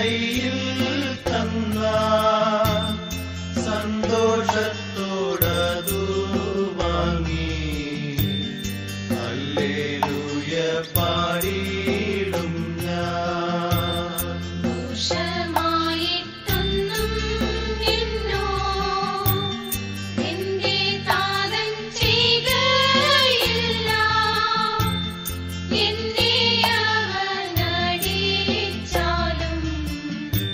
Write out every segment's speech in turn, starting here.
കയ്യിൽ തന്ന സന്തോഷത്തോടതു വാങ്ങി ഹല്ലേലൂയ പാടിയിടും ഞാൻ. ദോഷമായിട്ടൊന്നും എന്നോ എന്റെ താതൻ ചെയ്യുകയില്ല. എന്നെ അവൻ അടിച്ചാലും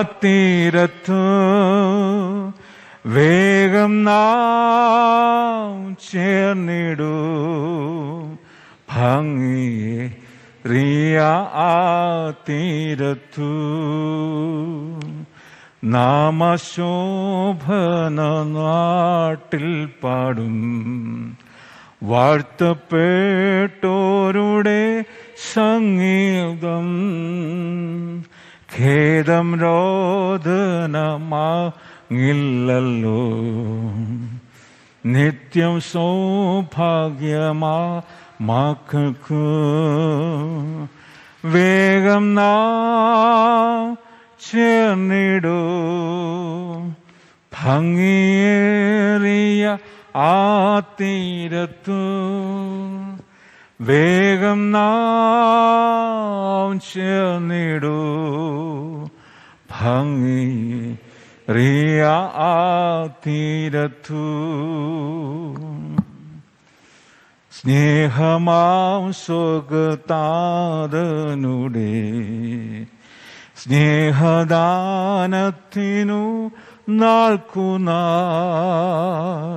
തീരത്തു വേഗം നാം ചേർന്നിടൂ ഭംഗിയെ റിയ ആ തീരത്തു നാമശോഭന നാട്ടിൽ പാടും വാഴ്ത്തപ്പെട്ടോരുടെ സംഗീതം ഖേദം രോദനമാങ്ങില്ലല്ലോ നിത്യം സൗഭാഗ്യമാ മക്കൾക്ക് വേഗം നാം ചേർന്നിടൂ ഭംഗിയേറിയ ആ തീരത്തു വേഗം നാം ചേർന്നിടൂ ഭംഗിയേറിയ ആ തീരത്തു സ്നേഹമാം സ്വഗതാതനുടെ സ്നേഹദാനത്തിനു നാൾക്കുനാം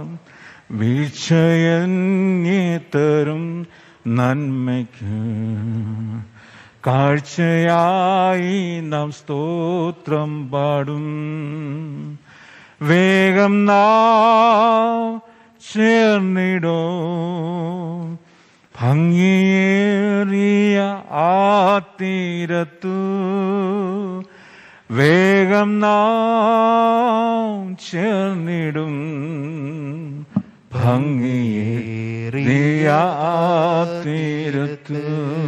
വീഴ്ചയന്യതരും നന്മയ്ക്ക് കാഴ്ചയായി നാം സ്തോത്രം പാടും വേഗം നാം ചേർന്നിടോ ഭംഗിയേറിയ ആ തീരത്തു വേഗം നാം ചേർന്നിടും ഭംഗിയേറിയ ആ തീരത്തു.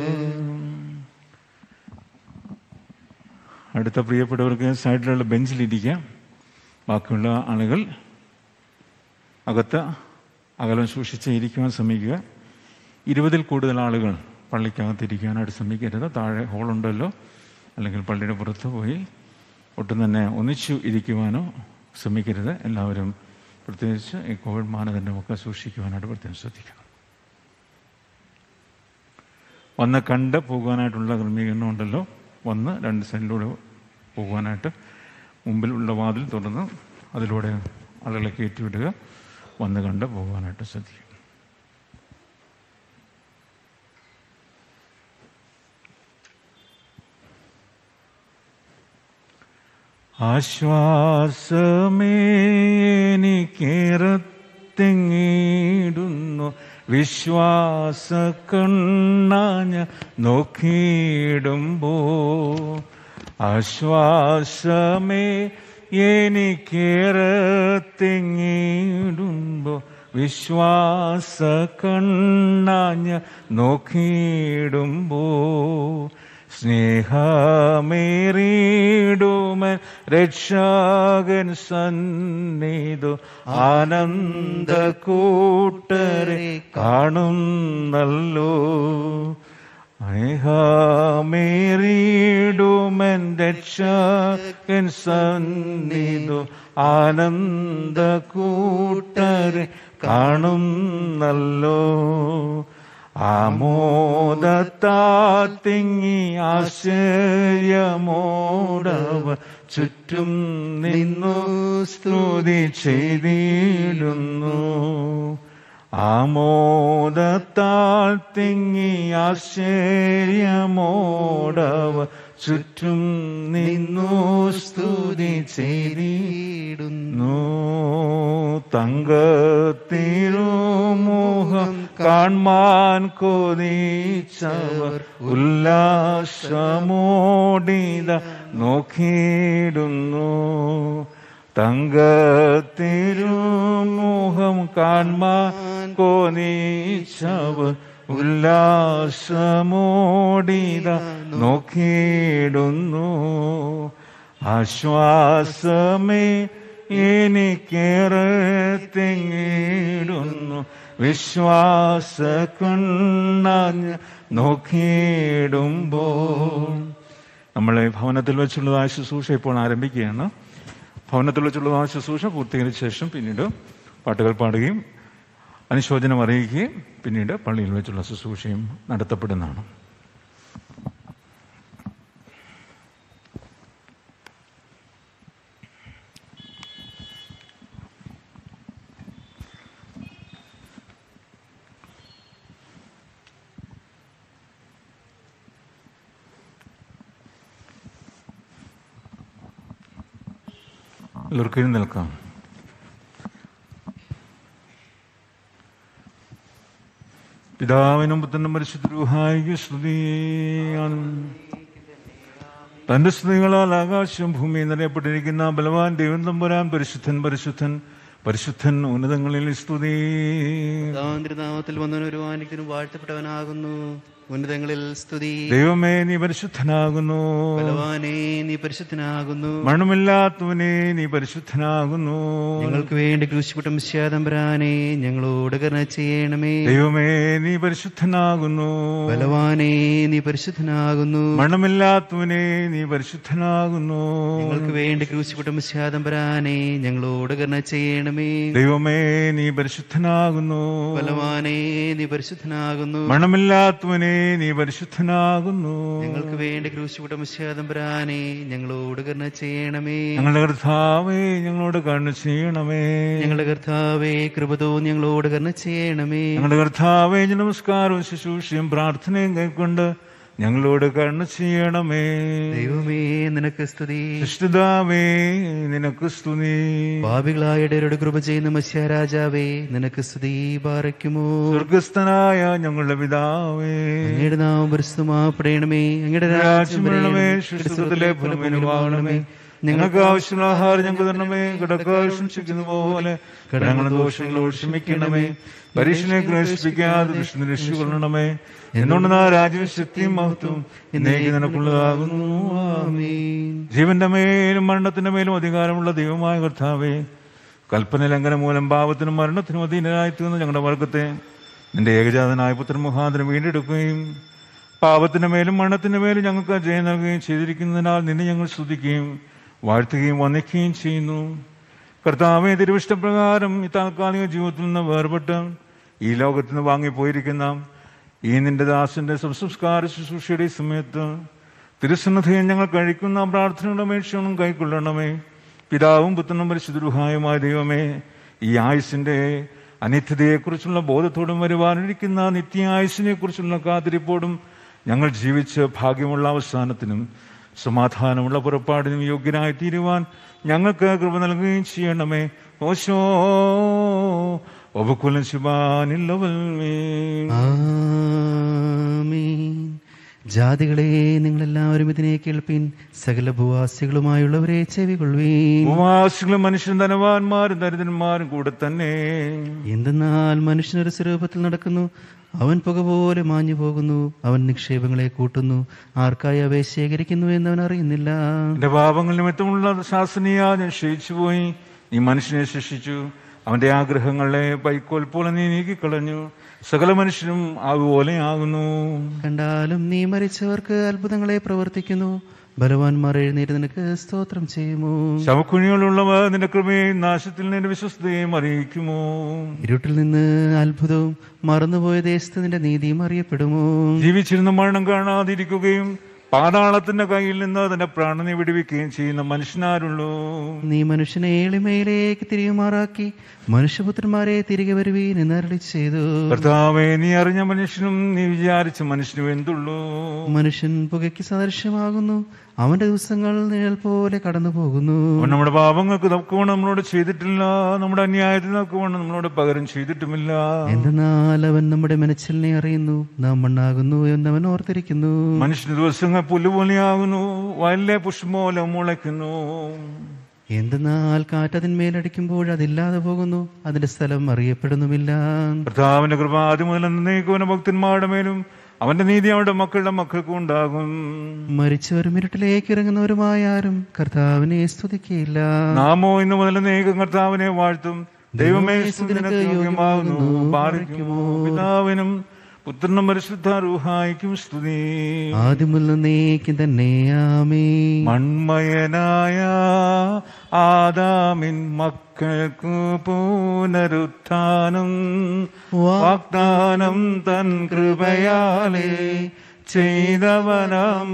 അടുത്ത പ്രിയപ്പെട്ടവർക്ക് സൈഡിലുള്ള ബെഞ്ചിലിരിക്കാം. ബാക്കിയുള്ള ആളുകൾ അകത്ത് അകലം സൂക്ഷിച്ച് ഇരിക്കുവാൻ ശ്രമിക്കുക. 20-ൽ കൂടുതൽ ആളുകൾ പള്ളിക്കകത്തിരിക്കാനായിട്ട് ശ്രമിക്കരുത്. താഴെ ഹോളുണ്ടല്ലോ, അല്ലെങ്കിൽ പള്ളിയുടെ പുറത്ത് പോയി ഒട്ടും തന്നെ ഒന്നിച്ചു ഇരിക്കുവാനോ ശ്രമിക്കരുത്. എല്ലാവരും പ്രത്യേകിച്ച് ഈ കോവിഡ് മാനദണ്ഡമൊക്കെ സൂക്ഷിക്കുവാനായിട്ട് പ്രത്യേകം ശ്രദ്ധിക്കണം. വന്ന് കണ്ട് പോകുവാനായിട്ടുള്ള ക്രമീകരണം ഉണ്ടല്ലോ. വന്ന് 2 സൈഡിലൂടെ പോകുവാനായിട്ട് മുമ്പിലുള്ള വാതിൽ തുറന്ന് അതിലൂടെ ആളുകളെ കയറ്റിവിടുക. വന്ന് കണ്ട് പോകുവാനായിട്ട് ശ്രദ്ധിക്കുക. ആശ്വാസമേനിക്കേറത്തെങ്ങിടുന്നു വിശ്വാസ കണ്ണാഞ്ഞ നോക്കിയിടുമ്പോ ആശ്വാസമേ എനിക്കേറത്തെങ്ങിടുമ്പോ വിശ്വാസ കണ്ണാഞ്ഞ നോക്കിയിടുമ്പോ സ്നേഹമേറിയിടുമൻ രക്ഷകൻ സന്നിധു ആനന്ദ കൂട്ടരെ കാണുന്നല്ലോ സ്നേഹമേറിയിടുമൻ രക്ഷകൻ സന്നിധു ആനന്ദ കൂട്ടരെ കാണുന്നല്ലോ ആമോദത്താൽ തിങ്ങി ആശ്ചര്യമോടവർ ചുറ്റും നിന്നു സ്തുതി ചെയ്തിടുന്നു ആമോദത്താൽ തിങ്ങി ആശ്ചര്യമോടവർ ചുറ്റും നിന്നു സ്തുതി ചെയ്തിടുന്നു തങ്കത്തിരുമുഖം കാൺമാൻ കൊതിച്ചവർ ഉല്ലാസമോടിത നോക്കിയിടുന്നു തങ്കത്തിരുമുഖം കാൺമാൻ കൊതിച്ചവർ ഉല്ലാസമോടിത നോക്കിയിടുന്നു ആശ്വാസമേ എനിക്കേറെ തെങ്ങിടുന്നു വിശ്വാസ കണ്ണാഞ്ഞ് നോക്കിയിടുമ്പോൾ. നമ്മളെ ഭവനത്തിൽ വെച്ചുള്ളതായ ശുശ്രൂഷ ഇപ്പോൾ ആരംഭിക്കുകയാണ്. ഭവനത്തിൽ വെച്ചുള്ളതായ ശുശ്രൂഷ പൂർത്തീകരിച്ച ശേഷം പിന്നീട് പാട്ടുകൾ പാടുകയും അനുശോചനം അറിയിക്കുകയും പിന്നീട് പള്ളിയിൽ വെച്ചുള്ള ശുശ്രൂഷയും നടത്തപ്പെടുന്നതാണ്. എല്ലാവർക്കും എഴുന്നേൽക്കാം. പിതാവിനും പുത്രനും പരിശുദ്ധ റൂഹായിക്ക് സ്തുതി. തന്റെ സ്തുതികളാൽ ആകാശം ഭൂമിയും നിറയപ്പെട്ടിരിക്കുന്ന ബലവാൻ ദൈവം തമ്പുരാൻ പരിശുദ്ധൻ പരിശുദ്ധൻ പരിശുദ്ധൻ ഉന്നതങ്ങളിൽ സ്തുതി. നാമത്തിൽ വന്നവനൊരു വാനിക്കനും വാഴ്ത്തപ്പെട്ടവനാകുന്നു. ഉന്നതങ്ങളിൽ സ്തുതി. ദൈവമേ നീ പരിശുദ്ധനാകുന്നു. ബലവാനേ നീ പരിശുദ്ധനാകുന്നു. മരണമില്ലാത്തവനെ നീ പരിശുദ്ധനാകുന്നു. ഞങ്ങൾക്ക് വേണ്ടി ക്രൂശിക്കപ്പെട്ട മിശിഹാ തമ്പുരാനെ ഞങ്ങളോട് കരുണ ചെയ്യണമേ. ദൈവമേ നീ പരിശുദ്ധനാകുന്നു. ബലവാനേ നീ പരിശുദ്ധനാകുന്നു. മരണമില്ലാത്തവനെ നീ പരിശുദ്ധനാകുന്നു. ഞങ്ങൾക്ക് വേണ്ടി ക്രൂശിക്കപ്പെട്ട മിശിഹാ തമ്പുരാനെ ഞങ്ങളോട് കരുണ ചെയ്യണമേ. ദൈവമേ നീ പരിശുദ്ധനാകുന്നു. ബലവാനേ നീ പരിശുദ്ധനാകുന്നു. മരണമില്ലാത്തവനെ നീ പരിശുദ്ധനാകുന്നു. ഞങ്ങൾക്ക് വേണ്ടി ക്രൂശിക്കപ്പെട്ട മിശിഹാ തമ്പുരാനെ ഞങ്ങളോട് കരുണ ചെയ്യണമേ. ഞങ്ങളുടെ കർത്താവേ ഞങ്ങളോട് കരുണ ചെയ്യണമേ. ഞങ്ങളുടെ കർത്താവേ കൃപ തോന്നി ഞങ്ങളോട് കരുണ ചെയ്യണമേ. ഞങ്ങളുടെ കർത്താവേ നമസ്കാരവും ശുശ്രൂഷയും പ്രാർത്ഥനയും കൈക്കൊണ്ട് ഞങ്ങളോട് കരുണ ചെയ്യണമേ. ദൈവമേ നിനക്ക് സ്തുതി. സൃഷ്ടിതാവേ നിനക്ക് സ്തുതി. പാപികളായ ഇടയരോട് കൃപ ചെയ്യുന്ന മസ്യ രാജാവേ നിനക്ക് സ്തുതി. പാറയ്ക്കുമോ സ്വർഗസ്ഥനായ ഞങ്ങളുടെ പിതാവേ, അങ്ങയുടെ നാമം പരിശുദ്ധമാക്കപ്പെടണമേ. അങ്ങയുടെ രാജ്യം വരണമേ. സ്വർഗ്ഗത്തിലെ ഫലമേ ഞങ്ങൾക്ക് ആവശ്യമുള്ള ആഹാരം ഞങ്ങൾക്ക് തരണമേ. കടക്കാർ ക്ഷമിക്കുന്ന പോലെ കടങ്ങളുടെ ദോഷങ്ങളോട് ക്ഷമിക്കണമേ. പരീക്ഷയിലേക്ക് പ്രവേശിപ്പിക്കാതെ ദുഷ്ടനെ രക്ഷിക്കൊള്ളണമേ. എന്തുകൊണ്ട് രാജ്യവും ശക്തിയും മഹത്വം എന്നേക്ക് നിനക്കുള്ളതാകുന്നു. ആമേൻ. ജീവന്റെ മേലും മരണത്തിന്റെ മേലും അധികാരമുള്ള ദൈവമായ കർത്താവേ, കൽപ്പന ലംഘനം മൂലം പാപത്തിനും മരണത്തിനും അധീനരായിത്തീർന്ന ഞങ്ങളുടെ വർഗത്തെ നിന്റെ ഏകജാതനായ പുത്രൻ മുഖാന്തരം വീണ്ടെടുക്കുകയും പാപത്തിന്റെ മേലും മരണത്തിന്റെ മേലും ഞങ്ങൾക്ക് ജയം നൽകുകയും ചെയ്തിരിക്കുന്നതിനാൽ നിന്നെ ഞങ്ങൾ സ്തുതിക്കുകയും വാഴ്ത്തുകയും വന്ദിക്കുകയും ചെയ്യുന്നു. കർത്താവേ, തിരുവിഷ്ടപ്രകാരം ഈ താൽക്കാലിക ജീവിതത്തിൽ നിന്ന് വേർപെട്ട് ഈ ലോകത്തിൽ നിന്ന് വാങ്ങിപ്പോയിരിക്കുന്ന ഈ നിന്റെ ദാസന്റെ സംസ്കാര ശുശ്രൂഷയുടെ സമയത്ത് തിരുസന്നിധിയിൽ ഞങ്ങൾ കഴിക്കുന്ന പ്രാർത്ഥനയുടെ അപേക്ഷകളും കൈക്കൊള്ളണമേ. പിതാവും പുത്രനും പരിശുദ്ധ റൂഹായുമായ ദൈവമേ, ഈ ആയുസിന്റെ അനിത്യതയെക്കുറിച്ചുള്ള ബോധത്തോടും വരുവാനിരിക്കുന്ന നിത്യായുസിനെ കുറിച്ചുള്ള കാത്തിരിപ്പോടും ഞങ്ങൾ ജീവിച്ച് ഭാഗ്യമുള്ള അവസാനത്തിനും സമാധാനമുള്ള പുറപ്പാടിനും യോഗ്യരായി തീരുവാൻ ഞങ്ങൾക്ക് കൃപ നൽകുകയും ചെയ്യണമേ. ഓശോ ഒബക്കുലം ശുഭാനില്ലവൽ. ജാതികളെ നിങ്ങളെല്ലാവരും ഇതിനെ കേൾപ്പീൻ. സകല ഭൂവാസികളുമായുള്ളവരെ ചെവികൊള്ളുവീൻ. ഭൂവാസികളും മനുഷ്യൻ ധനവാന്മാരും ദരിദ്രന്മാരും കൂടെ തന്നെ. എന്തെന്നാൽ മനുഷ്യനൊരു സ്വരൂപത്തിൽ നടക്കുന്നു, അവൻ പുക പോലെ മാഞ്ഞു പോകുന്നു. അവൻ നിക്ഷേപങ്ങളെ കൂട്ടുന്നു, ആർക്കായി അവയെ ശേഖരിക്കുന്നു എന്നവൻ അറിയുന്നില്ല. എന്റെ പാപങ്ങൾ നിമിത്തമുള്ള ശാസനയാ ഞാൻ ക്ഷയിച്ചുപോയി. നീ മനുഷ്യനെ ശിക്ഷിച്ചു, അവന്റെ ആഗ്രഹങ്ങളെ വൈക്കോൽ പോലെ നീ നീക്കിക്കളഞ്ഞു. സകല മനുഷ്യനും അതുപോലെയാകുന്നു. കണ്ടാലും നീ മരിച്ചവർക്ക് അത്ഭുതങ്ങളെ പ്രവർത്തിക്കുന്നു. ബലവാന്മാർ എഴുന്നേറ്റ് നിനക്ക് സ്തോത്രം ചെയ്യുമോ? ശവക്കുഴികളുള്ളവർ നിന്റെ കൃപയും നാശത്തിൽ നിന്റെ വിശ്വസ്തയും അറിയിക്കുമോ? ഇരുട്ടിൽ നിന്ന് അത്ഭുതവും മറന്നുപോയ ദേശത്ത് നിന്റെ നീതിയും അറിയപ്പെടുമോ? ജീവിച്ചിരുന്ന മരണം കാണാതിരിക്കുകയും പാതാളത്തിന്റെ കയ്യിൽ നിന്ന് തന്റെ പ്രാണനെ വിടുവിക്കുകയും ചെയ്യുന്ന മനുഷ്യനാരുള്ളൂ. നീ മനുഷ്യനെ എളിമയിലേക്ക് തിരിയുമാറാക്കി മനുഷ്യപുത്രന്മാരെ തിരികെ വരുവീൻ എന്ന് അരുളി ചെയ്തു. കർത്താവേ, നീ അറിഞ്ഞ മനുഷ്യനും നീ വിചാരിച്ച മനുഷ്യനും എന്തുള്ളൂ? മനുഷ്യൻ പുകയ്ക്ക് സദൃശ്യമാകുന്നു, അവന്റെ ദിവസങ്ങൾ നിഴൽ പോലെ കടന്നു പോകുന്നു. നമ്മുടെ പാപങ്ങൾക്ക് തക്കവണ്ണം നമ്മളോട് ചെയ്തിട്ടില്ല, നമ്മുടെ അന്യായത്തിന് തക്കവണ്ണം നമ്മളോട് പകരം ചെയ്തിട്ടുമില്ല. എന്തെന്നാൽ അവൻ നമ്മുടെ മനച്ചിലിനെ അറിയുന്നു, നാം മണ്ണാകുന്നു എന്നവൻ ഓർത്തിരിക്കുന്നു. മനുഷ്യന്റെ ദിവസങ്ങൾ പുല്ലുപോലെയാകുന്നു, വയലിലെ പുഷ്പം പോലെ മുളയ്ക്കുന്നു. എന്തെന്നാൽ കാറ്റതിന്മേലടിക്കുമ്പോൾ അതില്ലാതെ പോകുന്നു, അതിന്റെ സ്ഥലം അറിയപ്പെടുന്നുമില്ല. കർത്താവിന്റെ കൃപ ആദ്യം മുതൽ എന്നേക്കും ഭക്തന്മാരുടെ മേലും അവന്റെ നീതി അവരുടെ മക്കളുടെ മക്കൾക്കും ഉണ്ടാകും. മരിച്ചവരും ഇരുട്ടിലേക്ക് ഇറങ്ങുന്നവരുമായ ആരും കർത്താവിനെ സ്തുതിക്കുകയില്ല. നാമോ ഇന്ന് മുതൽ എന്നേക്കും കർത്താവിനെ വാഴ്ത്തും. ദൈവമേ, സ്തുതിക്ക് യോഗ്യമാകുന്നു. പാറിക്കുമോ പിതാവിനും പുത്രനും പരിശുദ്ധ റൂഹായിക്കും സ്തുതി. ആദ്യം മുതൽ എന്നേക്കും തന്നെ ആമേൻ. മൺമയനായ ആദാമിൻ മക്കൾക്കു പുനരുത്ഥാനം വാഗ്ദാനം തൻ കൃപയാലേ ചെയ്തവനാം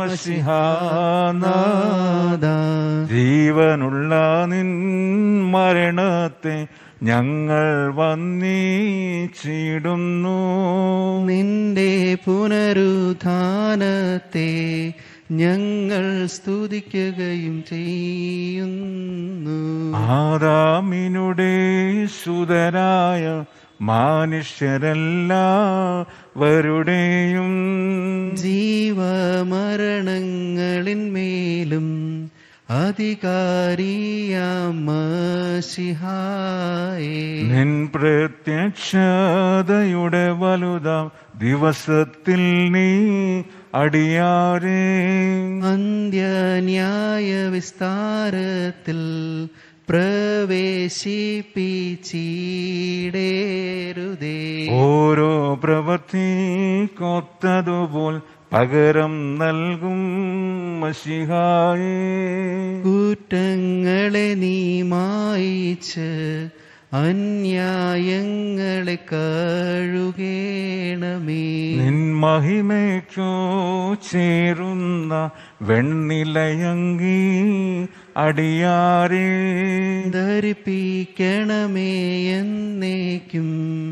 മശിഹാനാഥ. ജീവനുള്ള നിൻ മരണത്തെ ഞങ്ങൾ വന്ദിച്ചിടുന്നു. നിന്റെ പുനരുത്ഥാനത്തെ ഞങ്ങൾ സ്തുതിക്കുകയും ചെയ്യുന്നു. ആദാമിനുടെ സുതരായ മനുഷ്യരെല്ലാവരുടെയും ജീവമരണങ്ങളിന്മേലും അധികാരിയാം മശിഹായേ, നിൻ പ്രത്യക്ഷതയുടെ വലുതാം ദിവസത്തിൽ നീ അടിയാരെ അന്ത്യന്യായ വിസ്താരത്തിൽ പ്രവേശിപ്പിച്ചിടേരുതേ. ഓരോ പ്രവൃത്തിക്കൊത്തതുപോൽ പകരം നൽകും മശിഹായേ. കുറ്റങ്ങളെ നീ മായിച്ച് അന്യായങ്ങളെ കഴുകേണമേ. നിൻ മഹിമയ്ക്കോ ചേരുന്ന വെണ്ണിലയങ്കി അടിയാരെ ധരിപ്പിക്കണമേ എന്നേക്കും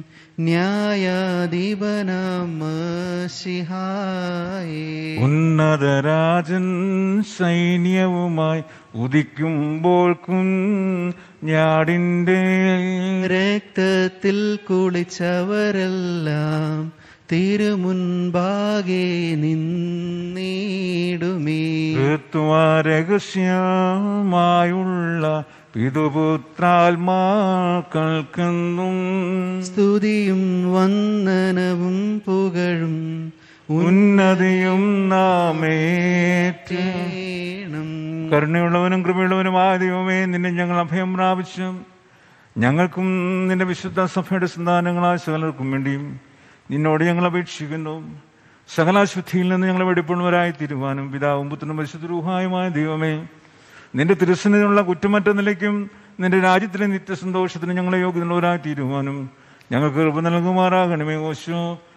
ന്യായാധിപനാം മശിഹായേ. ഉന്നതരാജൻ സൈന്യവുമായി ഉദിക്കുമ്പോൾ കുഞ്ഞാടിന്റെ രക്തത്തിൽ കുളിച്ചവരെല്ലാം തിരുമുൻപാകെ നിന്നിടുമേ. രഹസ്യമായുള്ള പിതുപുത്രാത്മാക്കൾക്കെന്നും സ്തുതിയും വന്ദനവും പുകഴും ഉന്നതിയും നാമേറ്റ്. ഉന്നതേണം. കരുണയുള്ളവനും കൃപയുള്ളവനുമായ ദൈവമേ, നിന്നെ ഞങ്ങൾ അഭയം പ്രാപിച്ചു ഞങ്ങൾക്കും നിന്റെ വിശുദ്ധ സഭയുടെ സന്താനങ്ങളായ സകലർക്കും വേണ്ടിയും നിന്നോട് ഞങ്ങൾ അപേക്ഷിക്കുന്നു. സകല ശുദ്ധിയിൽ നിന്ന് ഞങ്ങളെ വെടിപ്പുള്ളവരായി തീരുവാനും പിതാവും പുത്രനും പരിശുദ്ധ റൂഹായുമായ ദൈവമേ, നിന്റെ തിരുസന്നിധിയിലുള്ള കുറ്റമറ്റ നിലയ്ക്കും നിന്റെ രാജ്യത്തിലെ നിത്യസന്തോഷത്തിന് ഞങ്ങളെ യോഗ്യതയുള്ളവരായി തീരുവാനും ഞങ്ങൾക്ക് കൃപ നൽകുമാറാകണമേ. ഓശോ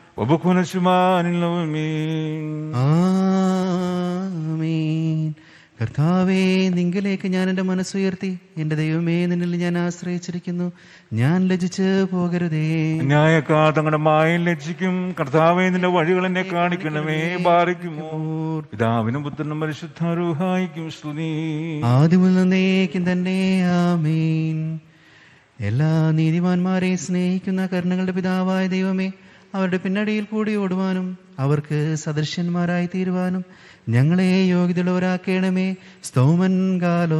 ആമേൻ. കർത്താവേ, നിങ്കലേക്ക് ഞാൻ എൻ്റെ മനസ്സുയർത്തി. എൻ്റെ ദൈവമേ, നിന്നിൽ ഞാൻ ആശ്രയിച്ചിരിക്കുന്നു. ഞാൻ ലജ്ജിച്ച് പോകരുതേ. ന്യായക്കാർ തങ്ങളുടെ മായയിൽ ലജ്ജിക്കും. കർത്താവേ, നിന്റെ വഴികൾ എന്നെ കാണിക്കണമേ. ബാധിക്കുമോ പിതാവിനും പുത്രനും പരിശുദ്ധ റൂഹായിക്കും സ്തുതി. ആദ്യം നന്നേക്കും തന്നെ. ആമേൻ. എല്ലാ നീതിമാന്മാരെയും സ്നേഹിക്കുന്ന കരുണകളുടെ പിതാവായ ദൈവമേ, അവരുടെ പിന്നടിയിൽ കൂടി ഓടുവാനും അവർക്ക് സദൃശ്യന്മാരായി തീരുവാനും ഞങ്ങളെ യോഗ്യതയുള്ളവരാക്കണമേ. സ്തോമൻ കാലോ.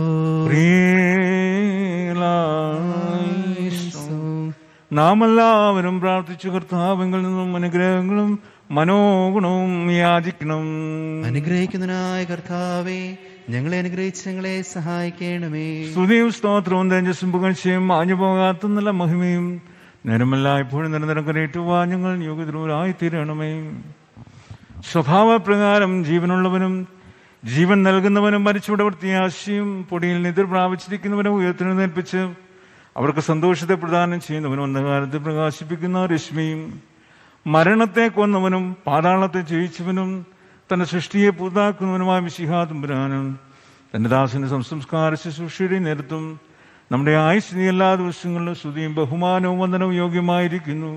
നാം എല്ലാവരും പ്രാർത്ഥിച്ചു കർത്താവിൽ നിന്നും അനുഗ്രഹങ്ങളും മനോഗുണവും യാചിക്കണം. അനുഗ്രഹിക്കുന്നതിനായ കർത്താവേ, ഞങ്ങളെ അനുഗ്രഹിച്ച് ഞങ്ങളെ സഹായിക്കണമേ. സ്തുതിയും സ്തോത്രവും തേജസ്സും പുകഴ്ചയും ആഞ്ഞു പോകാത്ത നല്ല മഹിമയും നേരമല്ല എപ്പോഴും നിരന്തരം കരയിട്ടുവാൻ ഞങ്ങൾ യോഗ്യതരായി തീരണമേ. സ്വഭാവപ്രകാരം ജീവനുള്ളവനും ജീവൻ നൽകുന്നവനും മരിച്ചുവിടെ വൃത്തിയാശയും പൊടിയിൽ നിദ്ര പ്രാപിച്ചിരിക്കുന്നവനും ഉയർത്തെഴുന്നേൽപ്പിച്ച് അവർക്ക് സന്തോഷത്തെ പ്രദാനം ചെയ്യുന്നവനും അന്ധകാരത്തെ പ്രകാശിപ്പിക്കുന്ന രശ്മിയും മരണത്തെ കൊന്നവനും പാതാളത്തെ ജയിച്ചവനും തന്റെ സൃഷ്ടിയെ പുതുതാക്കുന്നവനുമായ മിശിഹാ തമ്പുരാനും തന്റെ ദാസന്റെ സംസ്കാര ശുശ്രൂഷയുടെ നേരത്തും നമ്മുടെ ആയുസ്സിന് എല്ലാ ദിവസങ്ങളിലും സ്തുതിയും ബഹുമാനവും വന്ദനവും യോഗ്യമായിരിക്കുന്നു.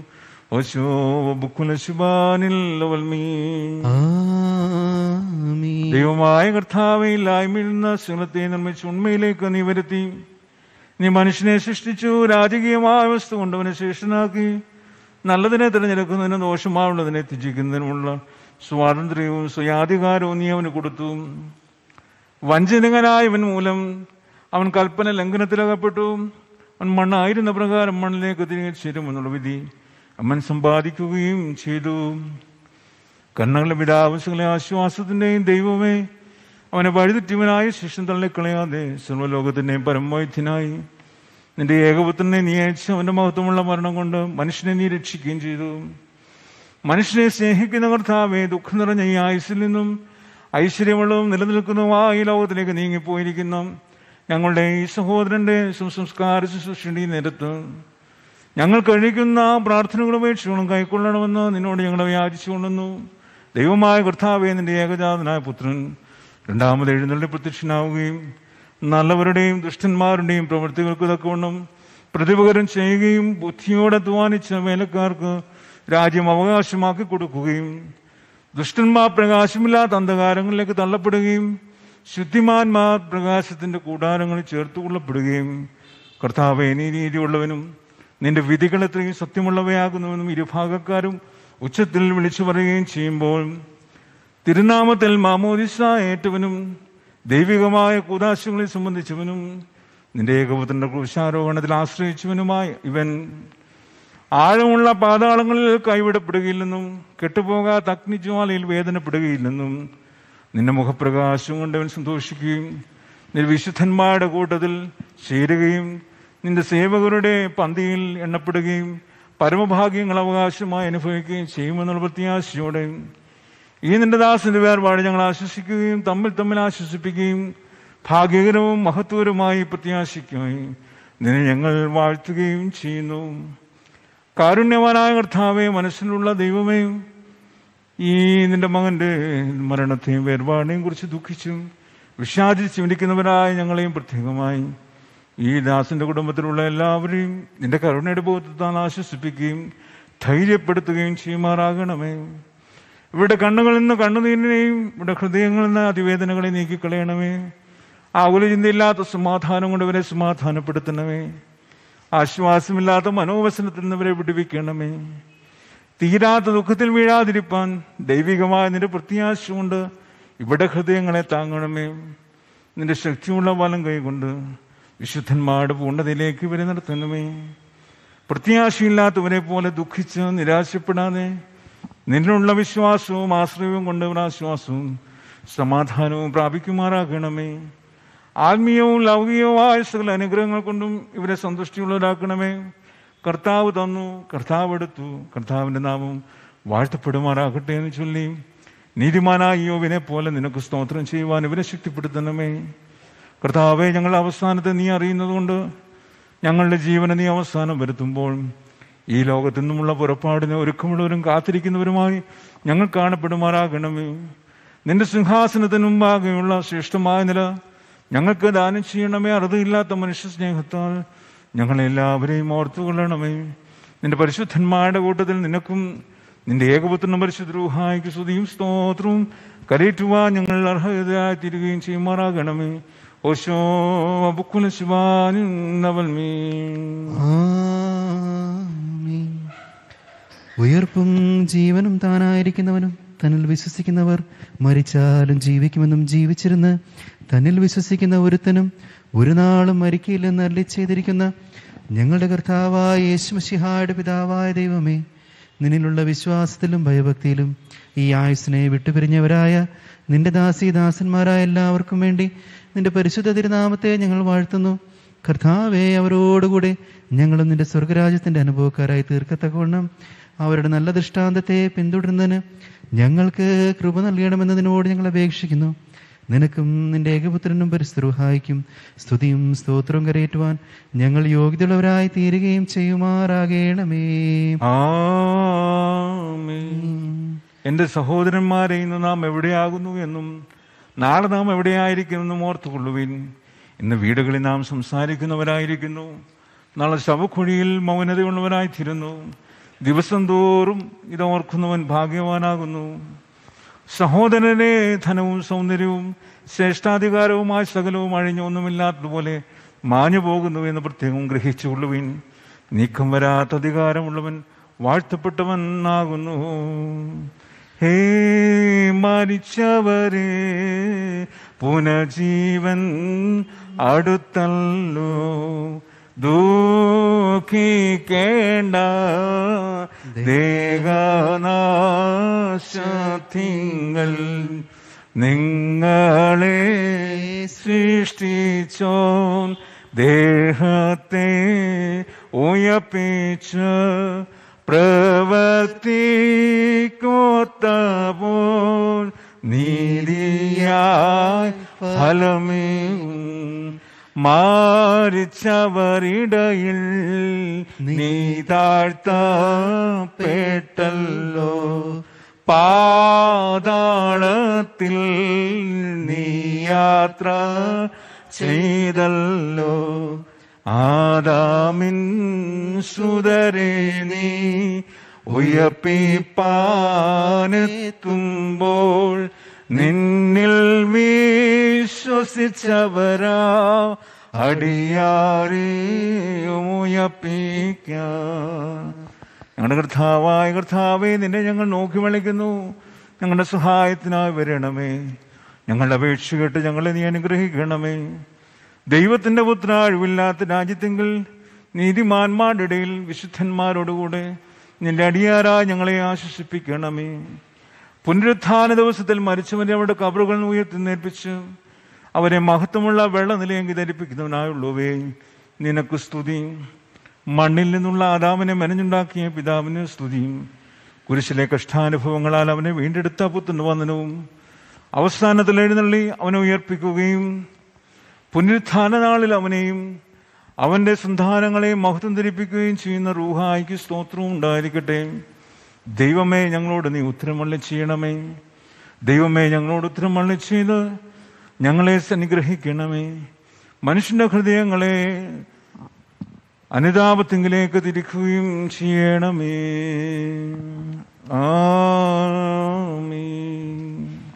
ദൈവമായ കർത്താവേ, ഇല്ലായ്മയിൽ നിന്ന് സകലത്തെ നിർമ്മിച്ച് ഉണ്മയിലേക്ക് നീ വരുത്തി. നീ മനുഷ്യനെ സൃഷ്ടിച്ചു. രാജകീയമായ വസ്തു കൊണ്ടവനെ ശ്രേഷ്ഠനാക്കി. നല്ലതിനെ തിരഞ്ഞെടുക്കുന്നതിനും ദോഷമാവുള്ളതിനെ ത്യജിക്കുന്നതിനുമുള്ള സ്വാതന്ത്ര്യവും സ്വയാധികാരവും നീ അവന് കൊടുത്തു. വഞ്ചനകനായവൻ മൂലം അവൻ കൽപ്പന ലംഘനത്തിലകപ്പെട്ടു. അവൻ മണ്ണായിരുന്ന പ്രകാരം മണ്ണിലേക്ക് തിരികെ ചേരുമെന്നുള്ള വിധി അവൻ സമ്പാദിക്കുകയും ചെയ്തു. കണ്ണുകളുടെ പിതാവും സകല ആശ്വാസത്തിന്റെയും ദൈവമേ, അവനെ വഴിതെറ്റിവനായ ശിഷ്യം തള്ളിക്കളയാതെ സർവ്വലോകത്തിന്റെയും പരമവൈദ്യനായി നിന്റെ ഏകപുത്രനെ നീ അയച്ച് അവന്റെ മഹത്വമുള്ള മരണം കൊണ്ട് മനുഷ്യനെ നീ രക്ഷിക്കുകയും ചെയ്തു. മനുഷ്യനെ സ്നേഹിക്കുന്ന കർത്താവേ, ദുഃഖം നിറഞ്ഞ ഈ ആയുസ്സിൽ നിന്നും ഐശ്വര്യമുള്ളതും നിലനിൽക്കുന്നതുമായ ഈ ലോകത്തിലേക്ക് നീങ്ങിപ്പോയിരിക്കുന്നു ഞങ്ങളുടെ ഈ സഹോദരന്റെ സംസ്കാര ശുശ്രൂഷയുടെ നേരത്ത് ഞങ്ങൾ കഴിക്കുന്ന പ്രാർത്ഥനകളും അപേക്ഷകളും കൈക്കൊള്ളണമെന്ന് നിന്നോട് ഞങ്ങളെ യാചിച്ചുകൊള്ളുന്നു. ദൈവമായ കർത്താവേ, നിന്റെ ഏകജാതനായ പുത്രൻ രണ്ടാമത് എഴുന്നള്ളി പ്രത്യക്ഷനാവുകയും നല്ലവരുടെയും ദുഷ്ടന്മാരുടെയും പ്രവൃത്തികൾക്ക് തക്കവണ്ണം പ്രതിപകരം ചെയ്യുകയും ബുദ്ധിയോടെ അധ്വാനിച്ച വേലക്കാർക്ക് രാജ്യം അവകാശമാക്കി കൊടുക്കുകയും ദുഷ്ടന്മാർ പ്രകാശമില്ലാത്ത അന്ധകാരങ്ങളിലേക്ക് തള്ളപ്പെടുകയും ശുദ്ധിമാന്മാർ പ്രകാശത്തിന്റെ കൂടാരങ്ങളിൽ ചേർത്തുകൊള്ളപ്പെടുകയും കർത്താവേ, നീ നീതിയുള്ളവനും നിന്റെ വിധികൾ എത്രയും സത്യമുള്ളവയാകുന്നുവെന്നും ഇരുഭാഗക്കാരും ഉച്ചത്തിൽ വിളിച്ചു പറയുകയും ചെയ്യുമ്പോൾ തിരുനാമത്തിൽ മാമോദിസ ഏറ്റവനും ദൈവികമായ കൂദാശകളെ സംബന്ധിച്ചവനും നിന്റെ ഏകപുത്രന്റെ ക്രൂശാരോഹണത്തിൽ ആശ്രയിച്ചവനുമായ ഇവൻ ആഴമുള്ള പാതാളങ്ങളിൽ കൈവിടപ്പെടുകയില്ലെന്നും കെട്ടുപോകാത്ത അഗ്നിജ്വാലയിൽ വേദനപ്പെടുകയില്ലെന്നും നിന്റെ മുഖപ്രകാശം കൊണ്ടവൻ സന്തോഷിക്കുകയും നിന്റെ വിശുദ്ധന്മാരുടെ കൂട്ടത്തിൽ ചേരുകയും നിന്റെ സേവകരുടെ പന്തിയിൽ എണ്ണപ്പെടുകയും പരമഭാഗ്യങ്ങൾ അവകാശമായി അനുഭവിക്കുകയും ചെയ്യുമെന്നുള്ള പ്രത്യാശയോടെ ഈ നിന്റെ ദാസന്റെ വേർപാട് ഞങ്ങൾ ആശ്വസിക്കുകയും തമ്മിൽ ആശ്വസിപ്പിക്കുകയും ഭാഗ്യകരവും മഹത്വകരവുമായി പ്രത്യാശിക്കുകയും നിന്നെ ഞങ്ങൾ വാഴ്ത്തുകയും ചെയ്യുന്നു. കാരുണ്യവാനായ കർത്താവേ, മനസ്സിലുള്ള ദൈവമേ, ഈ നിന്റെ മകന്റെ മരണത്തെയും വേർപാടിനെയും കുറിച്ച് ദുഃഖിച്ചും വിഷാദിച്ച് വിളിക്കുന്നവരായ ഞങ്ങളെയും പ്രത്യേകമായി ഈ ദാസന്റെ കുടുംബത്തിലുള്ള എല്ലാവരെയും നിന്റെ കരുണയുടെ ബോധത്താൽ ആശ്വസിപ്പിക്കുകയും ധൈര്യപ്പെടുത്തുകയും ചെയ്യുമാറാകണമേ. ഇവിടെ കണ്ണുകളിൽ നിന്ന് കണ്ണുനീരിനെയും ഇവിടെ ഹൃദയങ്ങളിൽ നിന്ന് അതിവേദനകളെ നീക്കിക്കളയണമേ. ആകുല ചിന്തയില്ലാത്ത സമാധാനം കൊണ്ട് ഇവരെ സമാധാനപ്പെടുത്തണമേ. ആശ്വാസമില്ലാത്ത മനോവസനത്തിൽ നിന്നവരെ വിടുവിക്കണമേ. തീരാത്ത ദുഃഖത്തിൽ വീഴാതിരിപ്പാൻ ദൈവികമായ നിന്റെ പ്രത്യാശ കൊണ്ട് ഇവിടെ ഹൃദയങ്ങളെ താങ്ങണമേ. നിന്റെ ശക്തിയുള്ള വലം കൈകൊണ്ട് വിശുദ്ധന്മാരുടെ പൂർണ്ണതയിലേക്ക് ഇവരെ നടത്തണമേ. പ്രത്യാശയില്ലാത്തവരെ പോലെ ദുഃഖിച്ച് നിരാശപ്പെടാതെ നിന്നിലുള്ള വിശ്വാസവും ആശ്രയവും കൊണ്ട് ആശ്വാസവും സമാധാനവും പ്രാപിക്കുമാറാകണമേ. ആത്മീയവും ലൗകികവുമായ സകല അനുഗ്രഹങ്ങൾ കൊണ്ടും ഇവരെ സന്തുഷ്ടിയുള്ളവരാക്കണമേ. കർത്താവ് തന്നു, കർത്താവ് എടുത്തു, കർത്താവിൻ്റെ നാമം വാഴ്ത്തപ്പെടുമാറാകട്ടെ എന്ന് ചൊല്ലി നീതിമാനായ യോബിനെ പോലെ നിനക്ക് സ്തോത്രം ചെയ്യുവാൻ ഇവരെ ശക്തിപ്പെടുത്തണമേ. കർത്താവെ, ഞങ്ങളുടെ അവസാനത്തെ നീ അറിയുന്നതുകൊണ്ട് ഞങ്ങളുടെ ജീവനെ നീ അവസാനം വരുത്തുമ്പോൾ ഈ ലോകത്തു നിന്നുമുള്ള പുറപ്പാടിന് ഒരുക്കമുള്ളവരും കാത്തിരിക്കുന്നവരുമായി ഞങ്ങൾ കാണപ്പെടുമാറാകണമേ. നിന്റെ സിംഹാസനത്തിന് മുമ്പാകെയുള്ള ശ്രേഷ്ഠമായ നില ഞങ്ങൾക്ക് ദാനം ചെയ്യണമേ. അറുതിയില്ലാത്ത മനുഷ്യ സ്നേഹത്താൽ ഞങ്ങളെല്ലാവരെയും ഓർത്തുകൊള്ളണമേ. നിന്റെ പരിശുദ്ധന്മാരുടെ കൂട്ടത്തിൽ നിനക്കും നിന്റെ ഏകപുത്രനും പരിശുദ്ധ റൂഹായിക്ക് സ്തുതിയും സ്തോത്രവും കരയേറ്റുവാൻ ഞങ്ങൾ അർഹതയായി തീരുകയും ചെയ്യുമാറാകണമേ. ഓശോ ബുക്കുല ശിവാനും നവൽമീ. ഉയർപ്പും ജീവനും താനായിരിക്കുന്നവനും തന്നിൽ വിശ്വസിക്കുന്നവർ മരിച്ചാലും ജീവിക്കുമെന്നും ജീവിച്ചിരുന്ന് തന്നിൽ വിശ്വസിക്കുന്ന ഒരുത്തനും ഒരു നാളും മരിക്കില്ലെന്ന് അരുളി ചെയ്തിരിക്കുന്ന ഞങ്ങളുടെ കർത്താവായ യേശുമിശിഹായുടെ പിതാവായ ദൈവമേ, നിന്നിലുള്ള വിശ്വാസത്തിലും ഭയഭക്തിയിലും ഈ ആയുസ്സിനെ വിട്ടുപിരിഞ്ഞവരായ നിന്റെ ദാസന്മാരായ എല്ലാവർക്കും വേണ്ടി നിന്റെ പരിശുദ്ധ തിരുനാമത്തെ ഞങ്ങൾ വാഴ്ത്തുന്നു. കർത്താവേ, അവരോടുകൂടെ ഞങ്ങളും നിന്റെ സ്വർഗരാജ്യത്തിന്റെ അനുഭവക്കാരായി തീർക്കത്തക്കവണ്ണം അവരുടെ നല്ല ദൃഷ്ടാന്തത്തെ പിന്തുടരുന്നതിന് ഞങ്ങൾക്ക് കൃപ നൽകണമെന്നതിനോട് ഞങ്ങൾ അപേക്ഷിക്കുന്നു. നിനക്കും നിന്റെ ഏകപുത്രനും പരിശുദ്ധ റൂഹായിക്കും സ്തുതിയും സ്തോത്രവും കരയേറ്റുവാൻ ഞങ്ങൾ യോഗ്യതയുള്ളവരായി തീരുകയും ചെയ്യുമാറാകണമേ. എന്റെ സഹോദരന്മാരെ, ഇന്ന് നാം എവിടെയാകുന്നു എന്നും നാളെ നാം എവിടെയായിരിക്കുമെന്നും ഓർത്തുകൊള്ളുവിൻ. ഇന്ന് വീടുകളിൽ നാം സംസാരിക്കുന്നവരായിരിക്കുന്നു, നാളെ ശവക്കുഴിയിൽ മൗനതയുള്ളവരായിത്തീരുന്നു. ദിവസം തോറും ഇതോർക്കുന്നവൻ ഭാഗ്യവാനാകുന്നു. സഹോദരനെ, ധനവും സൗന്ദര്യവും ശ്രേഷ്ഠാധികാരവുമായ സകലവും അഴിഞ്ഞൊന്നുമില്ലാത്തതുപോലെ മാഞ്ഞു പോകുന്നു എന്ന് പ്രത്യേകം ഗ്രഹിച്ചുകൊള്ളുവിൻ. നീക്കം വരാത്ത അധികാരമുള്ളവൻ വാഴ്ത്തപ്പെട്ടവൻ ആകുന്നു. ഹേ മരിച്ചവരെ, പുനജീവൻ അടുത്തല്ലോ. ദുഃഖിക്കേണ്ട ദേഹനാശത്തിങ്കൽ നിങ്ങളെ സൃഷ്ടിച്ചോൻ ദേഹത്തെ ഉയർപ്പിച്ച് പ്രവർത്തിക്കൊത്തപ്പോൾ നീതിയായി ഫലമേകും. മാരിച്ചവരിടയിൽ നീ താഴ്ത്തപ്പെട്ടല്ലോ. പാതാളത്തിൽ നീ യാത്ര ചെയ്തല്ലോ. ആദാമിൻ സുതരേ, നീ ഉയർപ്പിപ്പാനെത്തുമ്പോൾ നിന്നിൽ വിശ്വസിച്ചവരാ അടിയാരെയും ഉയർപ്പിക്കാം. ഞങ്ങളുടെ കർത്താവേ, നിന്നെ ഞങ്ങൾ നോക്കി വിളിക്കുന്നു. ഞങ്ങളുടെ സഹായത്തിനായി വരണമേ. ഞങ്ങളുടെ അപേക്ഷ കേട്ട് ഞങ്ങളെ നീ അനുഗ്രഹിക്കണമേ. ദൈവത്തിൻ്റെ പുത്ര അഴിവില്ലാത്ത രാജ്യത്തെങ്കിൽ നീതിമാന്മാരുടെ ഇടയിൽ വിശുദ്ധന്മാരോടുകൂടെ നിന്റെ അടിയാരായി ഞങ്ങളെ ആശ്വസിപ്പിക്കണമേ. പുനരുത്ഥാന ദിവസത്തിൽ മരിച്ചവരെ അവരുടെ കബറുകൾ ഉയർത്തിനേൽപ്പിച്ച് അവരെ മഹത്വമുള്ള വെള്ളനിലയെങ്കിൽ ധരിപ്പിക്കുന്നവനായുള്ളവേ, നിനക്ക് സ്തുതി. മണ്ണിൽ നിന്നുള്ള ആദാമിനെ മെനഞ്ഞുണ്ടാക്കിയ പിതാവിന് സ്തുതി. കുരിശിലെ കഷ്ടാനുഭവങ്ങളാൽ അവനെ വീണ്ടെടുത്ത പുത്രന് വന്ദനവും. അവസാനത്തിൽ എഴുന്നള്ളി അവനെ ഉയർപ്പിക്കുകയും പുനരുത്ഥാന നാളിൽ അവനെയും അവൻ്റെ സന്താനങ്ങളെയും മഹത്വം ധരിപ്പിക്കുകയും ചെയ്യുന്ന റൂഹായിക്ക് സ്തോത്രവും ഉണ്ടായിരിക്കട്ടെ. ദൈവമേ, ഞങ്ങളോട് നീ ഉത്തരമള്ളി ചെയ്യണമേ. ദൈവമേ, ഞങ്ങളോട് ഉത്തരമള്ളി ചെയ്ത് ഞങ്ങളെ അനുഗ്രഹിക്കണമേ. മനുഷ്യന്റെ ഹൃദയങ്ങളെ അനുതാപത്തിങ്കിലേക്ക് തിരിക്കുകയും ചെയ്യണമേ. ആമീൻ.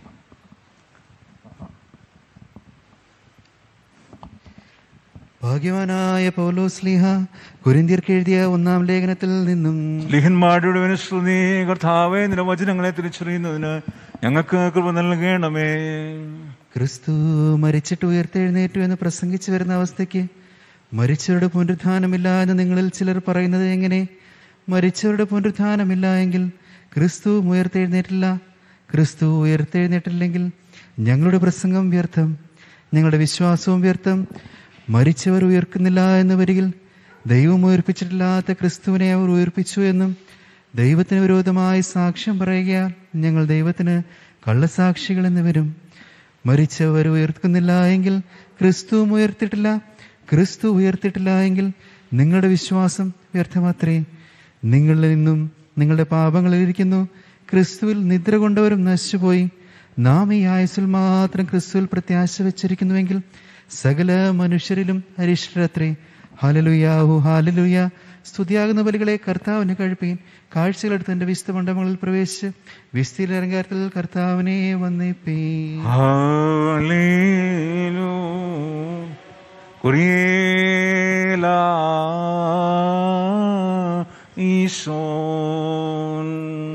ഭാഗ്യവാനായ പൗലോസ്ലീഹ കൊരിന്ത്യർക്ക് എഴുതിയ 1-ാം ലേഖനത്തിൽ നിന്നും, സ്ലീഹന്മാരുടെ സ്തുതി. കർത്താവേ, നിന്റെ വചനങ്ങളെ തിരിച്ചറിയുന്നതിന് ഞങ്ങൾക്ക് കൃപ നൽകണമേ. ക്രിസ്തു മരിച്ചിട്ട് ഉയർത്തെഴുന്നേറ്റു എന്ന് പ്രസംഗിച്ചു വരുന്ന അവസ്ഥയ്ക്ക് മരിച്ചവരുടെ പുനരുത്ഥാനമില്ല എന്ന് നിങ്ങളിൽ ചിലർ പറയുന്നത് എങ്ങനെ? മരിച്ചവരുടെ പുനരുത്ഥാനമില്ല എങ്കിൽ ക്രിസ്തു ഉയർത്തെഴുന്നേറ്റില്ല. ക്രിസ്തു ഉയർത്തെഴുന്നേറ്റില്ലെങ്കിൽ ഞങ്ങളുടെ പ്രസംഗം വ്യർത്ഥം, ഞങ്ങളുടെ വിശ്വാസവും വ്യർത്ഥം. മരിച്ചവർ ഉയർക്കുന്നില്ല എന്ന് വരികിൽ ദൈവം ഉയർപ്പിച്ചിട്ടില്ലാത്ത ക്രിസ്തുവിനെ അവർ ഉയർപ്പിച്ചു എന്നും ദൈവത്തിന് വിരോധമായി സാക്ഷ്യം പറയുകയാൽ ഞങ്ങൾ ദൈവത്തിന് കള്ളസാക്ഷികൾ എന്ന് വരും. മരിച്ചവർ ഉയർക്കുന്നില്ല എങ്കിൽ ക്രിസ്തുവും ഉയർത്തിട്ടില്ല. ക്രിസ്തു ഉയർത്തിട്ടില്ല എങ്കിൽ നിങ്ങളുടെ വിശ്വാസം വ്യർത്ഥമാത്രേ. നിങ്ങളിൽ നിന്നും നിങ്ങളുടെ പാപങ്ങളിലിരിക്കുന്നു. ക്രിസ്തുവിൽ നിദ്ര കൊണ്ടവരും നശിച്ചുപോയി. നാം ഈ ആയുസ്സിൽ മാത്രം ക്രിസ്തുവിൽ പ്രത്യാശ വെച്ചിരിക്കുന്നുവെങ്കിൽ സകല മനുഷ്യരിലും അരിഷ്ടരത്രേ. ഹാലലുയാഹു ഹാലലുയ. സ്തുതിയാകുന്ന ബലികളെ കർത്താവിന് കഴിപ്പീൻ. കാഴ്ചകളെടുത്ത് തന്റെ വിശുദ്ധ മണ്ഡപങ്ങളിൽ പ്രവേശിച്ച് വിസ്തീർണ അലങ്കാരത്തിൽ കർത്താവിനെ വന്ദിപ്പീൻ. ഈശോൻ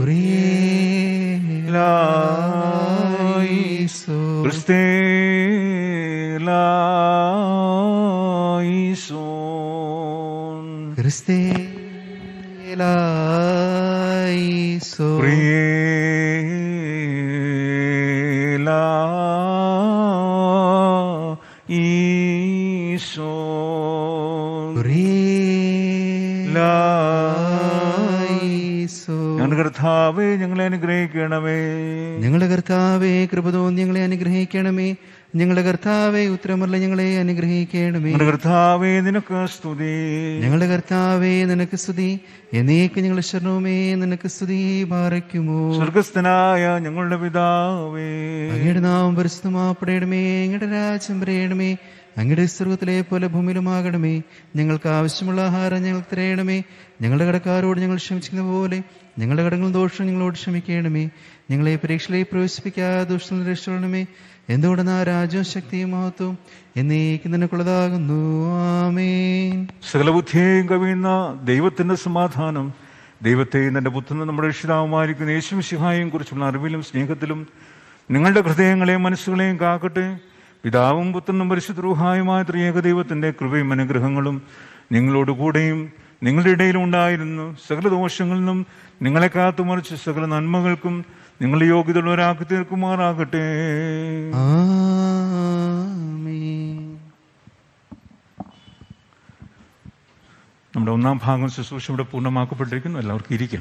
കർത്താവേ, ഞങ്ങളെ അനുഗ്രഹിക്കണമേ. ഞങ്ങളുടെ കർത്താവേ, കൃപ തോന്നി ഞങ്ങളെ അനുഗ്രഹിക്കണമേ. ഞങ്ങളുടെ കർത്താവേ, ഉത്തരമല്ല ഞങ്ങളെ അനുഗ്രഹിക്കണമേ. കർത്താവേ, നിനക്ക് സ്തുതി. ഞങ്ങളുടെ കർത്താവേ, നിനക്ക് സ്തുതി. എന്നേക്ക് ഞങ്ങളുടെ ശരണവുമേ, നിനക്ക് സ്തുതി. പാറയ്ക്കുമോ സ്വർഗസ്ഥനായ ഞങ്ങളുടെ പിതാവേ, അങ്ങയുടെ നാമം പരിശുദ്ധമാക്കപ്പെടണമേ. അങ്ങയുടെ രാജ്യം വരയണമേ. അങ്ങയുടെ സ്വർഗത്തിലെ പോലെ ഭൂമിയിലുമാകണമേ. ഞങ്ങൾക്ക് ആവശ്യമുള്ള ആഹാരം ഞങ്ങൾക്ക് തരയണമേ. ഞങ്ങളുടെ കടക്കാരോട് ഞങ്ങൾ ക്ഷമിക്കുന്ന പോലെ ഞങ്ങളുടെ കടങ്ങളും ദോഷവും ഞങ്ങളോട് ക്ഷമിക്കണമേ. ഞങ്ങളെ പരീക്ഷയിലേക്ക് പ്രവേശിപ്പിക്കാതെ ദോഷത്തിൽ രക്ഷപ്പെടണമേ. എന്തുകൊണ്ടെന്ന രാജ്യവും ശക്തിയും മഹത്വവും എന്നേക്കും നിനക്കുള്ളതാകുന്നു. ആമേൻ. സകല ബുദ്ധിയെയും കവിയുന്ന ദൈവത്തിന്റെ സമാധാനം ദൈവത്തെയും തന്റെ പുത്രനും നമ്മുടെ രക്ഷിതാവുമായിരിക്കുന്ന യേശുമിശിഹായെയും കുറിച്ചുള്ള അറിവിലും സ്നേഹത്തിലും നിങ്ങളുടെ ഹൃദയങ്ങളെയും മനസ്സുകളെയും കാക്കട്ടെ. പിതാവും പുത്രനും പരിശുദ്ധ റൂഹായുമായ ത്രിയേക ദൈവത്തിന്റെ കൃപയും അനുഗ്രഹങ്ങളും നിങ്ങളോടുകൂടെയും നിങ്ങളുടെ ഇടയിലും ഉണ്ടായിരുന്നു. സകല ദോഷങ്ങളിൽ നിന്നും നിങ്ങളെ കാത്തുമറിച്ച് സകല നന്മകൾക്കും നിങ്ങളുടെ യോഗ്യതയുള്ളവരാക്കി തീർക്കുമാറാകട്ടെ. നമ്മുടെ 1-ാം ഭാഗം ശുശ്രൂഷ ഇവിടെ പൂർണ്ണമാക്കപ്പെട്ടിരിക്കുന്നു. എല്ലാവർക്കും ഇരിക്കാം.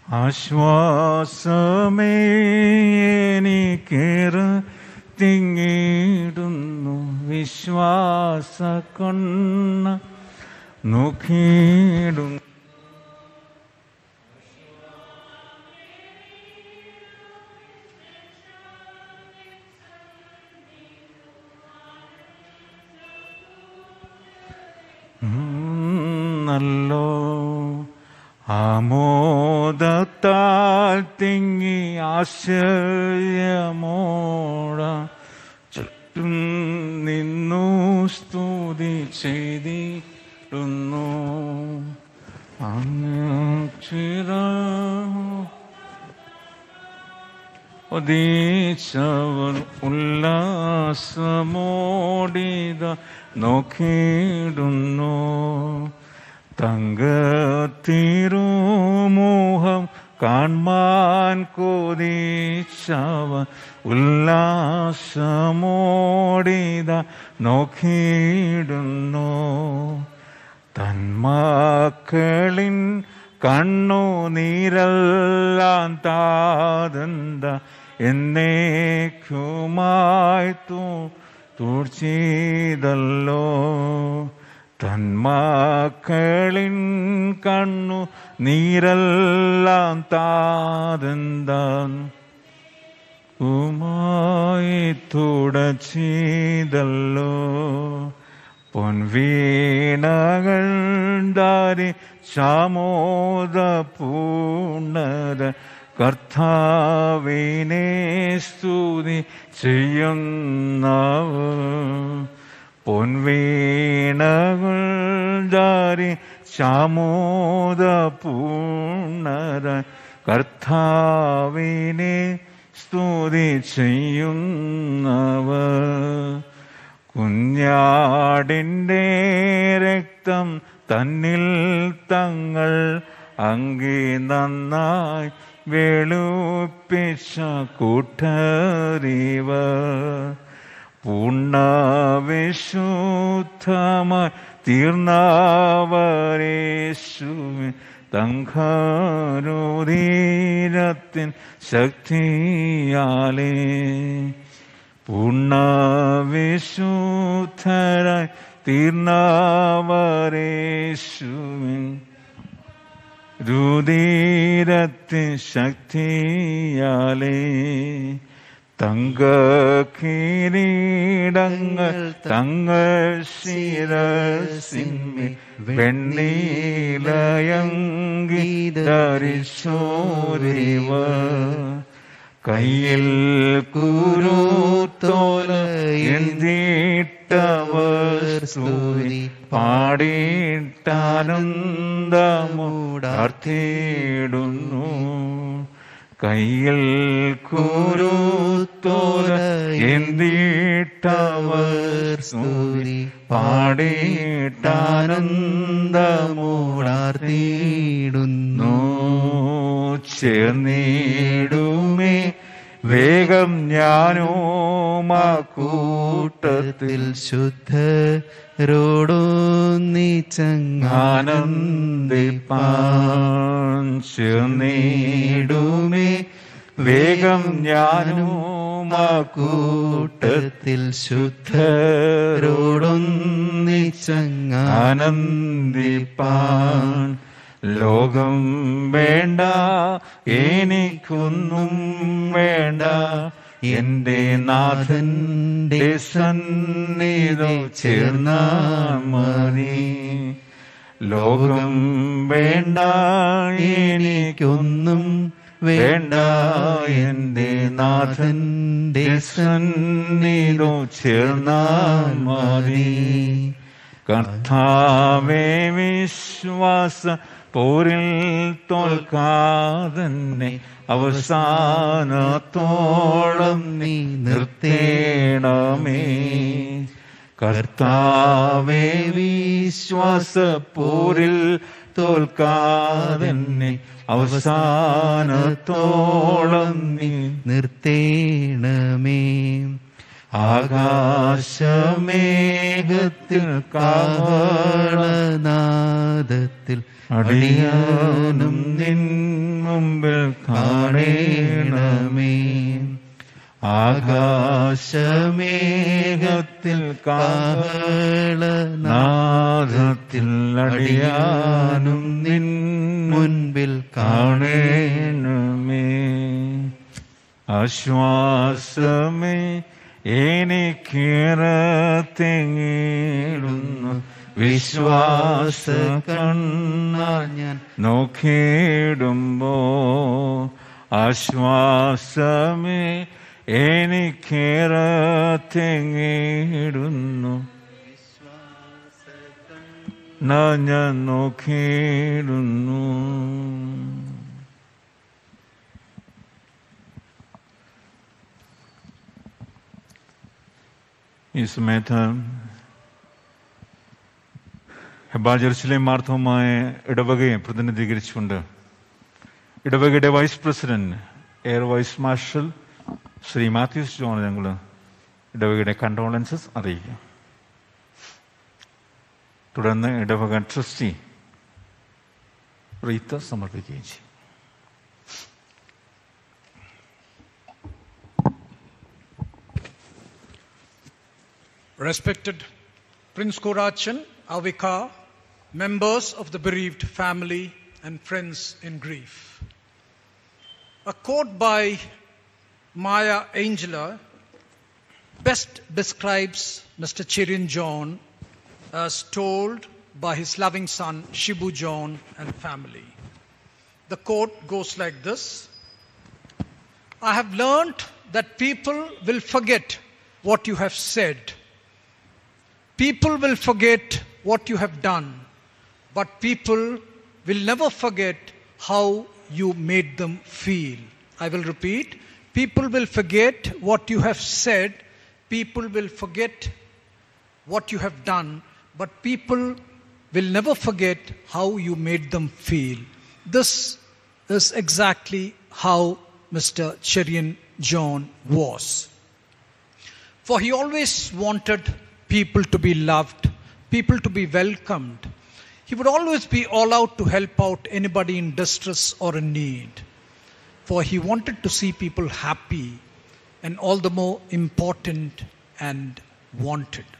ആശ്വാസമേ എനിക്കേറെ തിങ്ങിടുന്നു വിശ്വാസ കണ്ണ നോക്കിയിടുന്നു. നല്ലോ ആമോദത്താൽ തിങ്ങി ആശ്ചര്യമോട ചുറ്റും നിന്നു സ്തുതി ചെയ്തിടുന്നു. ഒതീച്ചവർ ഉല്ലാസമോടിത നോക്കിയിടുന്നു. തങ്കത്തിരുമോഹം കാൺമാൻ കൊതിച്ചവർ ഉല്ലാസമോടിത നോക്കിയിടുന്നു. തന്മക്കളിൻ കണ്ണുനീരെല്ലാം താതന്ത എന്നേക്കുമായി തൂർച്ചീതല്ലോ. തന്മക്കളിൻ കണ്ണു നീരെല്ലാം താതന്താൻ ഉമായി തുടച്ചീതല്ലോ. പൊൻവീണകൾ ദാരി ശാമോദ പൂർണ്ണത കർത്താവിനെ സ്തുതി ചെയ്യുന്നവർ. പൊൻവീണകൾ ദാരി ശാമോദ പൂർണ്ണത കർത്താവിനെ സ്തുതി ചെയ്യുന്നവർ. കുഞ്ഞാടിൻ്റെ രക്തം തന്നിൽ തങ്ങൾ അങ്കി നന്നായി വെളുപ്പിച്ച കൂട്ടറിവർ. പൂർണ്ണവിശുദ്ധമായി തീർന്നവരേശുവിൻ തങ്കരുദീരത്തിൻ ശക്തിയാലേ. പൂർണ്ണവിശുദ്ധരായി തീർന്നവരേശുവിൻ രുദീരത്തിൻ ശക്തിയാലേ. തങ്കകിരീടങ്ങൾ തങ്ങൾ ശിരസിന്മേൽ വെണ്ണീലയങ്കി ധരിച്ചോരിവർ. കയ്യിൽ കുരുത്തോല എന്തിട്ടവർ സ്തുതി പാടിയിട്ടാനന്ദമൂടാർത്തിയിടുന്നു. കയ്യിൽ കുരുത്തോല എന്തിട്ടവർ സ്തുതി പാടിയിട്ടാനന്ദമൂടാർത്തിയിടുന്നു. ചേർന്നിടുമേ വേഗം ഞാനോ മാ കൂട്ടത്തിൽ ശുദ്ധരോടൊന്നിച്ചങ്ങാനന്ദിപ്പാൻ. ചേർന്നിടുമേ വേഗം ഞാനോ മാ കൂട്ടത്തിൽ ശുദ്ധരോടൊന്നിച്ചങ്ങാനന്ദിപ്പാൻ. ലോകം വേണ്ട എനിക്കൊന്നും വേണ്ട, എന്റെ നാഥന്റെ സന്നിധി ചേർന്നാൽ മതി. ലോകം വേണ്ട എനിക്കൊന്നും വേണ്ട, എന്റെ നാഥന്റെ സന്നിധി ചേർന്നാൽ മതി. കർത്താവേ വിശ്വാസ പോരിൽ തോൽക്കാതന്നെ അവസാനത്തോളം നീ നിർത്തേണമേ. കർത്താവേ വിശ്വാസ പോരിൽ തോൽക്കാതന്നെ അവസാനത്തോളം നീ നിർത്തേണമേ. ആകാശമേഘത്തിൽ കാഹളനാദത്തിൽ അടിയാനും നിൻ മുമ്പിൽ കാണേണമേ. ആകാശമേഘത്തിൽ കാഹളനാദത്തിൽ അടിയാനും നിൻ മുൻപിൽ കാണേണമേ. ആശ്വാസമേ എനിക്കേറെ തെങ്ങിടുന്നു, വിശ്വാസ കണ്ണാൽ ഞാൻ നോക്കിയിടുമ്പോ. ആശ്വാസമേ എനിക്കേറെ തെങ്ങിടുന്നു, ഞാൻ നോക്കിയിടുന്നു. ഈ സമയത്ത് ഹെബ്ബാർ ജെറുസലേം മാർത്തോമായ ഇടവകയെ പ്രതിനിധീകരിച്ചുകൊണ്ട് ഇടവകയുടെ vice president air vice marshal Shri Mathews John ഞങ്ങൾ ഇടവകയുടെ കണ്ടോളൻസസ് അറിയിക്കുക. തുടർന്ന് ഇടവക ട്രസ്റ്റി റീത്ത് സമർപ്പിക്കുകയും ചെയ്യും. Respected Prince Korachan, our vicar, members of the bereaved family and friends in grief. A quote by Maya Angelou best describes Mr. Cherian John as told by his loving son Shibu John and family. The quote goes like this: I have learnt that people will forget what you have said. People will forget what you have done, but people will never forget how you made them feel. I will repeat. People will forget what you have said. People will forget what you have done, but people will never forget how you made them feel. This is exactly how Mr. Cherian John was. For he always wanted people to be loved, people to be welcomed. He would always be all out to help out anybody in distress or in need. For he wanted to see people happy, and all the more important and wanted.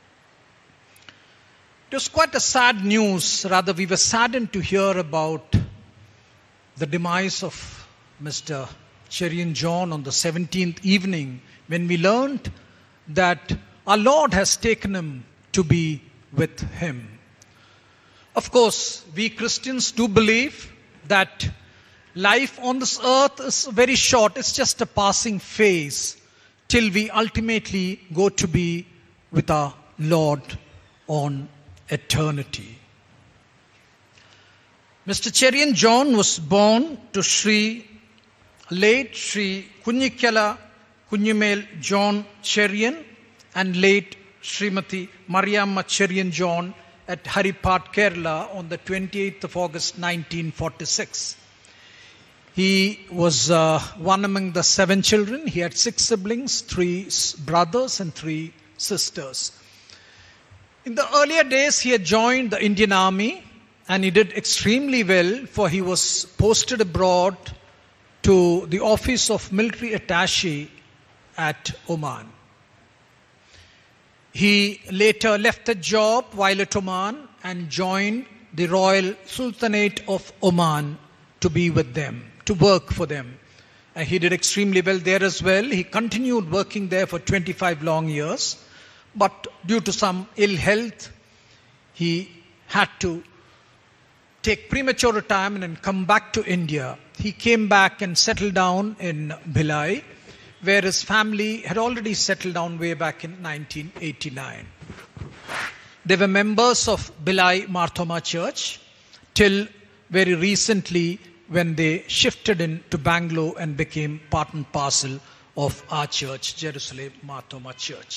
It was quite a sad news. Rather, we were saddened to hear about the demise of Mr. Cherian John on the 17th evening, when we learned that our Lord has taken him to be with him. Of course, we Christians do believe that life on this earth is very short. It's just a passing phase till we ultimately go to be with our Lord on eternity. Mr. Cherian John was born to late Sri Kunyikkala Kunyimel John Cherian and late Srimati Mariamma Cherian John at Haripat, Kerala on the 28th of August 1946. He was one among the 7 children. He had 6 siblings, 3 brothers and 3 sisters. In the earlier days, he had joined the Indian Army, and he did extremely well, for he was posted abroad to the office of military attaché at Oman. He later left the job while at Oman and joined the Royal Sultanate of Oman to be with them, to work for them. And he did extremely well there as well. He continued working there for 25 long years. But due to some ill health, he had to take premature retirement and come back to India. He came back and settled down in Bhilai, where his family had already settled down way back in 1989. They were members of Bhilai Marthoma Church till very recently, when they shifted into Bangalore and became part and parcel of our church, Jerusalem Marthoma Church.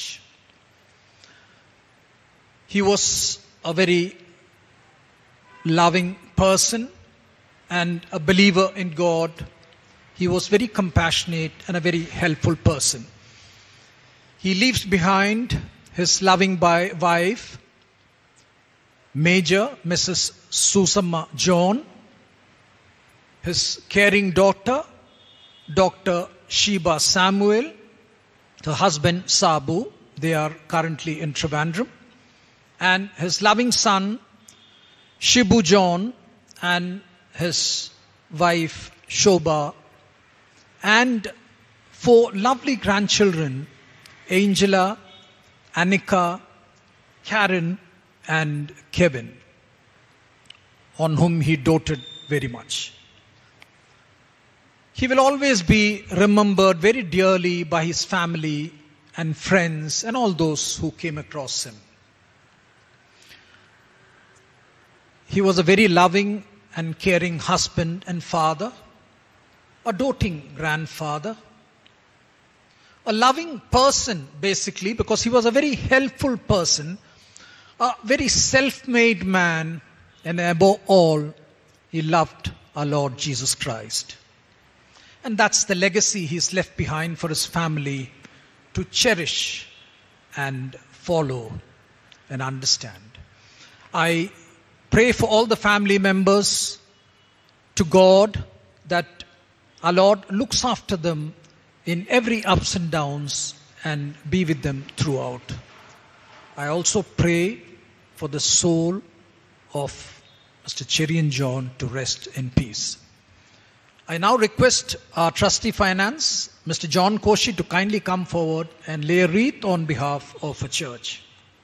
He was a very loving person and a believer in God. He was very compassionate and a very helpful person. He leaves behind his loving wife, Major Mrs. Susamma John, his caring daughter, Dr. Sheba Samuel, her husband Sabu, they are currently in Trivandrum, and his loving son Shibu John and his wife Shobha, and 4 lovely grandchildren, Angela, Annika, Karen and Kevin, on whom he doted very much. He will always be remembered very dearly by his family and friends and all those who came across him. He was a very loving and caring husband and father, a doting grandfather, a loving person basically, because he was a very helpful person, a very self-made man, and above all, he loved our Lord Jesus Christ. And that's the legacy he's left behind for his family to cherish and follow and understand. I pray for all the family members to God that our Lord looks after them in every ups and downs and be with them throughout. I also pray for the soul of Mr. Cherian John to rest in peace. I now request our trustee finance, Mr. John Koshi, to kindly come forward and lay a wreath on behalf of a church.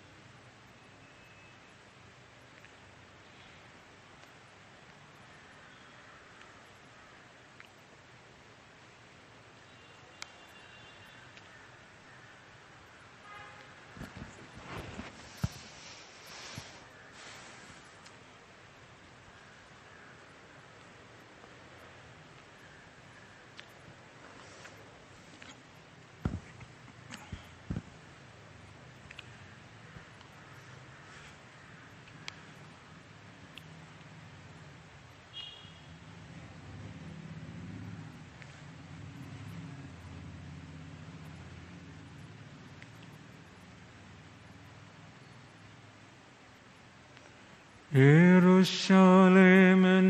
യെരൂശലേമൻ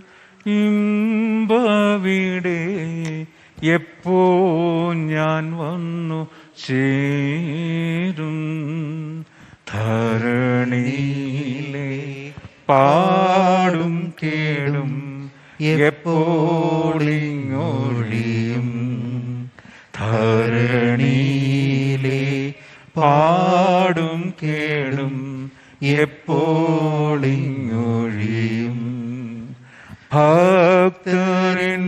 ഇമ്പവിടെ എപ്പോ ഞാൻ വന്നു ചേരും ധരണിയിലെ പാടും കേടും എപ്പോളിങ്ങൊഴിയും ധരണിയിലെ പാടും കേടും എപ്പോളിങ്ങൊഴിയും ഭക്തരിൻ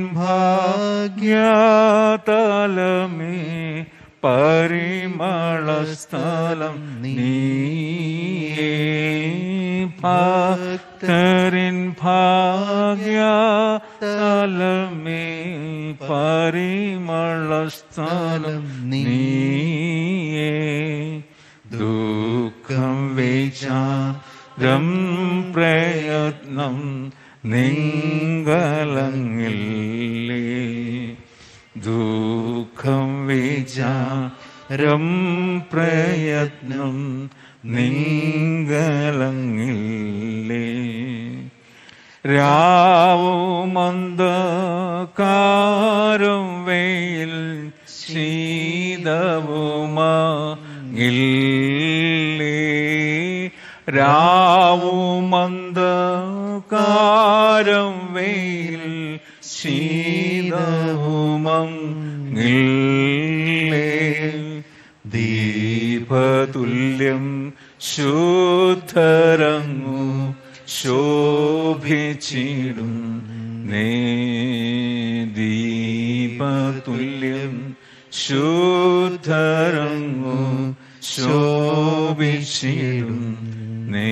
ഭാഗ്യതലമേ പരിമളസ്ഥലം നീയേ ഭക്തരിൻ ഭാഗ്യതലമേ പരിമളസ്ഥലം നീയേ ദുഃഖം വിചാരം പ്രയത്നം നിങ്കലങ്ങില്ലേ ദുഃഖം വിചാരം പ്രയത്നം നിങ്കലങ്ങില്ലേ രാവുമന്ധകാരം വെയിൽ ശീതവുമാങ്ങില്ലേ രാവുമന്ധകാരം വെയിൽ ശീതവുമങ്ങില്ലേ ദീപതുല്യം ശുദ്ധരങ്ങു ശോഭിച്ചിടും നേ ദീപതുല്യം ശുദ്ധരങ്ങു ശോഭിച്ചിടും നേ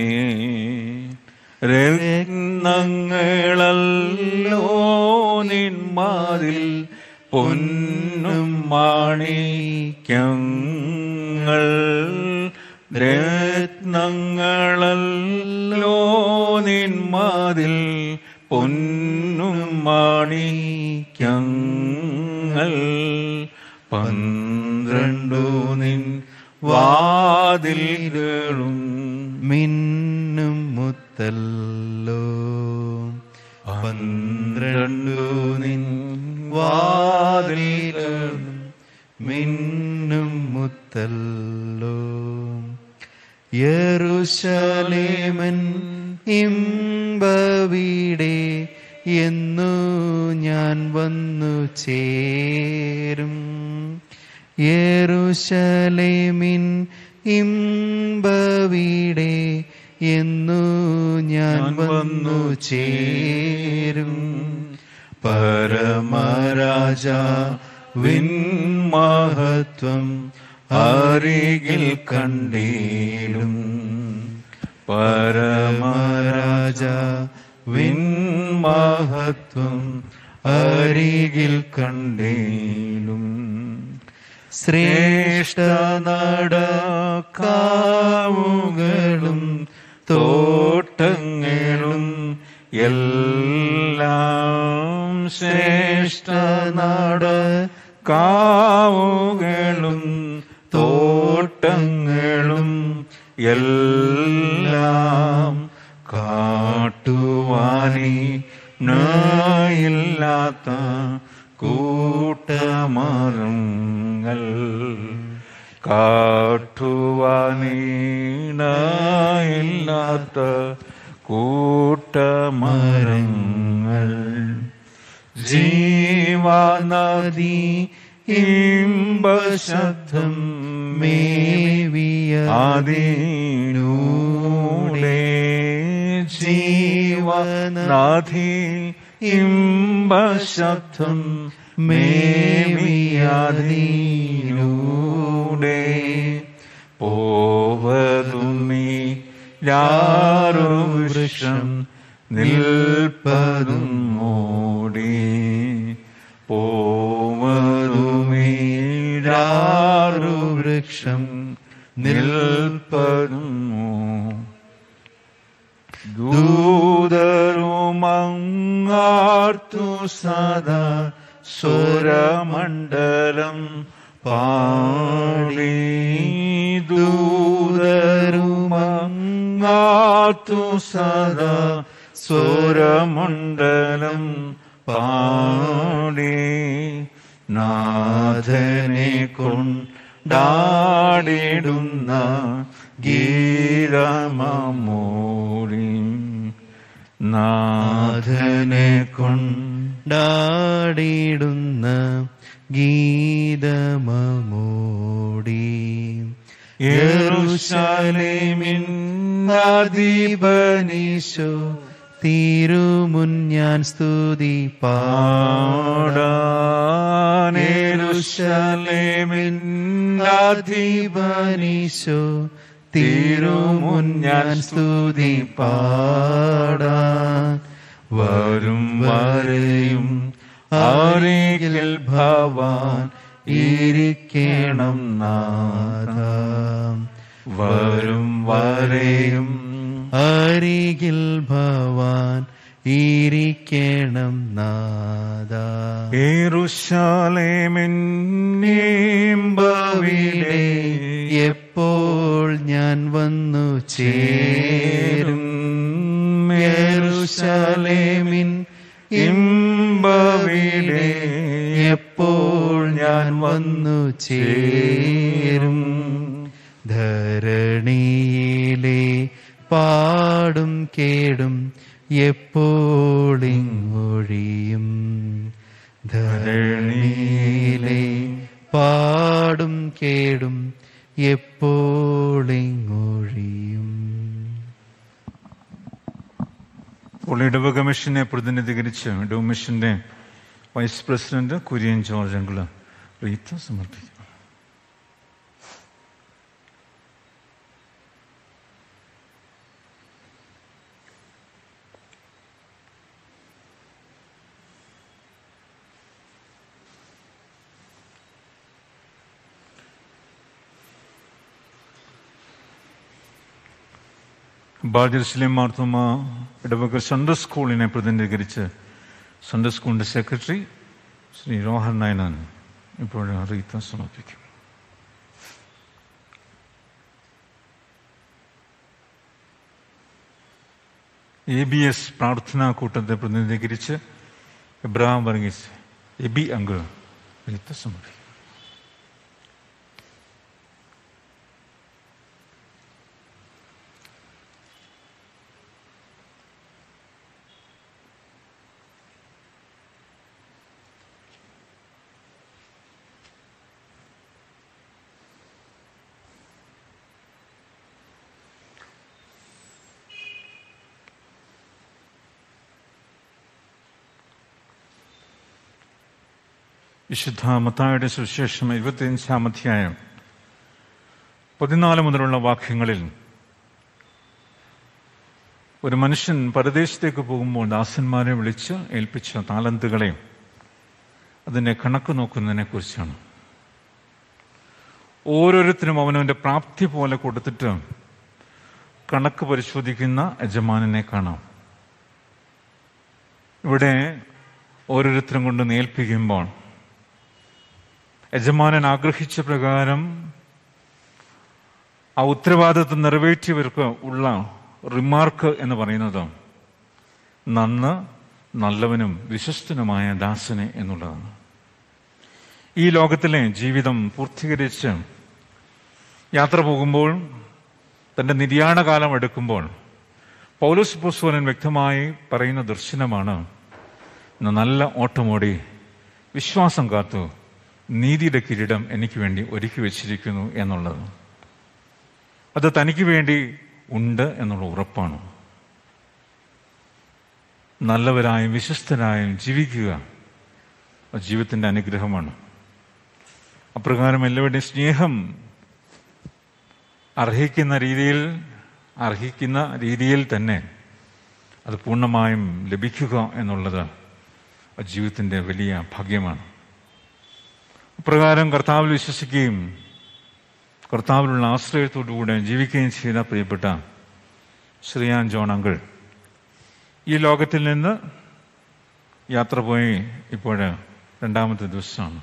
രത്നങ്ങളല്ലോ നിന്മാതിൽ പൊന്നും മാണിക്യങ്ങൾ രത്നങ്ങളല്ലോ നിന്മാതിൽ പൊന്നും മാണിക്യങ്ങൾ 12 നിൻ വാതിലുകളും മിന്നും മുത്തല്ലോ 12 12 നിൻ വാതിലുകളും മിന്നും മുത്തല്ലോ. യെരൂശലേമൻ ഇമ്പവീടേ എന്നു ഞാൻ വന്നു ചേരും. യെരൂശലേമിൻ ഇമ്പവീടേ എന്നു ഞാൻ വന്നു ചേരും. പരമരാജാവിൻ മഹത്വം അരികിൽ കണ്ടിടും. പരമരാജാവിൻ മഹത്വം അരികിൽ കണ്ടിടും. ശ്രേഷ്ഠ നടക്കാവുകളും തോട്ടങ്ങളും എല്ലാം ശ്രേഷ്ഠ നടക്കാവുകളും തോട്ടങ്ങളും എല്ലാം കാട്ടുവാനില്ലാത്ത കൂട്ടമരങ്ങൾ കാട്ടുവാനില്ലാത്ത കൂട്ടമരങ്ങൾ ജീവനദി ഇമ്പശബ്ദം മേവിയ അതിനൂടെ ജീവനദി ഇമ്പശബ്ദം മേവിയതിലൂടെ പോവതുമീ വൃക്ഷം നിൽപ്പതും മൂടി. പോവതുമീ വൃക്ഷം നിൽപ്പതും ദൂതരുമങ്ങാർത്തു സദാ സ്വരമണ്ഡലം പാടി. ദൂതരുമങ്ങാർത്തു സദാ സ്വരമണ്ഡലം പാടി. നാഥനെ കൊണ്ടാടിടുന്ന ഗീതമൂടി. നാഥനെ കൊണ്ടാടിടുന്ന ഗീതമൂടി. യെരൂശലേമിൻ അധിപനീശോ തിരുമുൻ ഞാൻ സ്തുതി പാടാൻ. യെരൂശലേമിൻ അധിപനീശോ തിരുമുൻ ഞാൻ സ്തുതി പാടാൻ. വരും വരെയും അരികിൽ ഭവാൻ ഇരിക്കണം നാഥ. വരും വരെയും അരികിൽ ഭവാൻ ഇരിക്കണം നാഥ. യെരൂശലേമിൻ ഇമ്പവീടേ എപ്പോൾ ഞാൻ വന്നു ചേരും. യെരൂശലേമിൻ ഇമ്പവീടേ എപ്പോൾ ഞാൻ വന്നു ചേരും. ധരണിയിലെ പാടും കേടും എപ്പോളിങ്ങൊഴിയും. ധരണിയിലെ പാടും കേടും എപ്പോളിങ്ങൊഴിയും. ഇപ്പോൾ ഇടവക മിഷനെ പ്രതിനിധീകരിച്ച് ഇടവ മിഷന്റെ vice president Kurian George uncle wreath സമർപ്പിക്കും. ബാജർസ്ലിം മാർത്തോമ ഇടവക സൺഡേ സ്കൂളിനെ പ്രതിനിധീകരിച്ച് സൺഡേ സ്കൂളിന്റെ സെക്രട്ടറി ശ്രീ രോഹൻ നയനാൻ ഇപ്പോൾ റീത്ത സമർപ്പിക്കും. ABS പ്രാർത്ഥനാ കൂട്ടത്തെ പ്രതിനിധീകരിച്ച് എബ്രഹാം വർഗീസ് എബി അങ്കിൾ എഴുത്ത് സമർപ്പിക്കും. വിശുദ്ധ മത്തായിയുടെ സുവിശേഷം 25-ാം അധ്യായം 14 മുതലുള്ള വാക്യങ്ങളിൽ ഒരു മനുഷ്യൻ പരദേശത്തേക്ക് പോകുമ്പോൾ ദാസന്മാരെ വിളിച്ച് ഏൽപ്പിച്ച താലന്തുകളെ അതിൻ്റെ കണക്ക് നോക്കുന്നതിനെ കുറിച്ചാണ്. ഓരോരുത്തരും അവനവൻ്റെ പ്രാപ്തി പോലെ കൊടുത്തിട്ട് കണക്ക് പരിശോധിക്കുന്ന യജമാനനെ കാണാം. ഇവിടെ ഓരോരുത്തരും കൊണ്ട് ഏൽപ്പിക്കുമ്പോൾ യജമാനൻ ആഗ്രഹിച്ച പ്രകാരം ആ ഉത്തരവാദിത്വം നിറവേറ്റിയവർക്ക് ഉള്ള റിമാർക്ക് എന്ന് പറയുന്നത് നല്ലവനും വിശ്വസ്തനുമായ ദാസനെ എന്നുള്ളതാണ്. ഈ ലോകത്തിലെ ജീവിതം പൂർത്തീകരിച്ച് യാത്ര പോകുമ്പോൾ, തൻ്റെ നിര്യാണകാലം എടുക്കുമ്പോൾ പൗലോസ് അപ്പോസ്തലൻ വ്യക്തമായി പറയുന്ന ദർശനമാണ്, നല്ല ഓട്ടമോടി വിശ്വാസം കാത്തു നീതിയുടെ കിരീടം എനിക്ക് വേണ്ടി ഒരുക്കി വെച്ചിരിക്കുന്നു എന്നുള്ളത്. അത് തനിക്ക് വേണ്ടി ഉണ്ട് എന്നുള്ള ഉറപ്പാണ്. നല്ലവരായും വിശ്വസ്തരായും ജീവിക്കുക ജീവിതത്തിൻ്റെ അനുഗ്രഹമാണ്. അപ്രകാരം എല്ലാവരുടെയും സ്നേഹം അർഹിക്കുന്ന രീതിയിൽ തന്നെ അത് പൂർണ്ണമായും ലഭിക്കുക എന്നുള്ളത് ജീവിതത്തിൻ്റെ വലിയ ഭാഗ്യമാണ്. അപ്രകാരം കർത്താവിൽ വിശ്വസിക്കുകയും കർത്താവിലുള്ള ആശ്രയത്തോടുകൂടെ ജീവിക്കുകയും ചെയ്ത പ്രിയപ്പെട്ട ശ്രീയാൻ ജോൺ അങ്കിൾ ഈ ലോകത്തിൽ നിന്ന് യാത്ര പോയി ഇപ്പോൾ 2ാമത്തെ ദിവസമാണ്.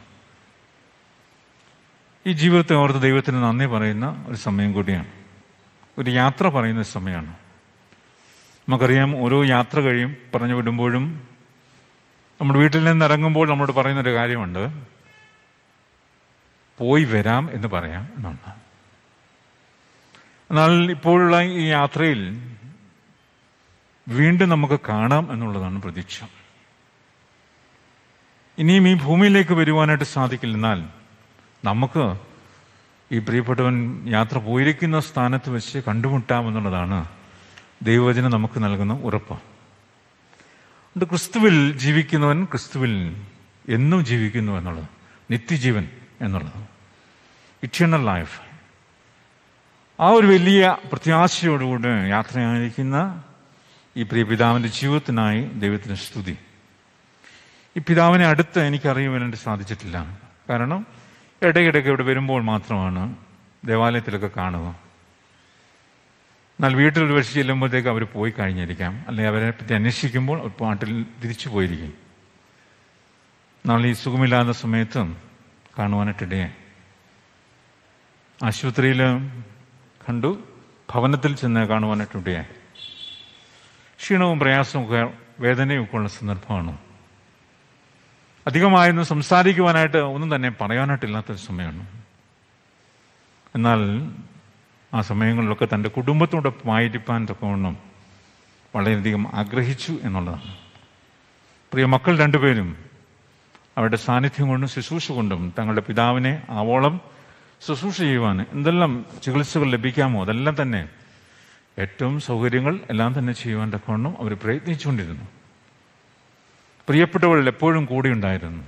ഈ ജീവിതത്തെ ഓർത്ത് ദൈവത്തിന് നന്ദി പറയുന്ന ഒരു സമയം കൂടിയാണ്. ഒരു യാത്ര പറയുന്ന സമയമാണ്. നമുക്കറിയാം, ഓരോ യാത്ര പറഞ്ഞു വിടുമ്പോഴും നമ്മുടെ വീട്ടിൽ നിന്ന് ഇറങ്ങുമ്പോൾ നമ്മളോട് പറയുന്നൊരു കാര്യമുണ്ട്, പോയി വരാം എന്ന് പറയാം എന്നാണ്. എന്നാൽ ഇപ്പോഴുള്ള ഈ യാത്രയിൽ വീണ്ടും നമുക്ക് കാണാം എന്നുള്ളതാണ് പ്രതീക്ഷ. ഇനിയും ഈ ഭൂമിയിലേക്ക് വരുവാനായിട്ട് സാധിക്കില്ല. എന്നാൽ നമുക്ക് ഈ പ്രിയപ്പെട്ടവൻ യാത്ര പോയിരിക്കുന്ന സ്ഥാനത്ത് വെച്ച് കണ്ടുമുട്ടാമെന്നുള്ളതാണ് ദൈവവചനം നമുക്ക് നൽകുന്ന ഉറപ്പ്. അതുകൊണ്ട് ക്രിസ്തുവിൽ ജീവിക്കുന്നവൻ ക്രിസ്തുവിൽ എന്നും ജീവിക്കുന്നു എന്നുള്ളത്, നിത്യജീവൻ എന്നുള്ളത്, ഇറ്റേണൽ ലൈഫ്. ആ ഒരു വലിയ പ്രത്യാശയോടുകൂടി യാത്രയായിരിക്കുന്ന ഈ പ്രിയ പിതാവിൻ്റെ ജീവിതത്തിനായി ദൈവത്തിന് സ്തുതി. ഈ പിതാവിനെ അടുത്ത് എനിക്കറിയുവാനായിട്ട് സാധിച്ചിട്ടില്ല. കാരണം ഇടയ്ക്കിടയ്ക്ക് ഇവിടെ വരുമ്പോൾ മാത്രമാണ് ദേവാലയത്തിലൊക്കെ കാണുക. എന്നാൽ വീട്ടിൽ ഒരു വർഷം ചെല്ലുമ്പോഴത്തേക്ക് അവർ പോയി കഴിഞ്ഞിരിക്കാം, അല്ലെങ്കിൽ അവരെ പറ്റി അന്വേഷിക്കുമ്പോൾ ഒരു പാട്ടിൽ തിരിച്ചു പോയിരിക്കും. എന്നാൽ ഈ സുഖമില്ലാത്ത സമയത്ത് കാണുവാനായിട്ടിടയായി. ആശുപത്രിയിൽ കണ്ടു, ഭവനത്തിൽ ചെന്ന് കാണുവാനായിട്ടിടയായി. ക്ഷീണവും പ്രയാസവും വേദനയും ഒക്കെ ഉള്ള സന്ദർഭമാണ്. അധികമായൊന്നും സംസാരിക്കുവാനായിട്ട് ഒന്നും തന്നെ പറയാനായിട്ടില്ലാത്തൊരു സമയമാണ്. എന്നാൽ ആ സമയങ്ങളിലൊക്കെ തൻ്റെ കുടുംബത്തോടൊപ്പമായിരിക്കാൻ തക്കവണ്ണം വളരെയധികം ആഗ്രഹിച്ചു എന്നുള്ളതാണ്. പ്രിയ മക്കൾ രണ്ടുപേരും അവരുടെ സാന്നിധ്യം കൊണ്ടും ശുശ്രൂഷ കൊണ്ടും തങ്ങളുടെ പിതാവിനെ ആവോളം ശുശ്രൂഷ ചെയ്യുവാൻ എന്തെല്ലാം ചികിത്സകൾ ലഭിക്കാമോ അതെല്ലാം തന്നെ, ഏറ്റവും സൗകര്യങ്ങൾ എല്ലാം തന്നെ ചെയ്യുവാൻ തക്കവണ്ണം അവർ പ്രയത്നിച്ചുകൊണ്ടിരുന്നു. പ്രിയപ്പെട്ടവൾ എപ്പോഴും കൂടെ ഉണ്ടായിരുന്നു.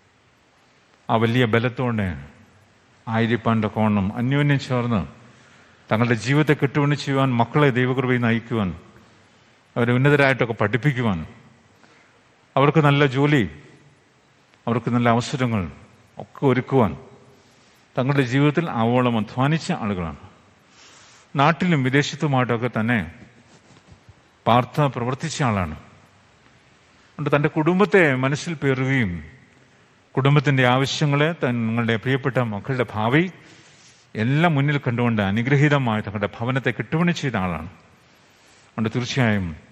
ആ വലിയ ബലത്തോടെ ആയിരിക്കാൻ തക്കവണ്ണം അന്യോന്യം ചേർന്ന് തങ്ങളുടെ ജീവിതത്തെ കെട്ടുപണി ചെയ്യുവാൻ, മക്കളെ ദൈവകൃപയിൽ നയിക്കുവാൻ, അവരെ ഉന്നതരായിട്ടൊക്കെ പഠിപ്പിക്കുവാൻ, അവർക്ക് നല്ല ജോലി, അവർക്ക് നല്ല അവസരങ്ങൾ ഒക്കെ ഒരുക്കുവാൻ തങ്ങളുടെ ജീവിതത്തിൽ ആവോളം അധ്വാനിച്ച ആളുകളാണ്. നാട്ടിലും വിദേശത്തുമായിട്ടൊക്കെ തന്നെ പാർത്ത് പ്രവർത്തിച്ച ആളാണ്. അതുകൊണ്ട് തൻ്റെ കുടുംബത്തെ മനസ്സിൽ പേറുകയും കുടുംബത്തിൻ്റെ ആവശ്യങ്ങളെ, തങ്ങളുടെ പ്രിയപ്പെട്ട മക്കളുടെ ഭാവി എല്ലാം മുന്നിൽ കണ്ടുകൊണ്ട് അനുഗ്രഹീതമായി തങ്ങളുടെ ഭവനത്തെ കെട്ടുപണി ചെയ്ത ആളാണ്. അതുകൊണ്ട് തീർച്ചയായും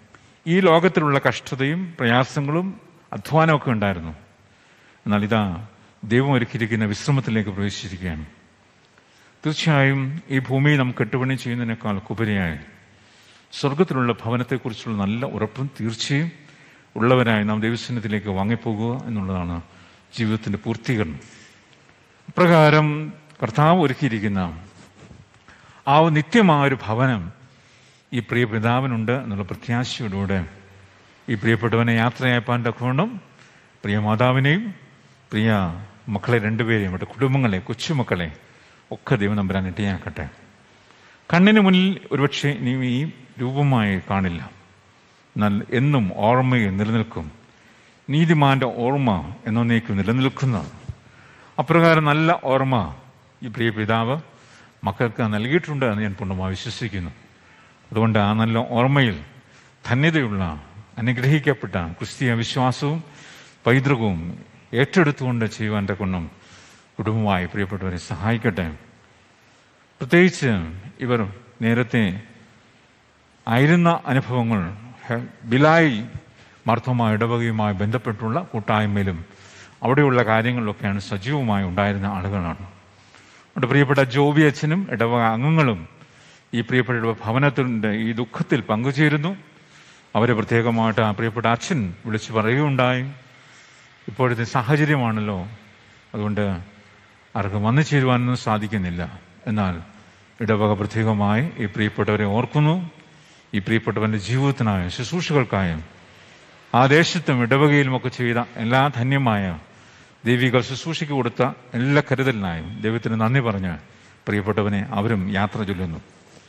ഈ ലോകത്തിലുള്ള കഷ്ടതയും പ്രയാസങ്ങളും അധ്വാനമൊക്കെ ഉണ്ടായിരുന്നു. എന്നാൽ ഇതാ ദൈവം ഒരുക്കിയിരിക്കുന്ന വിശ്രമത്തിലേക്ക് പ്രവേശിച്ചിരിക്കുകയാണ്. തീർച്ചയായും ഈ ഭൂമിയിൽ നാം കെട്ടുപണി ചെയ്യുന്നതിനേക്കാൾ ഉപരിയായി സ്വർഗത്തിലുള്ള ഭവനത്തെക്കുറിച്ചുള്ള നല്ല ഉറപ്പും തീർച്ചയും ഉള്ളവരായി നാം ദൈവസന്നിധിയിലേക്ക് വാങ്ങിപ്പോകുക എന്നുള്ളതാണ് ജീവിതത്തിൻ്റെ പൂർത്തീകരണം. അപ്രകാരം കർത്താവ് ഒരുക്കിയിരിക്കുന്ന ആ നിത്യമായൊരു ഭവനം ഈ പ്രിയ പിതാവിനുണ്ട് എന്നുള്ള പ്രത്യാശയോടുകൂടെ ഈ പ്രിയപ്പെട്ടവനെ യാത്രയയപ്പാൻ തക്കവണ്ണം പ്രിയ മാതാവിനെയും പ്രിയ മക്കളെ രണ്ടുപേരെയും അവരുടെ കുടുംബങ്ങളെ, കൊച്ചുമക്കളെ ഒക്കെ ദൈവം നമ്പരാൻ ഇട്ടിയാക്കട്ടെ. കണ്ണിന് മുന്നിൽ ഒരുപക്ഷെ ഇനി ഈ രൂപമായി കാണില്ല, എന്നാൽ എന്നും ഓർമ്മയിൽ നിലനിൽക്കും. നീതിമാന്റെ ഓർമ്മ എന്നേക്കും നിലനിൽക്കുന്ന അപ്രകാരം നല്ല ഓർമ്മ ഈ പ്രിയ പിതാവ് മക്കൾക്ക് നൽകിയിട്ടുണ്ട് എന്ന് ഞാൻ പൂർണ്ണമായി വിശ്വസിക്കുന്നു. അതുകൊണ്ട് ആ നല്ല ഓർമ്മയിൽ ധന്യതയുള്ള അനുഗ്രഹിക്കപ്പെട്ട ക്രിസ്തീയ വിശ്വാസവും പൈതൃകവും ഏറ്റെടുത്തുകൊണ്ട് ചെയ്യുവാൻ തക്കവണ്ണം കുടുംബമായി പ്രിയപ്പെട്ടവരെ സഹായിക്കട്ടെ. പ്രത്യേകിച്ച് ഇവർ നേരത്തെ ആയിരുന്ന അനുഭവങ്ങൾ ബിലായി മാർത്തോമാ ഇടവകയുമായി ബന്ധപ്പെട്ടുള്ള കൂട്ടായ്മയിലും അവിടെയുള്ള കാര്യങ്ങളിലൊക്കെയാണ് സജീവമായി ഉണ്ടായിരുന്ന ആളുകളാണ്. അവിടെ പ്രിയപ്പെട്ട ജോബി അച്ഛനും ഇടവക അംഗങ്ങളും ഈ പ്രിയപ്പെട്ട ഭവനത്തിൻ്റെ ഈ ദുഃഖത്തിൽ പങ്കുചേരുന്നു. അവരെ പ്രത്യേകമായിട്ട് ആ പ്രിയപ്പെട്ട അച്ഛൻ വിളിച്ചു പറയുകയുണ്ടായി. ഇപ്പോഴത്തെ സാഹചര്യമാണല്ലോ, അതുകൊണ്ട് ആർക്കും വന്നു ചേരുവാനൊന്നും സാധിക്കുന്നില്ല. എന്നാൽ ഇടവക പ്രത്യേകമായി ഈ പ്രിയപ്പെട്ടവരെ ഓർക്കുന്നു. ഈ പ്രിയപ്പെട്ടവൻ്റെ ജീവിതത്തിനായ ശുശ്രൂഷകൾക്കായും ആ ദേശത്തും ഇടവകയിലുമൊക്കെ ചെയ്ത എല്ലാ ധന്യമായ ദൈവിക ശുശ്രൂഷയ്ക്ക് കൊടുത്ത എല്ലാ കരുതലിനായും ദൈവത്തിന് നന്ദി പറഞ്ഞ് പ്രിയപ്പെട്ടവനെ അവരും യാത്ര ചൊല്ലുന്നു.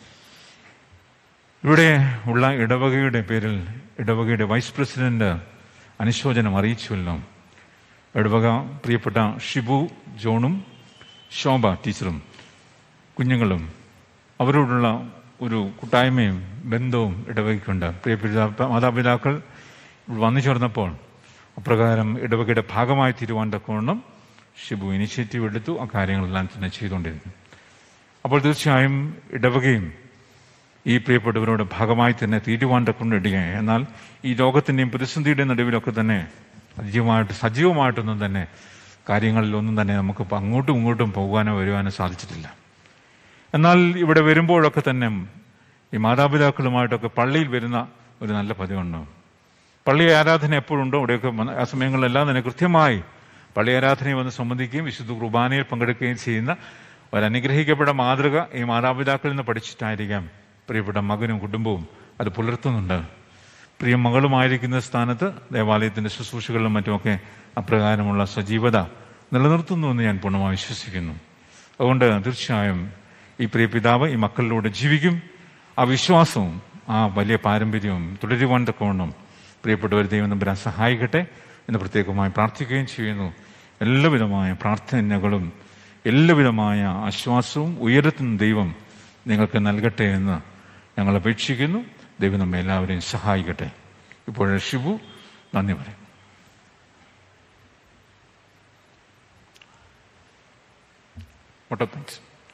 ഇവിടെ ഉള്ള ഇടവകയുടെ പേരിൽ ഇടവകയുടെ വൈസ് പ്രസിഡന്റ് അനുശോചനം അറിയിച്ചുവല്ലോ. ഇടവക പ്രിയപ്പെട്ട ഷിബു ജോണും ശോഭ ടീച്ചറും കുഞ്ഞുങ്ങളും അവരോടുള്ള ഒരു കൂട്ടായ്മയും ബന്ധവും ഇടവകയ്ക്കുണ്ട്. പ്രിയപ്പെട്ട മാതാപിതാക്കൾ വന്നു ചേർന്നപ്പോൾ അപ്രകാരം ഇടവകയുടെ ഭാഗമായി തീരുവാൻ തക്കവണ്ണം ഷിബു ഇനിഷ്യേറ്റീവ് എടുത്തു. ആ കാര്യങ്ങളെല്ലാം തന്നെ ചെയ്തുകൊണ്ടിരുന്നു. അപ്പോൾ തീർച്ചയായും ഇടവകയും ഈ പ്രിയപ്പെട്ടവരുടെ ഭാഗമായി തന്നെ തീരുവാൻ തക്കൊണ്ട് ഇടുകയാണ്. എന്നാൽ ഈ ലോകത്തിൻ്റെയും പ്രതിസന്ധിയുടെയും നടുവിലൊക്കെ തന്നെ സജീവമായിട്ടൊന്നും തന്നെ കാര്യങ്ങളിലൊന്നും തന്നെ നമുക്ക് അങ്ങോട്ടും ഇങ്ങോട്ടും പോകുവാനോ വരുവാനോ സാധിച്ചിട്ടില്ല. എന്നാൽ ഇവിടെ വരുമ്പോഴൊക്കെ തന്നെ ഈ മാതാപിതാക്കളുമായിട്ടൊക്കെ പള്ളിയിൽ വരുന്ന ഒരു നല്ല പതിവുണ്ട്. പള്ളി ആരാധന എപ്പോഴുണ്ടോ അവിടെയൊക്കെ ആ സമയങ്ങളിലെല്ലാം തന്നെ കൃത്യമായി പള്ളി ആരാധനയെ വന്ന് സംബന്ധിക്കുകയും വിശുദ്ധ കുർബാനയിൽ പങ്കെടുക്കുകയും ചെയ്യുന്ന ഒരനുഗ്രഹിക്കപ്പെട്ട മാതൃക ഈ മാതാപിതാക്കളിൽ നിന്ന് പഠിച്ചിട്ടായിരിക്കാം പ്രിയപ്പെട്ട മകനും കുടുംബവും അത് പുലർത്തുന്നുണ്ട്. പ്രിയ മകളുമായിരിക്കുന്ന സ്ഥാനത്ത് ദേവാലയത്തിൻ്റെ ശുശ്രൂഷകളിലും മറ്റുമൊക്കെ അപ്രകാരമുള്ള സജീവത നിലനിർത്തുന്നുവെന്ന് ഞാൻ പൂർണ്ണമായി വിശ്വസിക്കുന്നു. അതുകൊണ്ട് തീർച്ചയായും ഈ പ്രിയ പിതാവ് ഈ മക്കളിലൂടെ ജീവിക്കും. ആ വിശ്വാസവും ആ വലിയ പാരമ്പര്യവും തുടരുവാൻ തക്കവണ്ണം പ്രിയപ്പെട്ടവർ ദൈവം നമ്പരാൻ സഹായിക്കട്ടെ എന്ന് പ്രത്യേകമായി പ്രാർത്ഥിക്കുകയും ചെയ്യുന്നു. എല്ലാവിധമായ പ്രാർത്ഥനകളും എല്ലാവിധമായ ആശ്വാസവും ഉയരത്തുന്ന ദൈവം നിങ്ങൾക്ക് നൽകട്ടെ എന്ന് ഞങ്ങൾ അപേക്ഷിക്കുന്നു. ദൈവം നമ്മെ എല്ലാവരെയും സഹായിക്കട്ടെ. ഇപ്പോൾ ഷിബു നന്ദി പറയും. Thanks.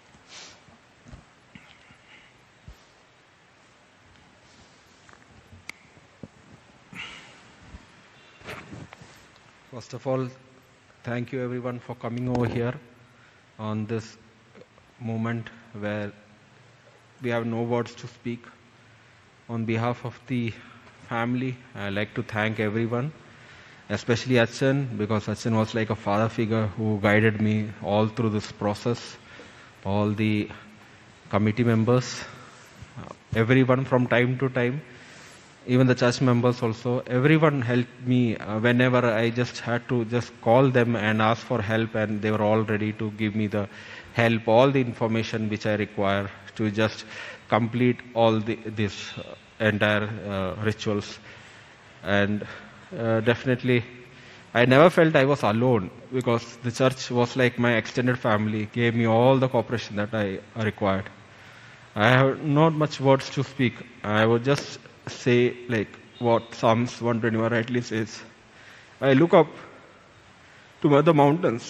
First of all, thank you everyone for coming over here on this moment where we have no words to speak. On behalf of the family, I like to thank everyone, especially Achan, because Achan was like a father figure who guided me all through this process. All the committee members, everyone from time to time, even the church members also, everyone helped me whenever I just had to just call them and ask for help, and they were all ready to give me the help, all the information which I require to just complete all this entire rituals. And definitely I never felt I was alone, because the church was like my extended family, gave me all the cooperation that I required. I have not much words to speak. I would just say like what Psalms 121 rightly says. I look up to the mountains.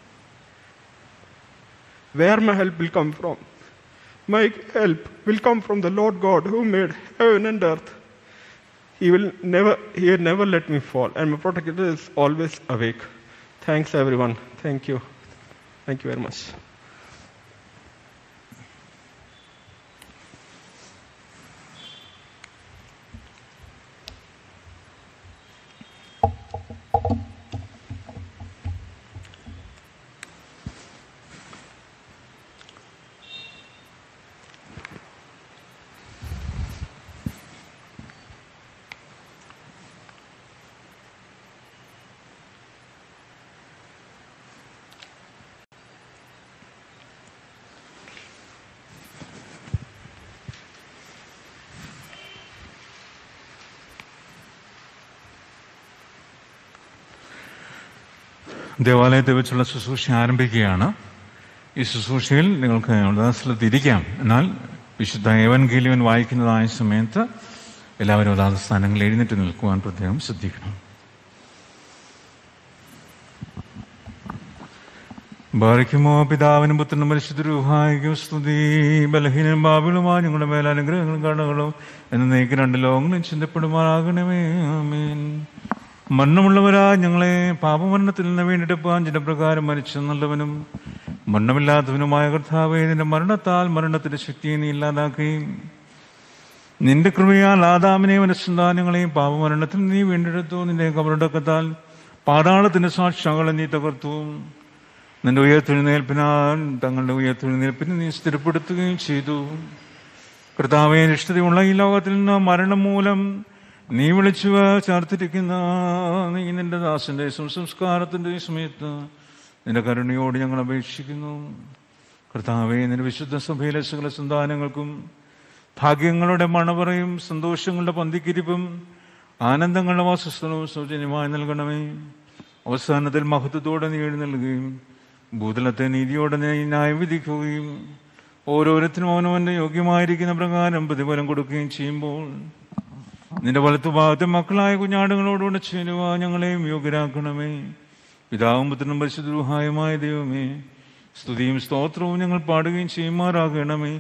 Where my help will come from? My help will come from the Lord God who made heaven and earth. He never let me fall, and my protector is always awake. Thanks, everyone. Thank you. Thank you very much. ദേവാലയത്തെ വെച്ചുള്ള ശുശ്രൂഷ ആരംഭിക്കുകയാണ്. ഈ ശുശ്രൂഷയിൽ നിങ്ങൾക്ക് സ്ഥലത്തിരിക്കാം. എന്നാൽ വിശുദ്ധ എവൻഗേലിയൻ വായിക്കുന്നതായ സമയത്ത് എല്ലാവരും അതാത് സ്ഥാനങ്ങളിൽ എഴുന്നേറ്റ് നിൽക്കുവാൻ പ്രത്യേകം ശ്രദ്ധിക്കണം. ബാരിക്കുമോ പിതാവിനും പുത്രനും പരിശുദ്ധ റൂഹായിക്കും സ്തുതി. ബലഹീനനും പാപികളുമായ ഞങ്ങളുടെ മേലനുഗ്രഹങ്ങളും കടകളും എന്നേക്ക് രണ്ട് ലോകങ്ങളും ചിന്തപ്പെടുമാറാകണമേ. ആമേൻ. മരണമുള്ളവരാ ഞങ്ങളെ പാപമരണത്തിൽ നിന്ന് വീണ്ടെടുപ്പാൻ ജനപ്രകാരം മരിച്ചെന്നുള്ളവനും മരണമില്ലാത്തവനുമായ കർത്താവേ, നിന്റെ മരണത്താൽ മരണത്തിന്റെ ശക്തിയെ നീ ഇല്ലാതാക്കുകയും നിന്റെ കൃപയാൽ ആദാമിനെ മനസ്സന്താനങ്ങളെയും പാപമരണത്തിൽ നീ വീണ്ടെടുത്തു. നിന്റെ കബറടക്കത്താൽ പാതാളത്തിന്റെ സാക്ഷ്യങ്ങളെ നീ തകർത്തു. നിന്റെ ഉയർത്തെഴുന്നേൽപ്പിനാൽ തങ്ങളുടെ ഉയർത്തെഴുന്നേൽപ്പിനെ നീ സ്ഥിരപ്പെടുത്തുകയും ചെയ്തു. കർത്താവേ, നിഷ്ഠതയുള്ള ഈ ലോകത്തിൽ നിന്ന് മരണം മൂലം നീ വിളിച്ചു ചേർത്തിരിക്കുന്ന നീ നിന്റെ ദാസന്റെ സംസ്കാരത്തിന്റെ സമയത്ത് നിന്റെ കരുണയോട് ഞങ്ങൾ അപേക്ഷിക്കുന്നു. കർത്താവേ, നിന്റെ വിശുദ്ധ സഭയിലെ സകല സന്താനങ്ങൾക്കും ഭാഗ്യങ്ങളുടെ മണവറയും സന്തോഷങ്ങളുടെ പന്തിക്കിരിപ്പും ആനന്ദങ്ങളുടെ വാസസ്ഥലവും സൗജന്യമായി നൽകണമേ. അവസാനത്തിൽ മഹത്വത്തോടെ നീ എഴുന്നള്ളുകയും ഭൂതലത്തെ നീതിയോടെ നീ ന്യായം വിധിക്കുകയും ഓരോരുത്തരും അവനവന്റെ യോഗ്യമായിരിക്കുന്ന പ്രകാരം പ്രതിഫലം കൊടുക്കുകയും ചെയ്യുമ്പോൾ നിന്റെ വലത്തുഭാഗത്തെ മക്കളായ കുഞ്ഞാടുകളോടുകൂടെ ചേരുവാൻ ഞങ്ങളെയും യോഗ്യരാക്കണമേ. പിതാവും പുത്രനും പരിശുദ്ധ റൂഹായുമായ ദൈവമേ, സ്തുതിയും സ്തോത്രവും ഞങ്ങൾ പാടുകയും ചെയ്യുമാറാകണമേ.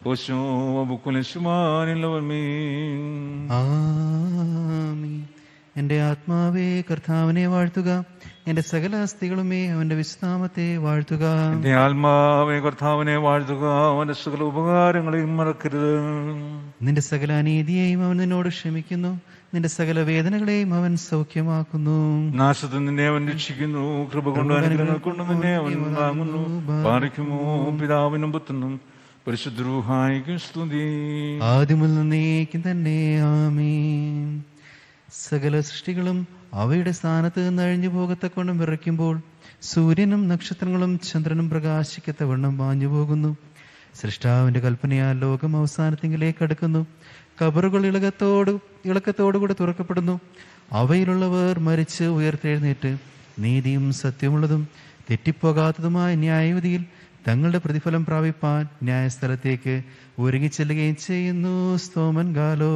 എന്റെ ആത്മാവേ കർത്താവിനെ വാഴ്ത്തുക, എന്റെ സകല അസ്ഥികളുമേ അവന്റെ വിശ്രാമത്തെ വാഴ്ത്തുക. എന്റെ ആത്മാവേ കർത്താവിനെ വാഴ്ത്തുക, അവന്റെ സകല ഉപകാരങ്ങളെയും മറക്കരുത്. നിന്റെ സകല അനീതിയെയും അവൻ നിന്നോട് ക്ഷമിക്കുന്നു, നിന്റെ സകല വേദനകളെയും അവൻ സൗഖ്യമാക്കുന്നു. നാശത്തിൽ നിന്നെ അവൻ രക്ഷിക്കുന്നു, കൃപ കൊണ്ട് അനുഗ്രഹങ്ങൾ കൊണ്ട് നിന്നെ അവൻ വാങ്ങുന്നു. പാലിക്കുമോ പിതാവിനും പുത്രനും പരിശുദ്ധ റൂഹായിക്കും സ്തുതി. ആദ്യമുതൽ എന്നേക്കും തന്നെ ആമേൻ. സകല സൃഷ്ടികളും അവയുടെ സ്ഥാനത്ത് നിന്ന് അഴിഞ്ഞു പോകത്തക്കൊണ്ടും വിറയ്ക്കുമ്പോൾ സൂര്യനും നക്ഷത്രങ്ങളും ചന്ദ്രനും പ്രകാശിക്കത്തവണ്ണം മാഞ്ഞു പോകുന്നു. സൃഷ്ടാവിന്റെ കൽപ്പനയാൽ ലോകം അവസാനത്തിങ്കിലേക്ക് അടുക്കുന്നു. കബറുകൾ ഇളക്കത്തോടുകൂടെ തുറക്കപ്പെടുന്നു. അവയിലുള്ളവർ മരിച്ച് ഉയർത്തെഴുന്നേറ്റ് നീതിയും സത്യമുള്ളതും തെറ്റിപ്പോകാത്തതുമായ ന്യായവിധിയിൽ തങ്ങളുടെ പ്രതിഫലം പ്രാപിപ്പാൻ ന്യായസ്ഥലത്തേക്ക് ഒരുങ്ങിച്ചെല്ലുകയും ചെയ്യുന്നു. സ്തോമൻ ഗാലോ.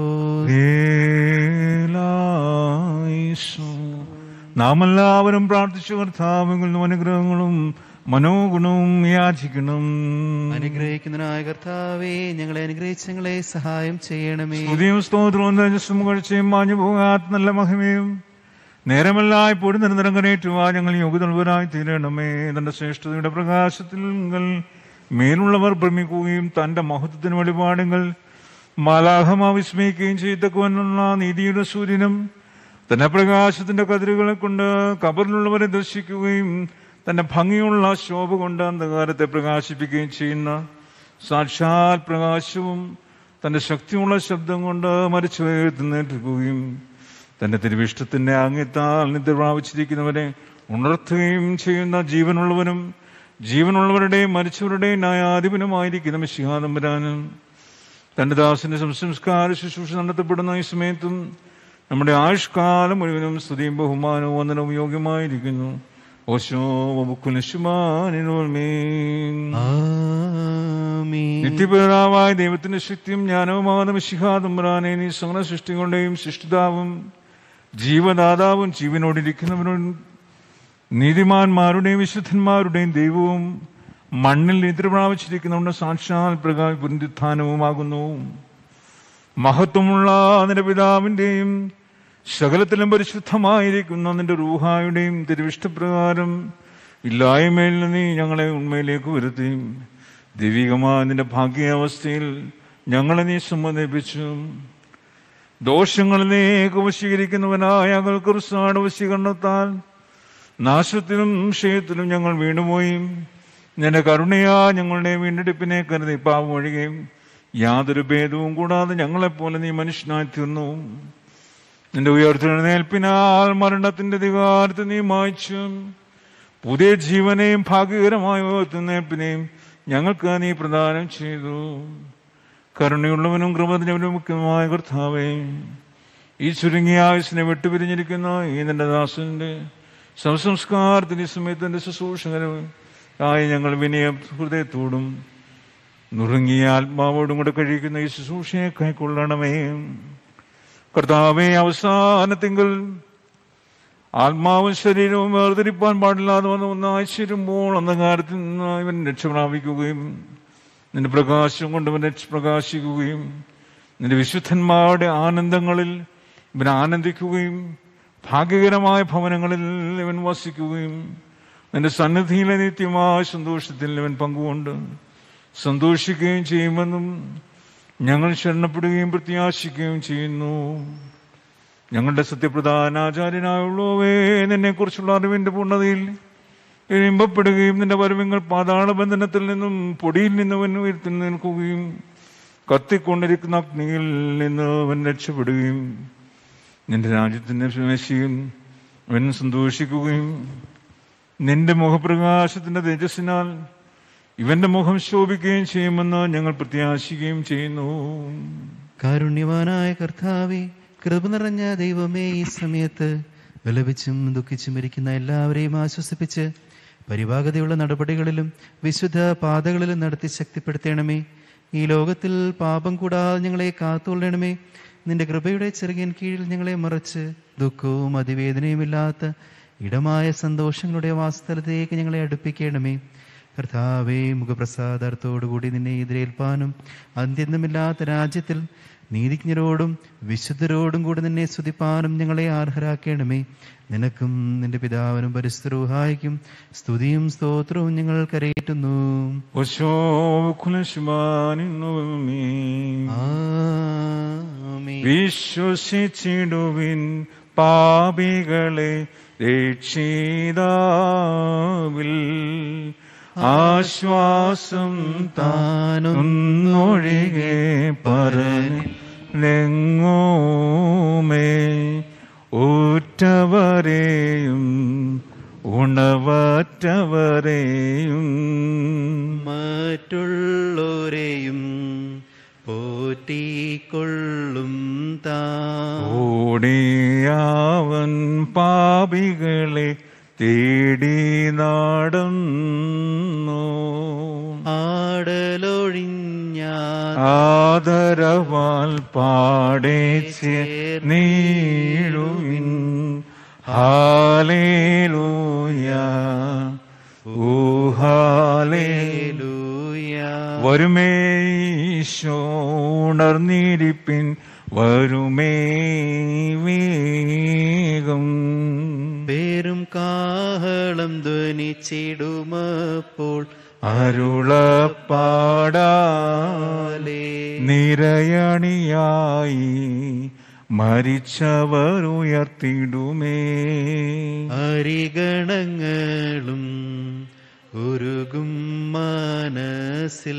നാം എല്ലാവരും പ്രാർത്ഥിച്ചു കർത്താവിൽ അനുഗ്രഹങ്ങളും മനോഗുണവും യാചിക്കണം. അനുഗ്രഹിക്കുന്നതിനായ കർത്താവേ, ഞങ്ങളെ അനുഗ്രഹിച്ച് ഞങ്ങളെ സഹായം ചെയ്യണമേ. സ്തുതിയും സ്തോത്രവും തേജസ്സും കാഴ്ചയും മാഞ്ഞു പോകാത്ത നല്ല മഹിമയും നേരമല്ലായ്പോഴും നിരന്തരം കരയേറ്റുവാൻ ഞങ്ങൾ യോഗ്യതയുള്ളവരായി തീരണമേ. തന്റെ ശ്രേഷ്ഠതയുടെ പ്രകാശത്തിൽ മേലുള്ളവർ ഭ്രമിക്കുകയും തന്റെ മഹത്വത്തിന് വെളിപാടുകൾ മാലാഖമാ വിസ്മയിക്കുകയും ചെയ്തക്കുവാനുള്ള നീതിയുടെ സൂര്യനും തന്റെ പ്രകാശത്തിന്റെ കതിരുകളെ കൊണ്ട് കബറിലുള്ളവരെ ദർശിക്കുകയും തന്റെ ഭംഗിയുള്ള ശോഭ കൊണ്ട് അന്ധകാരത്തെ പ്രകാശിപ്പിക്കുകയും ചെയ്യുന്ന സാക്ഷാൽ പ്രകാശവും തന്റെ ശക്തിയുള്ള ശബ്ദം കൊണ്ട് മരിച്ചുയർത്തുന്നേൽക്കുകയും തന്റെ തിരുവിഷ്ടത്തിന്റെ ആംഗ്യത്താൽ നിദ്ര പ്രാപിച്ചിരിക്കുന്നവരെ ഉണർത്തുകയും ചെയ്യുന്ന ജീവനുള്ളവനും ജീവനുള്ളവരുടെയും മരിച്ചവരുടെയും ന്യായാധിപനുമായിരിക്കുന്ന മിശിഹാ തമ്പുരാനും തന്റെ ദാസന്റെ സംസ്കാര ശുശ്രൂഷ നടത്തപ്പെടുന്ന ഈ സമയത്തും നമ്മുടെ ആയുഷ്കാലം മുഴുവനും സ്തുതിയും ബഹുമാനവും വന്ദനവും യോഗ്യമായിരിക്കുന്നു. നിത്യപിതാവായ ദൈവത്തിന്റെ ശക്തിയും ജ്ഞാനവുമാകുന്ന മിശിഹാ തമ്പുരാനെ, നീ സകല സൃഷ്ടികളുടെയും സൃഷ്ടിതാവും ജീവദാതാവും ജീവനോടിരിക്കുന്നവരും നീതിമാന്മാരുടെയും വിശുദ്ധന്മാരുടെയും ദൈവവും മണ്ണിൽ നിദ്ര പ്രാപിച്ചിരിക്കുന്നവരുടെ സാക്ഷാൽ പുനരുത്ഥാനവുമാകുന്നു. മഹത്വമുള്ള നിന്റെ പിതാവിൻ്റെയും സകലത്തിലും പരിശുദ്ധമായിരിക്കുന്ന നിന്റെ റൂഹായുടെയും തിരുവിഷ്ടപ്രകാരം ഇല്ലായ്മയിൽ നീ ഞങ്ങളെ ഉണ്മയിലേക്ക് വരുത്തി ദൈവികമായ നിന്റെ ഭാഗ്യാവസ്ഥയിൽ ഞങ്ങളെ നീ സമ്മതിപ്പിച്ചു. ദോഷങ്ങളിലേക്ക് വശീകരിക്കുന്നവനായ അകൽക്കുറിച്ചാട് വശീകരണത്താൽ നാശത്തിലും ക്ഷയത്തിലും ഞങ്ങൾ വീണുപോയി. നിന്റെ കരുണയാ ഞങ്ങളുടെ വീണ്ടെടുപ്പിനെ കരുതി പാപം ഒഴികെയും യാതൊരു ഭേദവും കൂടാതെ ഞങ്ങളെപ്പോലെ നീ മനുഷ്യനായി തീർന്നു. നിന്റെ ഉയർത്തെഴുന്നേൽപ്പിനാൽ മരണത്തിന്റെ അധികാരത്തെ നീ മായ്ച്ചു. പുതിയ ജീവനെയും ഭാഗ്യകരമായ ഉയർത്തെഴുന്നേൽപ്പിനെയും ഞങ്ങൾക്ക് നീ പ്രദാനം ചെയ്തു. കരുണയുള്ളവനും കൃപതിനും മുഖ്യമായ കർത്താവേ, ഈ ചുരുങ്ങിയ ആയുസിനെ വിട്ടുപിരിഞ്ഞിരിക്കുന്ന ഈ നിന്റെ ദാസന്റെ സംസ്കാരത്തിന്റെ സമയത്തിന്റെ ശുശ്രൂഷകരും ഞങ്ങൾ വിനയ ഹൃദയത്തോടും നുറുങ്ങിയ ആത്മാവോടും കൂടെ കഴിക്കുന്ന ഈ ശുശ്രൂഷയെ കൈക്കൊള്ളണമേ. കർത്താവേ, അവസാനത്തെങ്കിൽ ആത്മാവും ശരീരവും വേർതിരിപ്പാൻ പാടില്ലാതെ വന്ന് ഒന്നായി ചേരുമ്പോൾ അന്ധകാരത്തിൽ നിന്ന് ഇവൻ രക്ഷ പ്രാപിക്കുകയും നിന്റെ പ്രകാശം കൊണ്ട് ഇവൻ പ്രകാശിക്കുകയും നിന്റെ വിശുദ്ധന്മാരുടെ ആനന്ദങ്ങളിൽ ഇവൻ ആനന്ദിക്കുകയും ഭാഗ്യകരമായ ഭവനങ്ങളിൽ ഇവൻ വസിക്കുകയും നിന്റെ സന്നിധിയിലെ നിത്യമായ സന്തോഷത്തിൽ ഇവൻ പങ്കുകൊണ്ട് സന്തോഷിക്കുകയും ചെയ്യുമെന്നും ഞങ്ങൾ ശരണപ്പെടുകയും പ്രത്യാശിക്കുകയും ചെയ്യുന്നു. ഞങ്ങളുടെ സത്യപ്രധാനാചാര്യനായുള്ളവേ, നിന്നെക്കുറിച്ചുള്ള അറിവിന്റെ പൂർണ്ണതയിൽ എഴുമ്പപ്പെടുകയും നിന്റെ വരവിങ്ങൾ പാതാളബന്ധനത്തിൽ നിന്നും പൊടിയിൽ നിന്നവൻ ഉയർത്തി നിൽക്കുകയും കത്തിക്കൊണ്ടിരിക്കുന്ന അഗ്നിയിൽ നിന്ന് അവൻ രക്ഷപ്പെടുകയും നിന്റെ രാജ്യത്തിന്റെ മേശയും അവൻ സന്തോഷിക്കുകയും നിന്റെ മുഖപ്രകാശത്തിന്റെ തേജസ്സിനാൽ ഇവന്റെ മുഖം ശോഭിക്കുകയും ചെയ്യുമെന്ന് ഞങ്ങൾ പ്രത്യാശിക്കുകയും ചെയ്യുന്നു. കാരുണ്യവാനായ കർത്താവേ, കൃപ നിറഞ്ഞ ദൈവമേ, ഈ സമയത്ത് വിലപിച്ചും ദുഃഖിച്ചും ഇരിക്കുന്ന എല്ലാവരെയും ആശ്വസിപ്പിച്ച് പരിഭാഗതയുള്ള നടപടികളിലും വിശുദ്ധ പാതകളിലും നടത്തി ശക്തിപ്പെടുത്തണമേ. ഈ ലോകത്തിൽ പാപം കൂടാതെ ഞങ്ങളെ കാത്തുകൊള്ളണമേ. നിന്റെ കൃപയുടെ ചെറുകിൻ കീഴിൽ ഞങ്ങളെ മറച്ച് ദുഃഖവും അതിവേദനയുമില്ലാത്ത ഇടമായ സന്തോഷങ്ങളുടെ വാസ്തവത്തിലേക്ക് ഞങ്ങളെ അടുപ്പിക്കണമേ. കർത്താവേ, മുഖപ്രസാദത്തോടുകൂടി നിന്നെ എതിരേൽപ്പാനും അന്ത്യന്തമില്ലാത്ത രാജ്യത്തിൽ നീതിജ്ഞരോടും വിശുദ്ധരോടും കൂടി നിന്നെ സ്തുതിപ്പാനും ഞങ്ങളെ അർഹരാക്കണമേ. നിനക്കും നിന്റെ പിതാവിനും പരിശുദ്ധ റൂഹായിക്കും സ്തുതിയും സ്തോത്രവും ഞങ്ങൾ കരയേറ്റുന്നു. വിശ്വസിച്ചിടുവിൻ പാപികളെ രക്ഷിതാവിൽ ആശ്വാസം താനൊന്നൊഴികെ പറഞ്ഞെങ്ങോമേ ഊറ്റവരെയും ഉണവറ്റവരെയും മറ്റുള്ളവരെയും പോറ്റിക്കൊള്ളും ഓടിയാവൻ പാപികളെ തേടി നടന്നു. ആടലൊഴിഞ്ഞ ആദരവാൽ പാടെ ചേർന്നീഴുവിൻ. ഹാലേലൂയ, ഓ ഹാലേലൂയ. വരുമേ ഈശോ, ഉണർന്നിരിപ്പിൻ, വരുമേ വേഗം. പേരും കാഹളം ധ്വനിച്ചിടുമപ്പോൾ അരുളപ്പാടാലേ നിരയണിയായി മരിച്ചവരുയർത്തിടുമേ. അരിഗണങ്ങളും ഉരുകും മനസ്സിൽ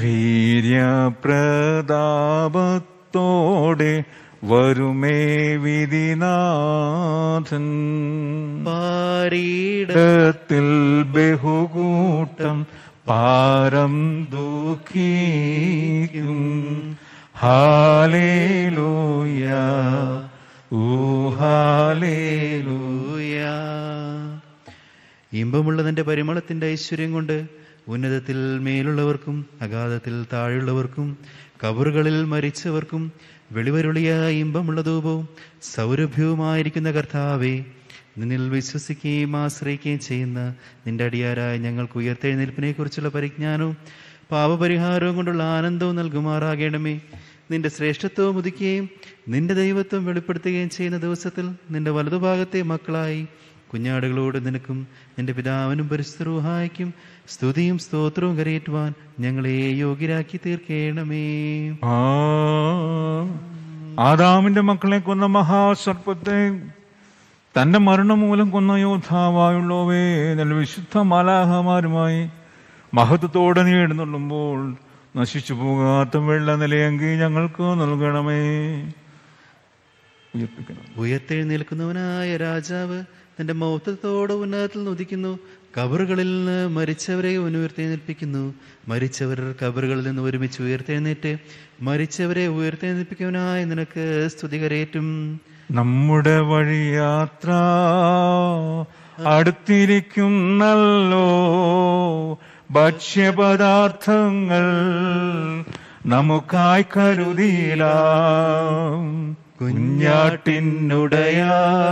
വീര്യപ്രതാപത്തോടെ വരുമേ വിധിനാഥൻ. പാരീടത്തിൽ ബഹുകൂട്ടം പാരം ദുഃഖിക്കും. ഹാലേലൂയ, ഓ ഹാലേലൂയ. ഇമ്പമുള്ള തന്റെ പരിമളത്തിന്റെ ഐശ്വര്യം കൊണ്ട് ഉന്നതത്തിൽ മേലുള്ളവർക്കും അഗാധത്തിൽ താഴെയുള്ളവർക്കും കബറുകളിൽ മരിച്ചവർക്കും വെളിവരുളിയ ഇമ്പമുള്ള ധൂപവും സൗരഭ്യവുമായിരിക്കുന്ന കർത്താവേ, നിന്നിൽ വിശ്വസിക്കുകയും ആശ്രയിക്കുകയും ചെയ്യുന്ന നിന്റെ അടിയാരായ ഞങ്ങൾക്ക് ഉയർത്തെഴുന്നേൽപ്പിനെ കുറിച്ചുള്ള പരിജ്ഞാനവും പാപപരിഹാരവും കൊണ്ടുള്ള ആനന്ദവും നൽകുമാറാകണമേ. നിന്റെ ശ്രേഷ്ഠത്വം ഉദിക്കുകയും നിന്റെ ദൈവത്വം വെളിപ്പെടുത്തുകയും ചെയ്യുന്ന ദിവസത്തിൽ നിന്റെ വലതുഭാഗത്തെ മക്കളായി കുഞ്ഞാടുകളോട് നിനക്കും നിന്റെ പിതാവിനും പരിശുദ്ധ റൂഹായ്ക്കും സ്തുതിയും സ്തോത്രവും കരയേറ്റുവാൻ ഞങ്ങളെ യോഗ്യരാക്കി തീർക്കേണമേ. ആദാമിന്റെ മക്കളെ കൊന്ന മഹാസർപ്പത്തെ തന്റെ മരണം മൂലം കൊന്ന യോദ്ധാവായുള്ളവേ, നല്ല വിശുദ്ധ മാലാഹമാരുമായി മഹത്വത്തോടെ നീ എഴുന്നള്ളുമ്പോൾ നശിച്ചു പോകാത്ത വെള്ള നിലയങ്കി ഞങ്ങൾക്ക് നൽകണമേ. ഉയർത്തെഴുന്നേൽക്കുന്നവനായ രാജാവ് തന്റെ മൗത്വത്തോടെ ഉന്നതത്തിൽ ഉദിക്കുന്നു. കബറുകളിൽ നിന്ന് മരിച്ചവരെ ഉയർത്തെഴുന്നേൽപ്പിക്കുന്നു. മരിച്ചവർ കബറുകളിൽ നിന്ന് ഒരുമിച്ച് ഉയർത്തെഴുന്നേറ്റ് മരിച്ചവരെ ഉയർത്തെഴുന്നേൽപ്പിക്കുന്നവനായ നിനക്ക് സ്തുതി കരയേറ്റും. നമ്മുടെ വഴിയാത്ര അടുത്തിരിക്കുന്നല്ലോ, ഭക്ഷ്യപദാർത്ഥങ്ങൾ നമുക്കായി കരുതിയിലാം. കുഞ്ഞാട്ടിനുടയ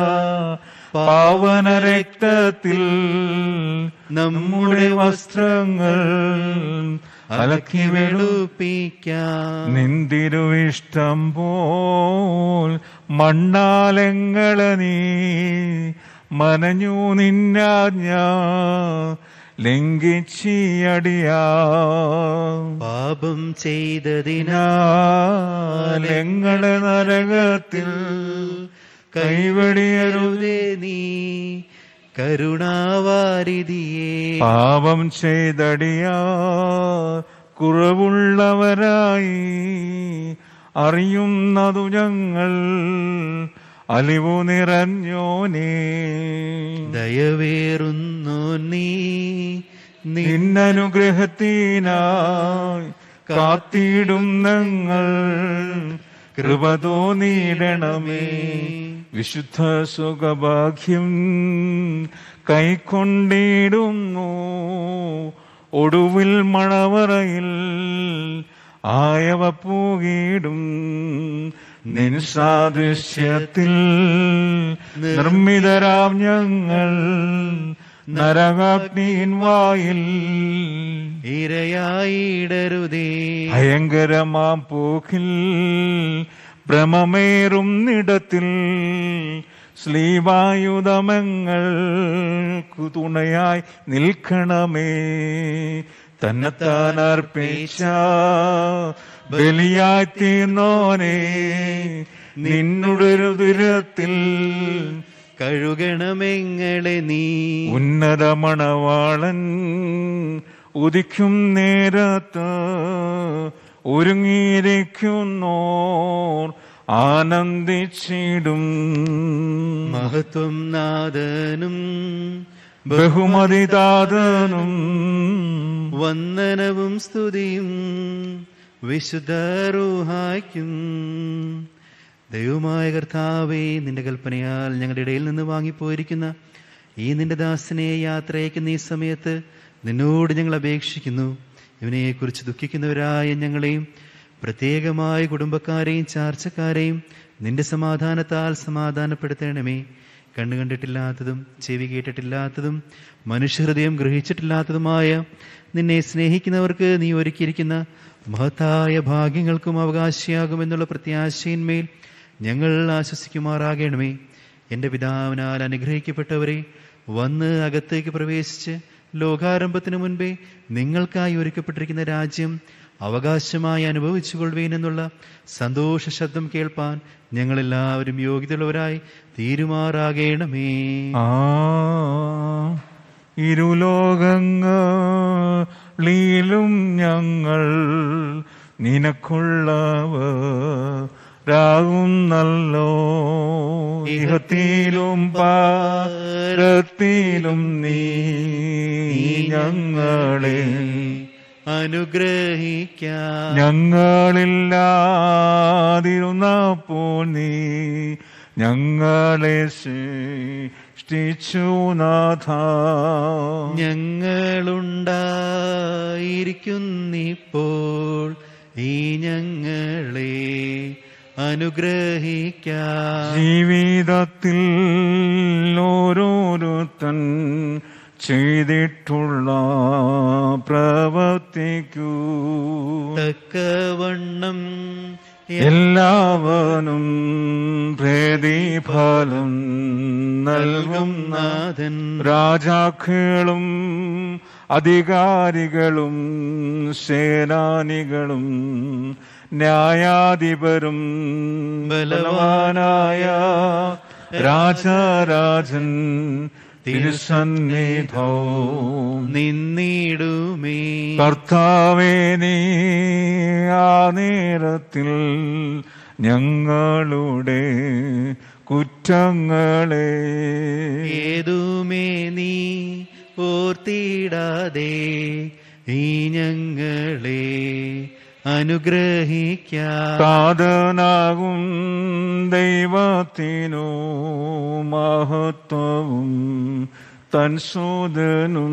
പാവന രക്തത്തിൽ നമ്മുടെ വസ്ത്രങ്ങൾ അലക്കി വെളുപ്പിക്കാം. നിന്തിരുവിഷ്ടം പോൽ മണ്ണാലങ്ങളെ നീ മനഞ്ഞു നിന്നാജ്ഞ ലംഘിച്ചിയടിയാ. പാപം ചെയ്തതിനാൽ ഞങ്ങളെ നരകത്തിൽ കൈവടിയരുതേ നീ കരുണാവാരിധിയേ. പാപം ചെയ്തടിയാ കുറവുള്ളവരായി അറിയുന്നതു ഞങ്ങൾ അലിവു നിറഞ്ഞോനേ. ദയവേറുന്നു നീ നിന്നനുഗ്രഹത്തിനായി കാത്തിടും ഞങ്ങൾ കൃപ തോന്നിയിടണമേ. വിശുദ്ധ സുഖഭാഗ്യം കൈക്കൊണ്ടിടുന്നു ഒടുവിൽ മണവറയിൽ ആയവ പൂകിടും. നിൻ സാദൃശ്യത്തിൽ നിർമ്മിതരാം ഞങ്ങൾ നരകാഗ്നിയിൻ വായിൽ ഇരയായിടരുതേ. ഭയങ്കരമാം പോക്കിൽ ഭ്രമമേറും നിടത്തിൽ ശ്ലീവായുധമങ്ങൾക്ക് തുണയായി നിൽക്കണമേ. തന്നെത്താൻ അർപ്പിച്ച ബലിയായി തീർന്നോനെ നിന്നുടെ രുതിരത്തിൽ കഴുകണമെങ്ങളെ നീ. ഉന്നത മണവാളൻ ഉദിക്കും നേരത്ത് ഒരുങ്ങിയിരിക്കുന്നോർ ആനന്ദിച്ചിടും. മഹത്വം നാഥനും ബഹുമതിദാതനും വന്ദനവും സ്തുതിയും വിശുദ്ധ റൂഹായ്ക്കും. ദൈവമായ കർത്താവേ, നിന്റെ കൽപ്പനയാൽ ഞങ്ങളുടെ ഇടയിൽ നിന്ന് വാങ്ങിപ്പോയിരിക്കുന്ന ഈ നിന്റെ ദാസനെ യാത്രയ്ക്കുന്ന ഈ സമയത്ത് നിന്നോട് ഞങ്ങൾ അപേക്ഷിക്കുന്നു. ഇവനെക്കുറിച്ച് ദുഃഖിക്കുന്നവരായ ഞങ്ങളെയും പ്രത്യേകമായ കുടുംബക്കാരെയും ചാർച്ചക്കാരെയും നിന്റെ സമാധാനത്താൽ സമാധാനപ്പെടുത്തണമേ. കണ്ണു കണ്ടിട്ടില്ലാത്തതും ചെവി കേട്ടിട്ടില്ലാത്തതും മനുഷ്യഹൃദയം ഗ്രഹിച്ചിട്ടില്ലാത്തതുമായ നിന്നെ സ്നേഹിക്കുന്നവർക്ക് നീ ഒരുക്കിയിരിക്കുന്ന മഹത്തായ ഭാഗ്യങ്ങൾക്കും അവകാശിയാകുമെന്നുള്ള പ്രത്യാശയിന്മേൽ ഞങ്ങൾ ആശ്വസിക്കുമാറാകണമേ. എൻ്റെ പിതാവിനാൽ അനുഗ്രഹിക്കപ്പെട്ടവരെ, വന്ന് അകത്തേക്ക് പ്രവേശിച്ച് ലോകാരംഭത്തിനു മുൻപേ നിങ്ങൾക്കായി ഒരുക്കപ്പെട്ടിരിക്കുന്ന രാജ്യം അവകാശമായി അനുഭവിച്ചുകൊള്ളുവേൻ എന്നുള്ള സന്തോഷ ശബ്ദം കേൾപ്പാൻ ഞങ്ങളെല്ലാവരും യോഗ്യതയുള്ളവരായി തീരുമാറാകണമേ. ഇരുലോകങ്ങളിലും ഞങ്ങൾ നിനക്കുള്ളവരാകുന്നല്ലോ. ഇഹത്തിലും പാരത്തിലും നീ ഞങ്ങളെ അനുഗ്രഹിക്കാം. ഞങ്ങളില്ലാതിരുന്നപ്പോൾ നീ ഞങ്ങളെ സൃഷ്ടിച്ചു നാഥ. ഞങ്ങളുണ്ടായിരിക്കുന്നിപ്പോൾ ഈ ഞങ്ങളെ അനുഗ്രഹിക്കാം. ജീവിതത്തിൽ ഓരോരുത്തൻ ചെയ്തിട്ടുള്ള പ്രവൃത്തിക്കൂ തക്കവണ്ണം എല്ലാവനും പ്രതിഫലം നൽകും നാഥൻ രാജാക്കളും അധികാരികളും സേനാനികളും ന്യായാധിപരും ബലവാനായ രാജാരാജൻ തിരുസന്നിധവും നിന്നിടുമേ. കർത്താവേ, നീ ആ നേരത്തിൽ ഞങ്ങളുടെ കുറ്റങ്ങളെ ഏതുമേ നീ ഓർത്തിടാതെ ഈ ഞങ്ങളെ അനുഗ്രഹിക്കാം. താതനാകും ദൈവത്തിനു മഹത്വവും തൻസൂതനും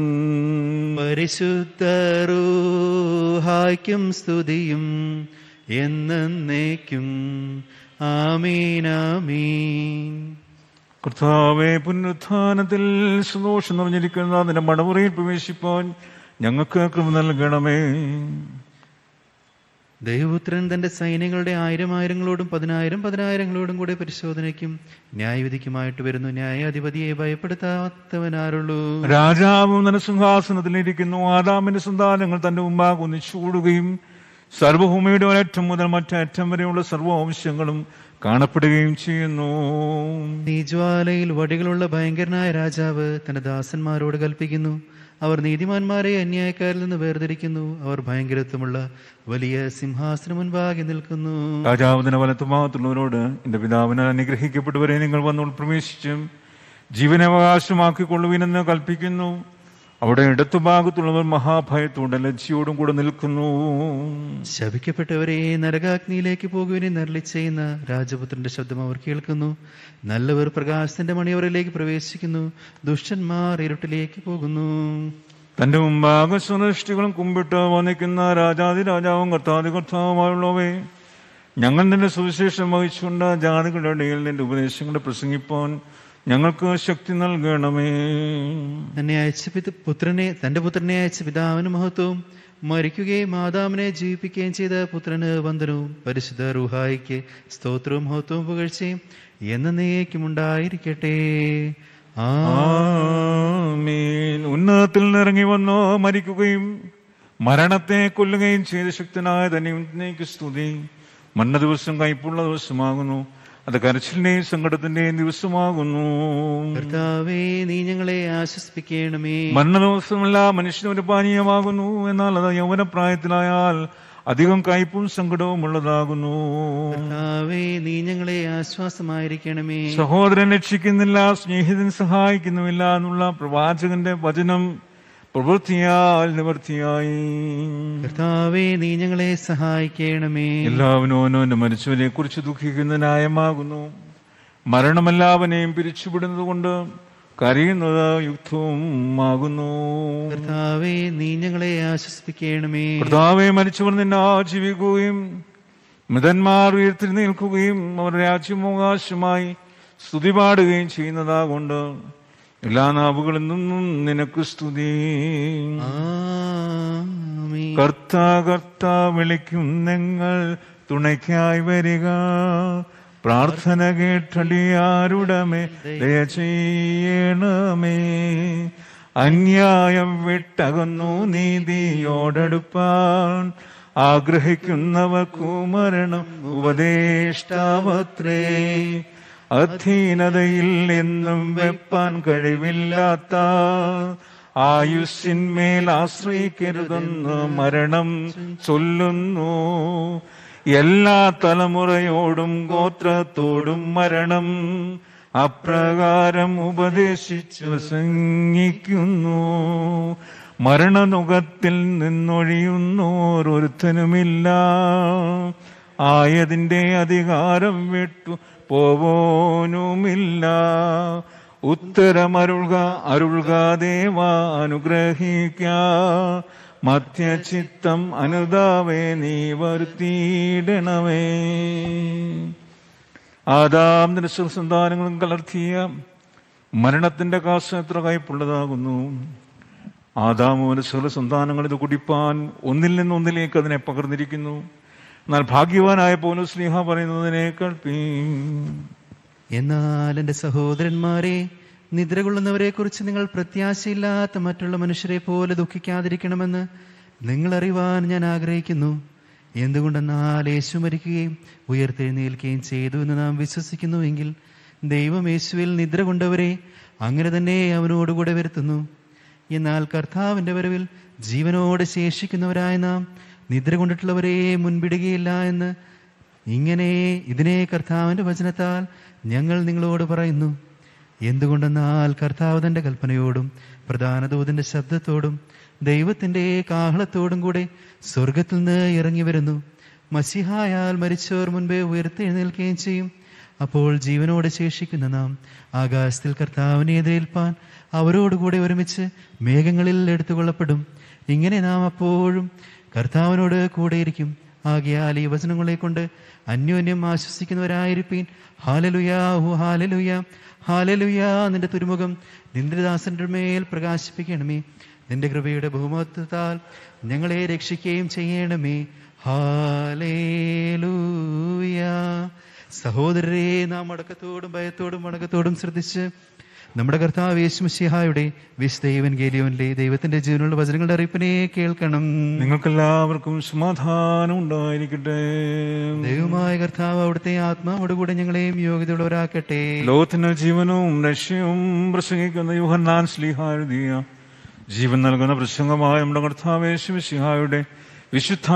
പരിശുദ്ധരൂഹായ്ക്കും സ്തുതിയും എന്നേക്കും. ആമേൻ ആമേൻ. കർത്താവേ, പുനരുത്ഥാനത്തിൽ സന്തോഷം നിറഞ്ഞിരിക്കുന്ന നിന്റെ മടമുറിയിൽ പ്രവേശിപ്പാൻ ഞങ്ങൾക്ക് കൃപ നൽകണമേ. ദൈവപുത്രൻ തന്റെ സൈന്യങ്ങളുടെ 1000 10,000 കൂടെ പരിശോധനയ്ക്കും ന്യായവിധിക്കുമായിട്ട് വരുന്നു. ന്യായാധിപതിയെ ഭയപ്പെടുത്താത്തവനാരുള്ളൂ? രാജാവും തന്റെ സിംഹാസനത്തിലിരിക്കുന്നു. ആദാമിന്റെ സന്താനങ്ങൾ തന്റെ മുമ്പാകെ ഒന്നിച്ചുകൂടുകയും സർവഭൂമിയുടെ ഒരറ്റം മുതൽ മറ്ററ്റം വരെയുള്ള സർവവംശങ്ങളും കാണപ്പെടുകയും ചെയ്യുന്നു. തീജ്വാലയിൽ വടികളുള്ള ഭയങ്കരനായ രാജാവ് തന്റെ ദാസന്മാരോട് കൽപ്പിക്കുന്നു. അവർ നീതിമാന്മാരെ അന്യായക്കാരിൽ നിന്ന് വേർതിരിക്കുന്നു. അവർ ഭയങ്കരത്വമുള്ള വലിയ സിംഹാസനം മുൻപാകെ നിൽക്കുന്നു. രാജാവിന്റെ വലത്തുഭാഗത്തുള്ളവരോട്, എന്റെ പിതാവിനാൽ അനുഗ്രഹിക്കപ്പെട്ടവരെ നിങ്ങൾ വന്നു പ്രവേശിച്ചും ജീവനവകാശമാക്കിക്കൊള്ളുവിനെന്ന് കൽപ്പിക്കുന്നു. അവിടെ ഇടത്തുഭാഗത്തുള്ളവർ മഹാഭയത്തോടെ ലജ്ജയോടും കൂടെ നിൽക്കുന്നു. ശപിക്കപ്പെട്ടവരെ നരകാഗ്നിയിലേക്ക് പോകുവിനെ നരളി ചെയ്യുന്ന രാജപുത്രന്റെ ശബ്ദം അവർ കേൾക്കുന്നു. നല്ലവർ പ്രകാശത്തിന്റെ മണിയവരിലേക്ക് പ്രവേശിക്കുന്നു. ദുഷ്ടന്മാർ ഇരുട്ടിലേക്ക് പോകുന്നു. തന്റെ മുമ്പാകെ സൃഷ്ടികളും കുമ്പിട്ട് വന്നിക്കുന്ന രാജാതിരാജാവും കർത്താതികർത്താവുമായുള്ളവേ, ഞങ്ങൾ നിന്റെ സുവിശേഷം വഹിച്ചുകൊണ്ട് ജാതികളുടെ ഇടയിൽ നിന്റെ ഉപദേശങ്ങളെ പ്രസംഗിപ്പാൻ ഞങ്ങൾക്ക് ശക്തി നൽകണമേ. തന്റെ പുത്രനെ അയച്ച പിതാവിന് മഹത്വവും മരിക്കുകയും മാതാവിനെ ജീവിപ്പിക്കുകയും ചെയ്ത പുത്രന് വന്ദനവും പരിശുദ്ധ റൂഹായിക്ക് സ്തോത്രവും മഹത്വവും പുകഴ്ചയും എന്നേക്കും ഉണ്ടായിരിക്കട്ടെ. ആമേൻ. ഉന്നതത്തിൽ നിന്നിറങ്ങി വന്നോ മരിക്കുകയും മരണത്തെ കൊല്ലുകയും ചെയ്ത ശക്തനായ തന്നെ സ്തുതി. മന്ന ദിവസം കയ്പുള്ള ദിവസമാകുന്നു. അത് കരച്ചിലിന്റെയും സങ്കടത്തിന്റെയും ദിവസമാകുന്നു. കർത്താവേ, നീ ഞങ്ങളെ ആശ്വസിപ്പിക്കണമേ. മരണ ദിവസമല്ല മനുഷ്യനൊരു പാനീയമാകുന്നു. എന്നാൽ അത് യൗവനപ്രായത്തിലായാൽ അധികം കയ്പും സങ്കടവും ഉള്ളതാകുന്നു. കർത്താവേ, നീ ഞങ്ങളെ ആശ്വാസമായിരിക്കണമേ. സഹോദരൻ രക്ഷിക്കുന്നില്ല, സ്നേഹിതൻ സഹായിക്കുന്നുമില്ല എന്നുള്ള പ്രവാചകന്റെ വചനം പ്രവൃത്തിയാൽ നിവർത്തിയായി. കർത്താവേ, നീ ഞങ്ങളെ സഹായിക്കണമേ. എല്ലാവനും അവനവന്റെ മരിച്ചവനെ കുറിച്ച് ദുഃഖിക്കുന്ന ന്യായമാകുന്നു. മരണമെല്ലാവനെയും പിരിച്ചുവിടുന്നത് കൊണ്ട് കരയുന്നത് യുക്തവും ആകുന്നു. കർത്താവേ, നീ ഞങ്ങളെ ആശ്വസിപ്പിക്കണമേ. കർത്താവേ, മരിച്ചവർ നിന്നെ ജീവിക്കുകയും മൃതന്മാർ ഉയർത്തെഴുന്നേൽക്കുകയും അവരുടെ രാജ്യമവകാശമായി സ്തുതി പാടുകയും ചെയ്യുന്നതാകൊണ്ട് എല്ലാ നാവുകളിൽ നിന്നും നിനക്ക് സ്തുതി. ആമേൻ. കർത്താ വിളിക്കും നിങ്ങൾ തുണയ്ക്കായി വരിക. പ്രാർത്ഥന കേട്ടടിയാരുടമേ ദയ ചെയ്യണമേ. അന്യായം വിട്ടകന്നു നീതിയോടടുപ്പാൻ ആഗ്രഹിക്കുന്നവർക്കു മരണം ഉപദേഷ്ടാവത്രേ. അധീനതയിൽ എന്നും വെപ്പാൻ കഴിവില്ലാത്ത ആയുസ്സിന്മേൽ ആശ്രയിക്കരുതെന്ന് മരണം ചൊല്ലുന്നു. എല്ലാ തലമുറയോടും ഗോത്രത്തോടും മരണം അപ്രകാരം ഉപദേശിച്ചു പ്രസംഗിക്കുന്നു. മരണനുഖത്തിൽ നിന്നൊഴിയുന്നോരൊരുത്തനുമില്ല. ആയതിന്റെ അധികാരം വിട്ടു പോവോനുമില്ല. ഉത്തരമരുൾക അരുൾക ദേവ അനുഗ്രഹിക്ക. മധ്യചിത്തം അനുതാവേ നീ വരുത്തിയിടണമേ. ആദാമിന്റെ സന്താനങ്ങളും കലർത്തിയ മരണത്തിന്റെ കാശ് എത്ര കയ്പുള്ളതാകുന്നു. ആദാമിന്റെ സകല സന്താനങ്ങൾ ഇത് കുടിപ്പാൻ ഒന്നിൽ നിന്നൊന്നിലേക്ക് അതിനെ പകർന്നിരിക്കുന്നു. എന്നാൽ ഭാഗ്യവാനായ പൗലോസ് ശ്ലീഹ പറയുന്നതിനെ കേൾപ്പീൻ. എന്നാൽ എൻ്റെ സഹോദരന്മാരെ, നിദ്ര കൊള്ളുന്നവരെ കുറിച്ച് നിങ്ങൾ പ്രത്യാശയില്ലാത്ത മറ്റുള്ള മനുഷ്യരെ പോലെ ദുഃഖിക്കാതിരിക്കണമെന്ന് നിങ്ങൾ അറിവാൻ ഞാൻ ആഗ്രഹിക്കുന്നു. എന്തുകൊണ്ടെന്നാൽ യേശു മരിക്കുകയും ഉയർത്തെഴുന്നേൽക്കുകയും ചെയ്തു എന്ന് നാം വിശ്വസിക്കുന്നുവെങ്കിൽ ദൈവം യേശുവിൽ നിദ്ര കൊണ്ടവരെ അങ്ങനെ തന്നെ അവനോടുകൂടെ വരുത്തുന്നു. എന്നാൽ കർത്താവിൻ്റെ വരവിൽ ജീവനോടെ ശേഷിക്കുന്നവരായ നാം നിദ്ര കൊണ്ടിട്ടുള്ളവരെ മുൻപിടുകയില്ല എന്ന് ഇതിനെ കർത്താവിൻ്റെ വചനത്താൽ ഞങ്ങൾ നിങ്ങളോട് പറയുന്നു. എന്തുകൊണ്ടെന്നാൽ കർത്താവ് തൻ്റെ കൽപ്പനയോടും പ്രധാന ദൂതന്റെ ശബ്ദത്തോടും ദൈവത്തിൻ്റെ കാഹളത്തോടും കൂടെ സ്വർഗത്തിൽ നിന്ന് ഇറങ്ങി വരുന്നു. മസിഹായാൽ മരിച്ചവർ മുൻപേ ഉയർത്തെഴുന്നേൽക്കുകയും ചെയ്യും. അപ്പോൾ ജീവനോടെ ശേഷിക്കുന്ന നാം ആകാശത്തിൽ കർത്താവിനെ എതിരേൽപ്പാൻ അവരോടുകൂടെ ഒരുമിച്ച് മേഘങ്ങളിൽ എടുത്തുകൊള്ളപ്പെടും. ഇങ്ങനെ നാം അപ്പോഴും കർത്താവിനോട് കൂടെയിരിക്കും. ആകയാൽ ഈ വചനങ്ങളെ കൊണ്ട് അന്യോന്യം ആശ്വസിക്കുന്നവരായിരിപ്പീൻ. ഹാലലുയാ, ഹു ഹാലലുയാ, ഹാലലുയാ. നിന്റെ തുരുമുഖം നിന്റെ ദാസന്റെ മേൽ പ്രകാശിപ്പിക്കണമേ. നിന്റെ കൃപയുടെ ബഹുമത്വത്താൽ ഞങ്ങളെ രക്ഷിക്കുകയും ചെയ്യണമേ. ഹാലേലൂയാ. സഹോദരരെ, നാം അടക്കത്തോടും ഭയത്തോടും വണക്കത്തോടും ശ്രദ്ധിച്ച് നമ്മുടെ കർത്താവ് യേശു മിശിഹായുടെ വിശുദ്ധ എവൻഗേലിയോനിലെ ദൈവത്തിന്റെ ജീവനുള്ള വചനങ്ങളുടെ അറിയിപ്പിനെ കേൾക്കണം. നിങ്ങൾക്കെല്ലാവർക്കും സമാധാനം ഉണ്ടായിരിക്കട്ടെ. ദൈവമായ കർത്താവ് അവിടുത്തെ ആത്മാവോടുകൂടെ ഞങ്ങളെയും യോഗ്യതയുള്ളവരാക്കട്ടെ. ലോകത്തിന് ജീവനും രക്ഷയും പ്രസംഗിക്കുന്ന യോഹന്നാൻ ശ്ലീഹ എഴുതിയ ജീവൻ നൽകുന്ന പ്രസംഗമായ നമ്മുടെ കർത്താവ് യേശു മിശിഹായുടെ വിശുദ്ധ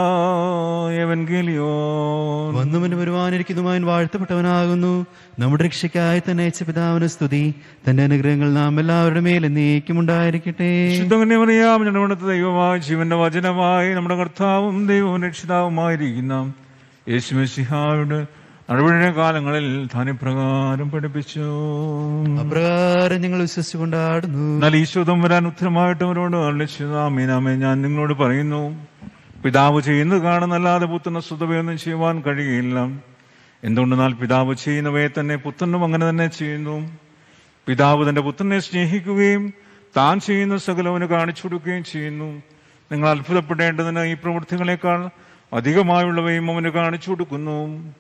എവൻഗേലിയോൻ. വന്നവനും വരുവാനിരിക്കുന്നതുമായി വാഴ്ത്തപ്പെട്ടവനാകുന്നു. നമ്മുടെ രക്ഷയ്ക്കായി തന്നെ അയച്ച പിതാവിന് സ്തുതി. തന്റെ അനുഗ്രഹങ്ങൾ നാം എല്ലാവരുടെ മേൽ എന്നേക്കും ഉണ്ടായിരിക്കട്ടെ. ശുദ്ധമറിയാം ഞങ്ങളുടെ ദൈവമായ ജീവന്റെ വചനമായി നമ്മുടെ കർത്താവും ദൈവവും രക്ഷിതാവുമായിരിക്കുന്ന യേശു മിശിഹായുടെ നടപടിയുടെ കാലങ്ങളിൽ ധാന്യപ്രകാരം പഠിപ്പിച്ചു. അപ്രകാരം ഞങ്ങൾ വിശ്വസിച്ചു കൊണ്ടാടുന്നു. എന്നാൽ ഈശോദം വരാൻ ഉത്തരമായിട്ട് അവരോട് അർളിച്ചതാമേ, ഞാൻ നിങ്ങളോട് പറയുന്നു, പിതാവ് ചെയ്യുന്നത് കാണുന്നല്ലാതെ പുത്രന് സ്വതവയൊന്നും ചെയ്യുവാൻ കഴിയില്ല. എന്തുകൊണ്ടെന്നാൽ പിതാവ് ചെയ്യുന്നവയെ തന്നെ പുത്രനും അങ്ങനെ തന്നെ ചെയ്യുന്നു. പിതാവ് തന്റെ പുത്രനെ സ്നേഹിക്കുകയും താൻ ചെയ്യുന്ന സകലവന് കാണിച്ചു കൊടുക്കുകയും ചെയ്യുന്നു. നിങ്ങൾ അത്ഭുതപ്പെടേണ്ടതിന് ഈ പ്രവൃത്തികളെക്കാൾ അധികമായുള്ളവയും അവന് കാണിച്ചു കൊടുക്കുന്നു.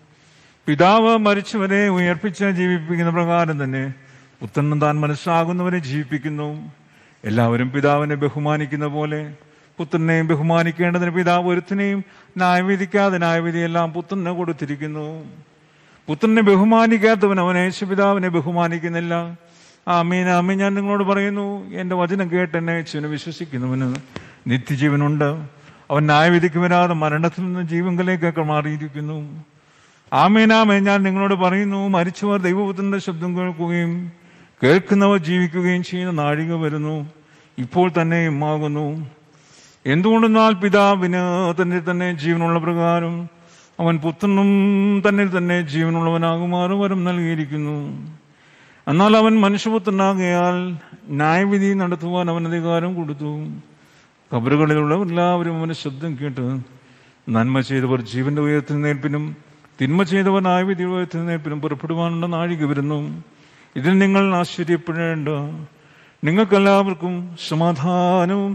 പിതാവ് മരിച്ചവരെ ഉയർപ്പിച്ച് ജീവിപ്പിക്കുന്ന പ്രകാരം തന്നെ പുത്രനും താൻ മനസ്സാകുന്നവരെ ജീവിപ്പിക്കുന്നു. എല്ലാവരും പിതാവിനെ ബഹുമാനിക്കുന്ന പോലെ പുത്രനെയും ബഹുമാനിക്കേണ്ടതിന് പിതാവ് ഒരുത്തിനെയും ന്യായവിധിക്കാതെ ന്യായവിധിയെല്ലാം പുത്രന് കൊടുത്തിരിക്കുന്നു. പുത്രനെ ബഹുമാനിക്കാത്തവൻ അവനെ യേശുപിതാവിനെ ബഹുമാനിക്കുന്നില്ല. ആമീൻ, ആമീൻ, ഞാൻ നിങ്ങളോട് പറയുന്നു, എന്റെ വചനം കേട്ട് എന്നെ യേശുവിനെ വിശ്വസിക്കുന്നവന് നിത്യജീവനുണ്ട്. അവൻ ന്യായവിധിക്ക് വരാതെ മരണത്തിൽ നിന്ന് ജീവങ്കലേക്കൊക്കെ മാറിയിരിക്കുന്നു. ആമേൻ, ആമേൻ, ഞാൻ നിങ്ങളോട് പറയുന്നു, മരിച്ചവർ ദൈവപുത്രന്റെ ശബ്ദം കേൾക്കുകയും കേൾക്കുന്നവർ ജീവിക്കുകയും ചെയ്യുന്ന നാഴിക വരുന്നു, ഇപ്പോൾ തന്നെയും ആകുന്നു. എന്തുകൊണ്ടെന്നാൽ പിതാവിന് തന്നിൽ തന്നെ ജീവനുള്ള പ്രകാരം അവൻ പുത്രനും തന്നിൽ തന്നെ ജീവനുള്ളവനാകുമാറ് വരം നൽകിയിരിക്കുന്നു. എന്നാൽ അവൻ മനുഷ്യപുത്രനാകയാൽ ന്യായവിധി നടത്തുവാൻ അവൻ അധികാരം കൊടുത്തു. ഖബറുകളിലുള്ളവർ എല്ലാവരും അവന്റെ ശബ്ദം കേട്ട് നന്മ ചെയ്തവർ ജീവന്റെ ഉയർത്തുന്നേൽപ്പിനും തിന്മ ചെയ്തവർ ന്യായവിധി ഉയർത്തുന്നേൽപ്പിനും പുറപ്പെടുവാനുള്ള നാഴിക വരുന്നു. ഇതിൽ നിങ്ങൾ ആശ്ചര്യപ്പെടേണ്ട. നിങ്ങൾക്കെല്ലാവർക്കും സമാധാനവും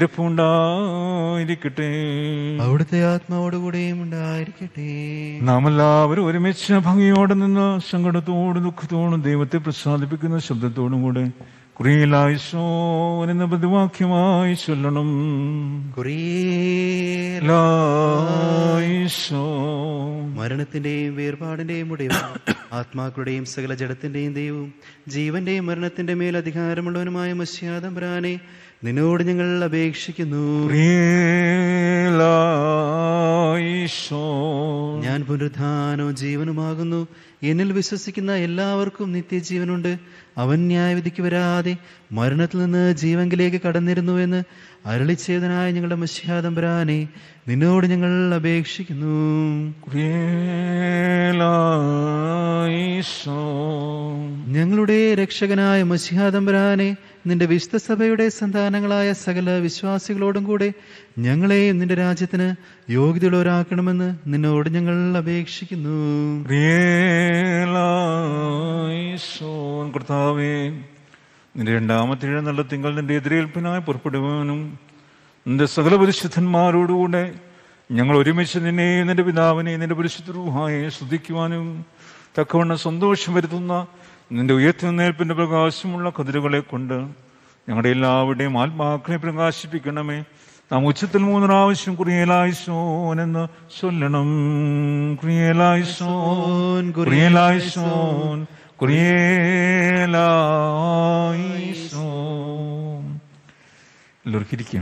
നിരപ്പുണ്ടായിരിക്കട്ടെ. അവിടുത്തെ ആത്മാവോടുകൂടെയും ഉണ്ടായിരിക്കട്ടെ. നാം എല്ലാവരും ഒരുമിച്ച് ഭംഗിയോടെ നിന്ന് സങ്കടത്തോടും ദുഃഖത്തോടും ദൈവത്തെ പ്രസാദിപ്പിക്കുന്ന ശബ്ദത്തോടും കൂടെ കുറിയലായിസോൻ എന്ന പ്രതിവാക്യമായി ചൊല്ലണം. മരണത്തിന്റെയും വേർപാടിന്റെയും ഉടയവൻ, ആത്മാക്കളുടെയും സകല ജഡത്തിന്റെയും ദൈവവും ജീവന്റെയും മരണത്തിന്റെ മേൽ അധികാരമുള്ളവനുമായ മശിഹാ തമ്പുരാനെ, നിന്നോട് ഞങ്ങൾ അപേക്ഷിക്കുന്നു. ഞാൻ പുനരുത്ഥാനവും ജീവനുമാകുന്നു. എന്നിൽ വിശ്വസിക്കുന്ന എല്ലാവർക്കും നിത്യജീവനുണ്ട്. അവൻ ന്യായവിധിക്ക് വരാതെ മരണത്തിൽ നിന്ന് ജീവങ്കിലേക്ക് കടന്നിരുന്നുവെന്ന് അരുളിച്ചേതനായ ഞങ്ങളുടെ മശിഹാ തമ്പുരാനെ, നിന്നോട് ഞങ്ങൾ അപേക്ഷിക്കുന്നു. ഞങ്ങളുടെ രക്ഷകനായ മശിഹാ തമ്പുരാനെ, നിന്റെ വിശുദ്ധ സഭയുടെ സന്താനങ്ങളായ സകല വിശ്വാസികളോടും കൂടെ ഞങ്ങളെയും നിന്റെ രാജ്യത്തിന് യോഗ്യതയുള്ളവരാക്കണമെന്ന് നിന്നോട് ഞങ്ങൾ അപേക്ഷിക്കുന്നു. കർത്താവേ, നിന്റെ രണ്ടാമത്തെ എഴുന്നള്ള തിങ്കൾ നിന്റെ എതിരേൽപ്പിനായി പുറപ്പെടുവാനും നിന്റെ സകല പരിശുദ്ധന്മാരോടുകൂടെ ഞങ്ങൾ ഒരുമിച്ച് നിന്നെയും നിന്റെ പിതാവിനെയും നിന്റെ പരിശുദ്ധ റൂഹായെ സ്തുതിക്കുവാനും തക്കവണ്ണം സന്തോഷം വരുത്തുന്ന നിന്റെ ഉയർത്തുന്നേൽപ്പിന്റെ പ്രകാശമുള്ള കതിരുകളെ കൊണ്ട് ഞങ്ങളുടെ എല്ലാവരുടെയും ആത്മാക്കളെ പ്രകാശിപ്പിക്കണമേ. നാം ഉച്ചത്തിൽ 3 പ്രാവശ്യം കുറിയേലായിസോൻ എന്ന് ചൊല്ലണം. കുറിയേലായിസോൻ, കുറിയേലായിസോൻ, കുറിയേലായിസോൻ. എല്ലാവർക്കും ഇരിക്കും.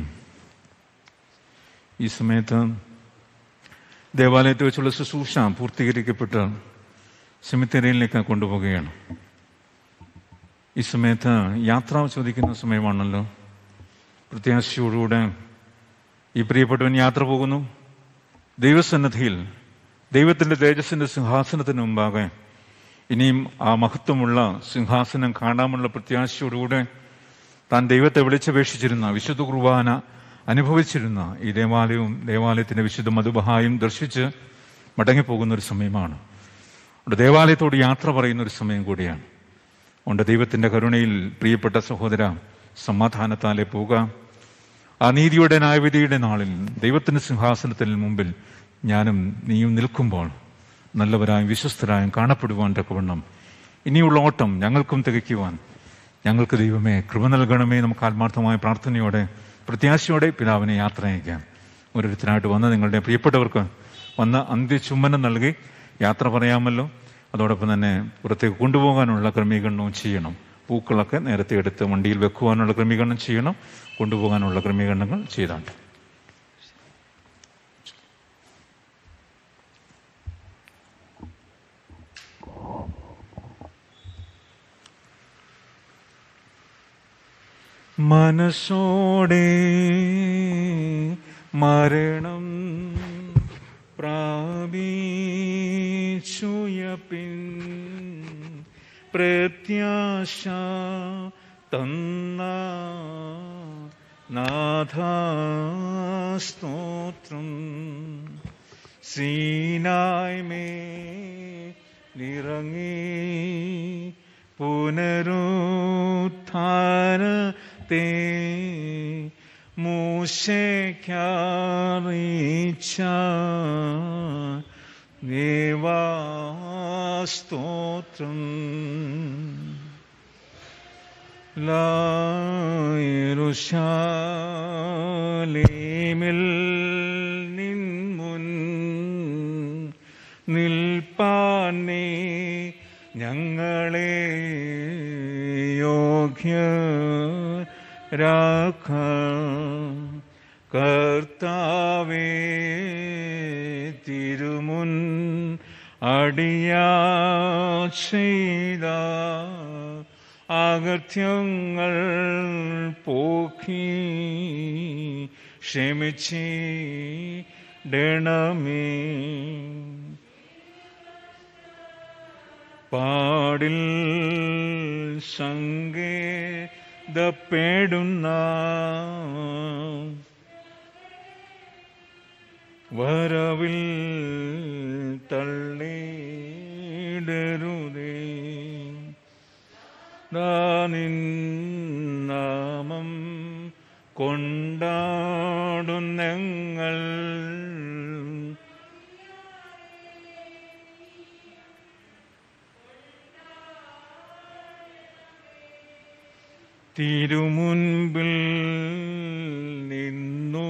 ഈ സമയത്ത് ദേവാലയത്തിൽ വെച്ചുള്ള ശുശ്രൂഷ പൂർത്തീകരിക്കപ്പെട്ട് സെമിത്തേരിയിലേക്ക് കൊണ്ടുപോവുകയാണ്. ഈ സമയത്ത് യാത്ര ചോദിക്കുന്ന സമയമാണല്ലോ. പ്രത്യാശയോടുകൂടെ ഈ പ്രിയപ്പെട്ടവൻ യാത്ര പോകുന്നു. ദൈവസന്നിധിയിൽ ദൈവത്തിൻ്റെ തേജസ്സിൻ്റെ സിംഹാസനത്തിന് മുമ്പാകെ ഇനിയും ആ മഹത്വമുള്ള സിംഹാസനം കാണാമുള്ള പ്രത്യാശയോടുകൂടെ താൻ ദൈവത്തെ വിളിച്ചപേക്ഷിച്ചിരുന്ന വിശുദ്ധ കുർബാന അനുഭവിച്ചിരുന്ന ഈ ദേവാലയവും ദേവാലയത്തിൻ്റെ വിശുദ്ധ മധുബഹായും ദർശിച്ച് മടങ്ങിപ്പോകുന്നൊരു സമയമാണ്. അവിടെ ദേവാലയത്തോട് യാത്ര പറയുന്നൊരു സമയം കൂടിയാണ്. അതുകൊണ്ട് ദൈവത്തിൻ്റെ കരുണയിൽ പ്രിയപ്പെട്ട സഹോദര, സമാധാനത്താലെ പോവുക. ആ നീതിയുടെ ന്യായവിധിയുടെ നാളിൽ ദൈവത്തിൻ്റെ സിംഹാസനത്തിന് മുമ്പിൽ ഞാനും നീയും നിൽക്കുമ്പോൾ നല്ലവരായും വിശ്വസ്തരായും കാണപ്പെടുവാൻ തക്കവണ്ണം ഇനിയുള്ള ഓട്ടം ഞങ്ങൾക്കും തികയ്ക്കുവാൻ ഞങ്ങൾക്ക് ദൈവമേ കൃപ നൽകണമേ. നമുക്ക് ആത്മാർത്ഥമായ പ്രാർത്ഥനയോടെ പ്രത്യാശയോടെ പിതാവിനെ യാത്ര അയക്കാം. ഓരോരുത്തരായിട്ട് വന്ന് നിങ്ങളുടെ പ്രിയപ്പെട്ടവർക്ക് വന്ന് അന്ത്യചുംബനം നൽകി യാത്ര പറയാമല്ലോ. അതോടൊപ്പം തന്നെ പുറത്തേക്ക് കൊണ്ടുപോകാനുള്ള ക്രമീകരണവും ചെയ്യണം. പൂക്കളൊക്കെ നേരത്തെ എടുത്ത് വണ്ടിയിൽ വെക്കുവാനുള്ള ക്രമീകരണം ചെയ്യണം. കൊണ്ടുപോകാനുള്ള ക്രമീകരണങ്ങൾ ചെയ്താണ്ട് മനസ്സോടെ മരണം പ്രാപിച്ചുയപ്പിൻ പ്രത്യാശ തന്ന നാഥാസ്തോത്രം. സീനായ്മേലിറങ്ങി പുനരുത്ഥാനത്തെ മൂശയ്ക്കറിയിച്ച ദേവാസ്തോത്രം. യെരൂശലേമിൽ നിൻമുൻ നിൽപ്പാനേ ഞങ്ങളെ യോഗ്യരാക്ക. കർത്താവേ തിരുമുൻ അടിയാ ചെയ്ത അകൃത്യങ്ങൾ പോക്കി ക്ഷമിച്ചിടണമേ. പാടിൽ സങ്കേതപ്പെടുന്ന വരവിൽ തള്ളിയിടരുതേ. നാമം കൊണ്ടാടുന്നങ്ങൾ തിരുമുൻപിൽ നിന്നു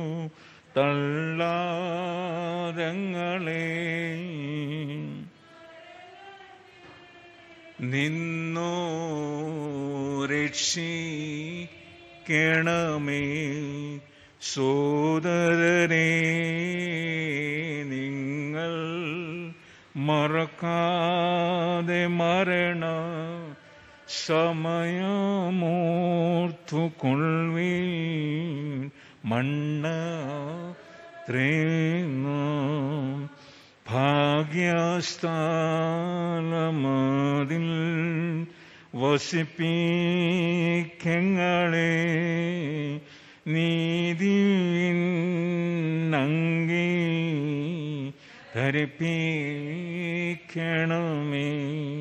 തള്ളാരങ്ങളെ നിന്നു രക്ഷിക്കണമേ. സോദരരെ നിങ്ങൾ മറക്കാതെ മരണ സമയമോർത്തുകൊള്ളുവീൻ. മണ്ണത്രേങ്ങും ഭാഗ്യസ്ഥാനമതിൽ വസിപ്പിക്കങ്ങളെ. നീതിയിൻ അങ്കി ധരിപ്പിക്കണമേ.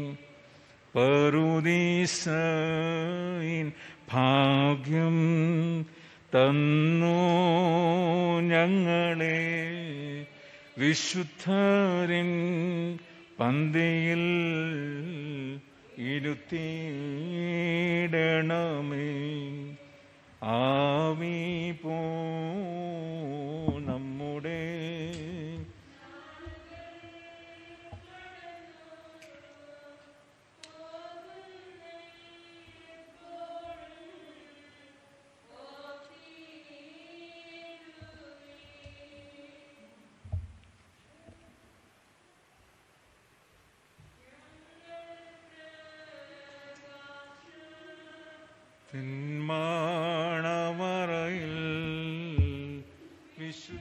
പറുദീസയിൻ ഭാഗ്യം തന്നു ഞങ്ങളെ. വിശുദ്ധരിൻ പന്തിയിൽ ഇരുത്തിയിടണമേ. ആവി പോ നമ്മുടെ തിന്മാണമറയിൽ വിശുദ്ധ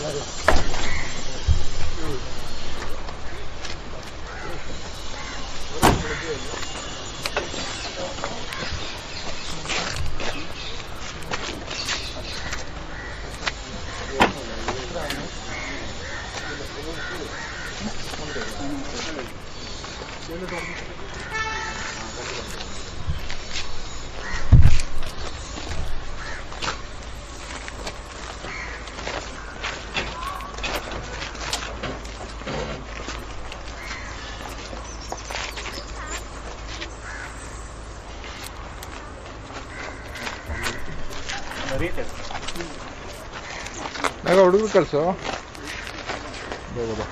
내가 ಹುಡುಗ ಕಳ್ಸು ಬೇಗ ಬಾ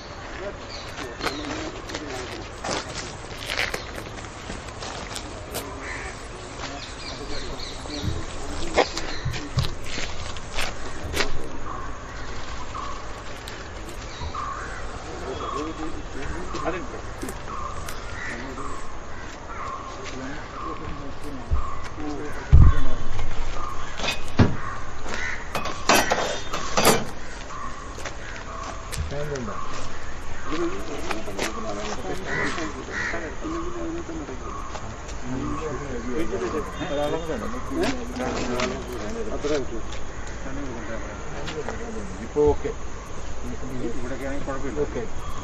ഇപ്പോൾ ഓക്കെ ഇവിടെയൊക്കെയാണെങ്കിൽ കുഴപ്പമില്ല ഓക്കെ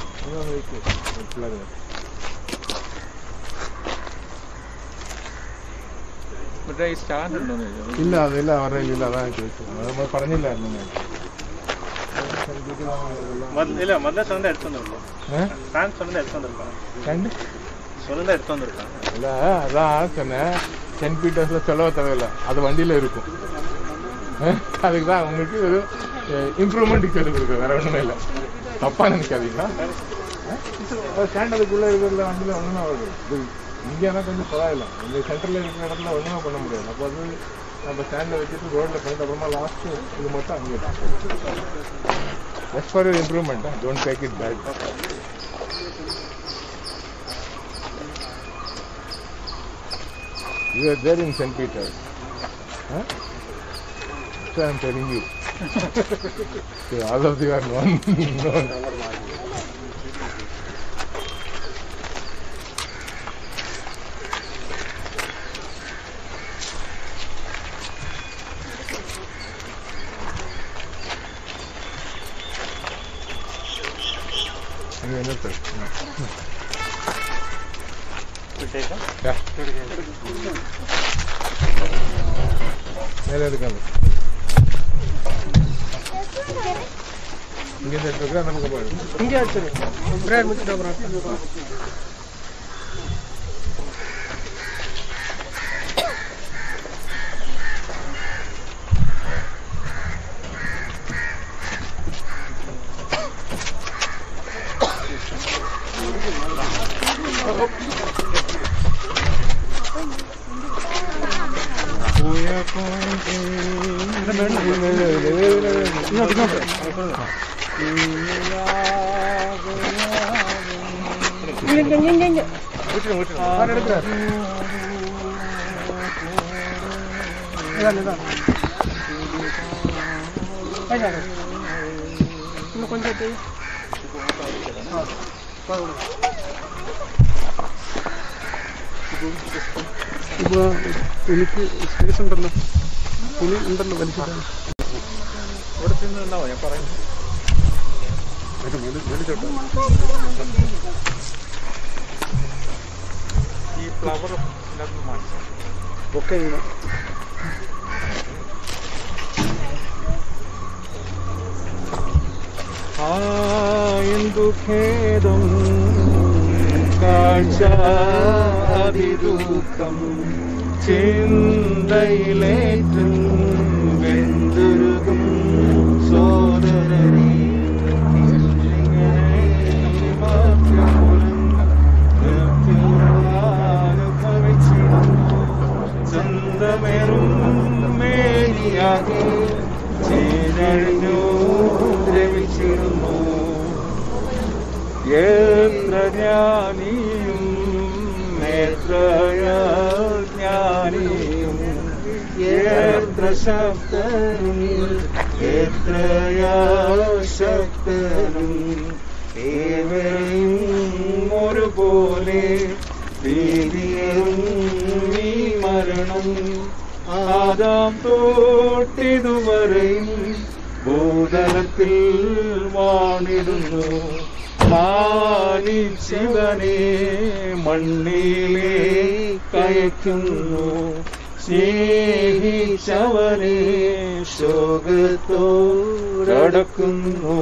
മറ്റേ ഈ സ്റ്റാൻഡ് ഉണ്ടോന്ന് ചോദിച്ചു. ഇല്ല അതില്ല അവരുടെ ഇല്ല അതാണ് ചോദിച്ചത് അത് നമ്മൾ പറഞ്ഞില്ലായിരുന്നു ഞാൻ இல்ல முதல்ல சொந்த எடுத்து வந்துருக்கோம் நான் சொந்த எடுத்து வந்திருக்கேன் രണ്ട് சொந்த எடுத்து வந்திருக்கேன் இல்ல அதான் சொன்னேன் சென்ட் பீட்டர்ஸ்ல சொல்ல தேவையில்லை அது வண்டியில இருக்கும் அதுக்கு தான் உங்களுக்கு ஒரு இம்ப்ரூவ்மெண்ட் சொல்லி கொடுக்குறது வேற ஒண்ணுமே இல்லை தப்பா நினைக்காதீங்களா ஸ்டாண்ட் அதுக்குள்ள இருக்கிறதுல வண்டியில ஒண்ணுமே ஆகுது இது இங்கேனா கொஞ்சம் பரவாயில்ல இந்த சென்டர்ல இருக்கிற இடத்துல ஒண்ணுமே பண்ண முடியாது அப்போ அது நம்ம ஸ்டாண்ட்ல வச்சுட்டு ரோட்ல பண்ணிட்டு அப்புறமா லாஸ்ட் இது மட்டும் அங்கே just for improvement don't take it bad You are there in St. Peter. Huh? So I am telling you. So all of you are known. Yeah. നേരെ എടുക്കാൻ ഇങ്ങനെ എടുക്കാൻ നമുക്ക് പോയി ഇങ്ങനെ എനിക്ക് സ്പേസ് ഉണ്ടല്ലോ തുണി ഉണ്ടല്ലോ വലിച്ചിട്ട് ഇവിടെ തിന്നുണ്ടാവോ ഞാൻ പറയുന്നു ഈ ഫ്ലവർ മാറ്റി ഒക്കെ എന്തു ഖേദം കാഴ്ച അഭിദുഃഖം ചിന്തയിലേറ്റും വെന്തുരുകും സോദരനേ ചന്തമേറും മേനിയാകെ ചേനഴിഞ്ഞു ദ്രവിച്ചിരുന്നു എത്ര ജ്ഞാനിയും എത്ര ജ്ഞാനിയും എത്ര ശബ്ദരും എത്ര എത്രയാശക്തനും ഏവരെയും ഒരുപോലെ ഭീതിയേറും ഈ മരണം ആദാം തൊട്ടിതുവരെയും ഭൂതലത്തിൽ വാണിടുന്നു മാനിച്ചവനെ മണ്ണിലേ കയക്കുന്നു സ്നേഹിച്ചവനെ ശോകത്തോടക്കുന്നു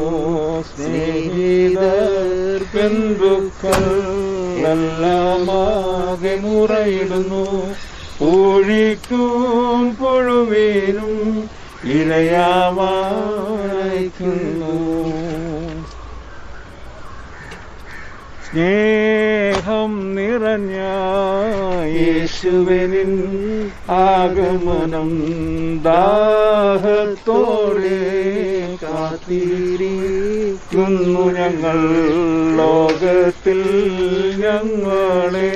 സ്നേഹിതർ ബന്ധുക്കൾ എല്ലാമാകെ മുറയിടുന്നു പൂഴിക്കും പുഴുവേനും ഇരയാവായിക്കുന്നു സ്നേഹം നിറഞ്ഞ യേശുവിനിൻ ആഗമനം ദാഹത്തോടെ കാത്തിരിക്കുന്നു ഞങ്ങൾ ലോകത്തിൽ ഞങ്ങളെ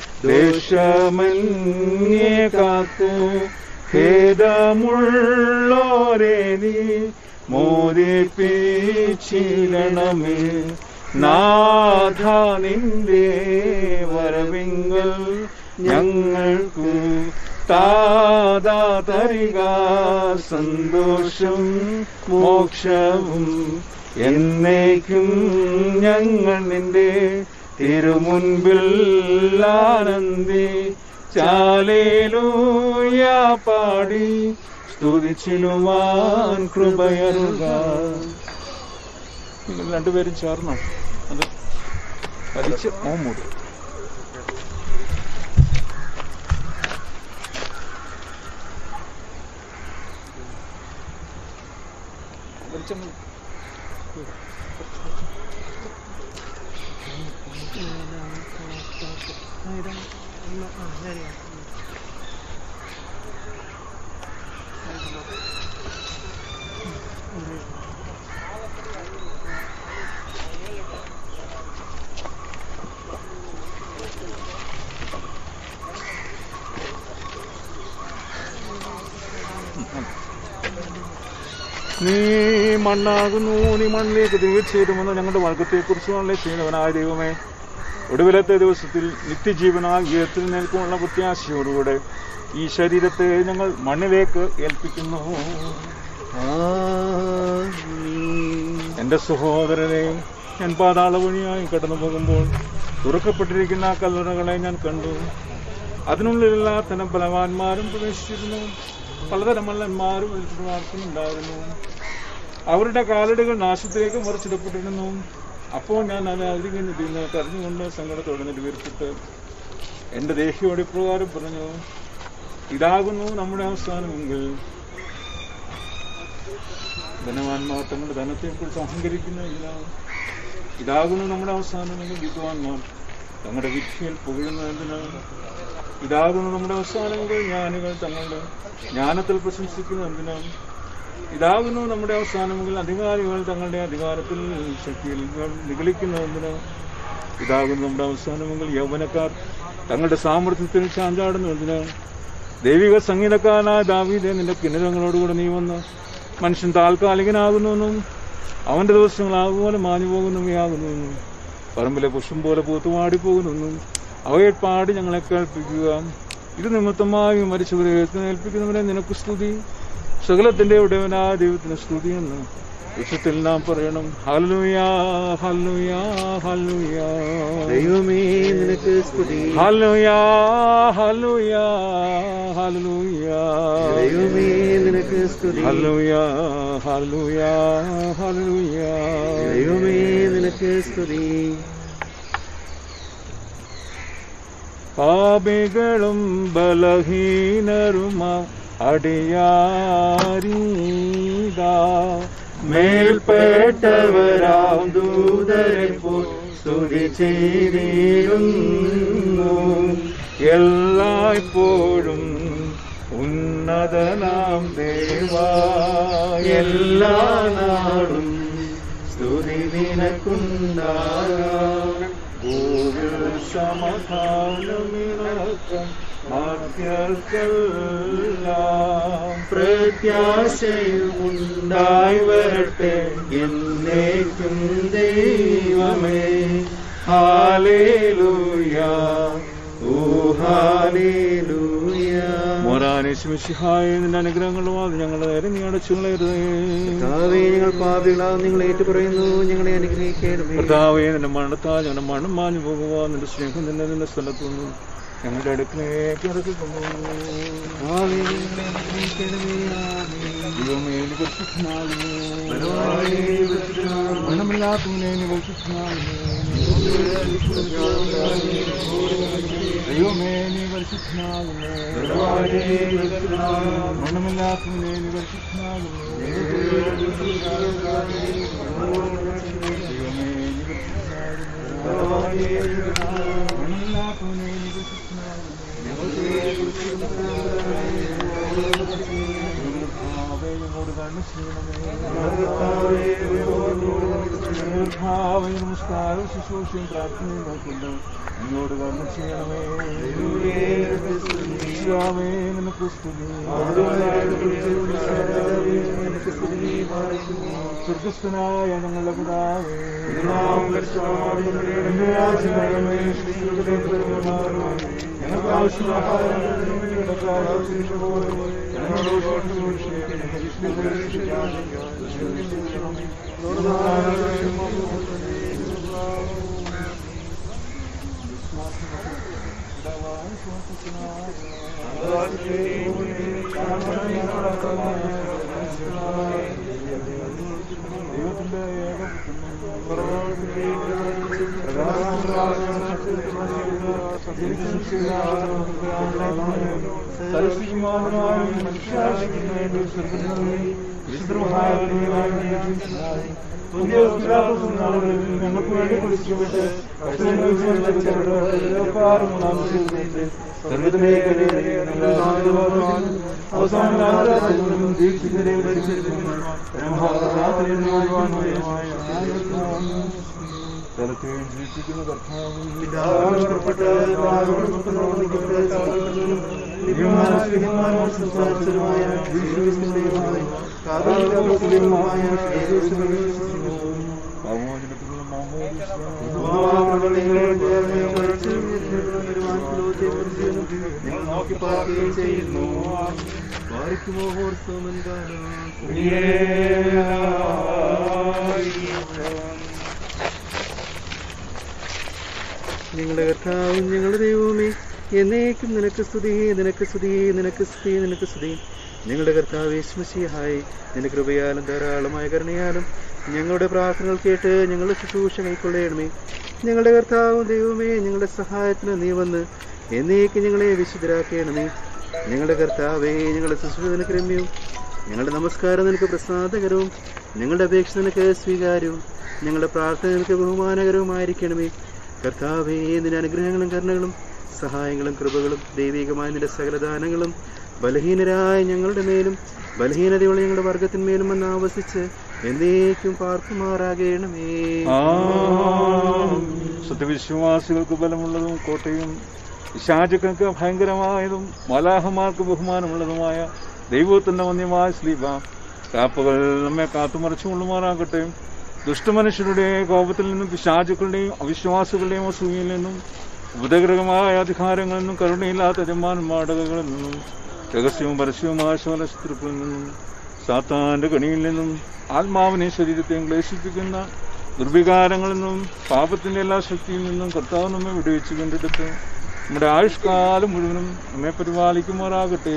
ദേശമന്യേ കാത്തു ഖേദമുള്ളോരെ നീ മോദിപ്പിച്ചിടണമേ നാഥ നിന്റെ വരവിങ്കൽ ഞങ്ങൾക്കു താതാ തരിക സന്തോഷം മോക്ഷവും എന്നേക്കും ഞങ്ങൾ നിന്റെ തിരുമുൻപിൽ ആനന്ദി ചാലേലൂയ പാടി സ്തുതിച്ചിടുവാൻ കൃപയരുക. നിങ്ങൾ രണ്ടുപേരും ചേർന്നോ അത് വലിച്ച് മൂടി. നീ മണ്ണാകുന്നു, നീ മണ്ണിലേക്ക് തിരിച്ചേരുമെന്ന് ഞങ്ങളുടെ വർഗത്തെക്കുറിച്ചുള്ള ചെയ്യുന്നവനായ ദൈവമേ, ഒടുവിലത്തെ ദിവസത്തിൽ നിത്യജീവനാൽ ഉയർത്തെഴുന്നേൽക്കുമുള്ള പ്രത്യാശയോടുകൂടെ ഈ ശരീരത്തെ ഞങ്ങൾ മണ്ണിലേക്ക് ഏൽപ്പിക്കുന്നു. എന്റെ സഹോദരനെ, ഞാൻ പാതാള വഴിയായി കടന്നു പോകുമ്പോൾ തുറക്കപ്പെട്ടിരിക്കുന്ന ആ കല്ലറകളെ ഞാൻ കണ്ടു. അതിനുള്ളിലുള്ള തരം ബലവാന്മാരും പ്രവേശിച്ചിരുന്നു, പലതരം മല്ലന്മാരും ഉണ്ടായിരുന്നു. അവരുടെ കാലടികൾ നാശത്തിലേക്ക് മറിച്ചിടപ്പെട്ടിരുന്നു. അപ്പോൾ ഞാൻ അധികം നിന്ന് കരഞ്ഞുകൊണ്ട് സങ്കടത്തോടെ നെടുവീർപ്പിട്ട് എന്റെ ദേഹിയോട് ഇപ്രകാരം പറഞ്ഞു, ഇതാകുന്നു നമ്മുടെ അവസാനമെങ്കിൽ. ധനവാന്മാർ തങ്ങളുടെ ധനത്തെക്കുറിച്ച് അഹങ്കരിക്കുന്നില്ല. ഇതാകുന്നു നമ്മുടെ അവസാനമെങ്കിൽ വിദ്വാൻമാർ തങ്ങളുടെ വിദ്യയിൽ പുകഴുന്നതിനാണ്. ഇതാകുന്നു നമ്മുടെ അവസാനമെങ്കിൽ ജ്ഞാനികൾ തങ്ങളുടെ ജ്ഞാനത്തിൽ പ്രശംസിക്കുന്നതിനാണ്. ഇതാകുന്നു നമ്മുടെ അവസാനമെങ്കിൽ അധികാരികൾ തങ്ങളുടെ അധികാരത്തിൽ ശക്തിയിൽ നിഗളിക്കുന്നതിനാണ്. ഇതാകുന്നു നമ്മുടെ അവസാനമെങ്കിൽ യൗവനക്കാർ തങ്ങളുടെ സാമർഥ്യത്തിൽ ചാഞ്ചാടുന്നതിനാണ്. ദൈവിക സംഗീതക്കാരനായ ദാവീദേ, നിന്റെ കിന്നരങ്ങളോടുകൂടെ നീ വന്ന് മനുഷ്യൻ താൽക്കാലികനാകുന്നുവെന്നും അവന്റെ ദിവസങ്ങളാകുപോലെ മാഞ്ഞു പോകുന്നവയാകുന്നുവെന്നും പറമ്പിലെ പുഷ്പം പോലെ പൂത്തുവാടിപ്പോകുന്നെന്നും അവയെ പാടി ഞങ്ങളെ കേൾപ്പിക്കുക. ഇത് നിമിത്തമായി മരിച്ചവരെ ഏൽപ്പിക്കുന്നവരെ നിനക്ക് സ്തുതി, സകലത്തിന്റെ ഉടയവനായ ദൈവത്തിന് സ്തുതി എന്ന് ഉച്ചത്തിൽ നാം പറയണം. ഹല്ലേലൂയാ ഹല്ലേലൂയാ ഹല്ലേലൂയാ. ദൈവമേ നിനക്ക് സ്തുതി. ഹല്ലേലൂയാ ഹല്ലേലൂയാ ഹല്ലേലൂയാ. ദൈവമേ നിനക്ക് സ്തുതി. ഹല്ലേലൂയാ ഹല്ലേലൂയാ ഹല്ലേലൂയാ. ദൈവമേ നിനക്ക് സ്തുതി. പാപികളും ബലഹീനരുമാ അടിയാരീതാ മേൽപ്പെട്ടവരാം ദൂതരെ പോൽ സ്തുതി ചെയ്തിരുന്നു. എല്ലായ്പ്പോഴും ഉന്നതനാം ദേവാ, എല്ലാ നാളും സ്തുതി നിനക്കുണ്ടാകാം. സമാധാനമിറക്കം ഭക്തർക്കെല്ലാം പ്രത്യാശയുമുണ്ടായി വരട്ടെ എന്നേക്കും ദൈവമേ. ഹല്ലേലൂയ, ഓ ഹല്ലേലൂയ. മോറാനേശുമിശിഹായേ, നിന്റെ അനുഗ്രഹങ്ങളും അത് ഞങ്ങളെ നീ അടച്ചുകളയരുതേ. കർത്താവേ, ഞങ്ങൾ പാപികളാം, നിങ്ങൾ ഏറ്റുപറയുന്നു, ഞങ്ങളെ അനുഗ്രഹിക്കണമേ. കർത്താവേ, നിന്റെ മരണത്താൽ ഞങ്ങളുടെ മണം മാഞ്ഞു പോകുവാൻ നിന്റെ സ്നേഹം നിന്റെ സ്ഥലത്തുനിന്ന് ഞങ്ങളുടെ അടുക്കിലേക്ക് ഇറക്കിക്കൊണ്ടു. ദൈവമേ, നീ പരിശുദ്ധനാകുന്നു. മരണമില്ലാത്തവനെ നീ പരിശുദ്ധനാകുന്നു. ദൈവമേ, നീ പരിശുദ്ധനാകുന്നു. മരണമില്ലാത്തവനെ നീ പരിശുദ്ധനാകുന്നു. ദൈവമേ, നീ പരിശുദ്ധനാകുന്നു. നമസ്കാരം ശുശ്രൂഷയും പ്രാർത്ഥനയും നോക്കുന്നു. എന്നോട് കർമ്മം ചെയ്യണമേ. നിനക്ക് സ്തുതി. സ്വർഗസ്ഥനായ ഞങ്ങളുടെ പിതാവേ, ഞങ്ങൾക്ക് ആവശ്യമായ ദൈവത്തിന്റെ ഞങ്ങൾക്ക് വേണ്ടി കുറിച്ചുകൊണ്ട് അവസാന തലത്തെയും ജീവിപ്പിക്കുന്ന ചെയ്യുന്നു. ഞങ്ങളുടെ കർത്താവും ഞങ്ങളുടെ ദൈവമേ, എന്നേക്കും നിനക്ക് സ്തുതി, നിനക്ക് സ്തുതി, നിനക്ക് സ്തുതി, നിനക്ക് സ്തുതി. ഞങ്ങളുടെ കർത്താവ് യേശുമിശിഹായേ, നിന്റെ കൃപയാലും ധാരാളമായ കരുണയാലും ഞങ്ങളുടെ പ്രാർത്ഥനകൾ കേട്ട് ഞങ്ങളുടെ ശുശ്രൂഷ കൈക്കൊള്ളണമേ. ഞങ്ങളുടെ കർത്താവും ദൈവമേ, ഞങ്ങളുടെ സഹായത്തിന് നീ വന്ന് എന്നേക്കും ഞങ്ങളെ വിശുദ്ധരാക്കണമേ. ഞങ്ങളുടെ കർത്താവേ, ഞങ്ങളുടെ ശുശ്രൂഷ നിനക്ക് രമ്യവും, ഞങ്ങളുടെ നമസ്കാരം നിനക്ക് പ്രസാദകരവും, ഞങ്ങളുടെ അപേക്ഷ നിനക്ക് സ്വീകാര്യവും, ഞങ്ങളുടെ പ്രാർത്ഥന നിനക്ക് ബഹുമാനകരവുമായിരിക്കണമേ. കർത്താവേ, നിന്റെ അനുഗ്രഹങ്ങളും കരുണകളും സഹായങ്ങളും കൃപകളും ദൈവികമായ നിന്റെ സകലദാനങ്ങളും ബലഹീനരായ ഞങ്ങളുടെ മേലും ബലഹീനതയുള്ള ഞങ്ങളുടെ വർഗത്തിന്മേലും വന്ന് ആവസിച്ച് എന്നേക്കും പാർക്കുമാറാകണമേ. സത്യവിശ്വാസികൾക്ക് ബലമുള്ളതും കോട്ടയും പിശാചുക്കൾക്ക് ഭയങ്കരമായതും മലാഹമാർക്ക് ബഹുമാനമുള്ളതുമായ ദൈവത്തിന്റെ വന്യമായ സ്ലീബ കാപ്പകൾ നമ്മെ കാത്തുമറച്ചുകൊള്ളുമാറാകട്ടെ. ദുഷ്ടമനുഷ്യരുടെ കോപത്തിൽ നിന്നും പിശാചുക്കളുടെയും അവിശ്വാസികളുടെയും അസൂയയിൽ നിന്നും ഉപദ്രവകരമായ അധികാരങ്ങളിൽ നിന്നും കരുണയില്ലാത്ത യജമാനന്മാടകളിൽ നിന്നും രഹസ്യവും പരസ്യവുമായ ശോല ശത്രുക്കളിൽ നിന്നും സാത്താന്റെ കണിയിൽ നിന്നും ആത്മാവിനെ ശരീരത്തെയും ക്ലേശിപ്പിക്കുന്ന ദുർവികാരങ്ങളിൽ നിന്നും പാപത്തിന്റെ എല്ലാ ശക്തിയിൽ നിന്നും കർത്താവ് നമ്മെ വിടുവിച്ച് കണ്ടെടുത്ത് നമ്മുടെ ആയുഷ്കാലം മുഴുവനും നമ്മെ പരിപാലിക്കുമാറാകട്ടെ.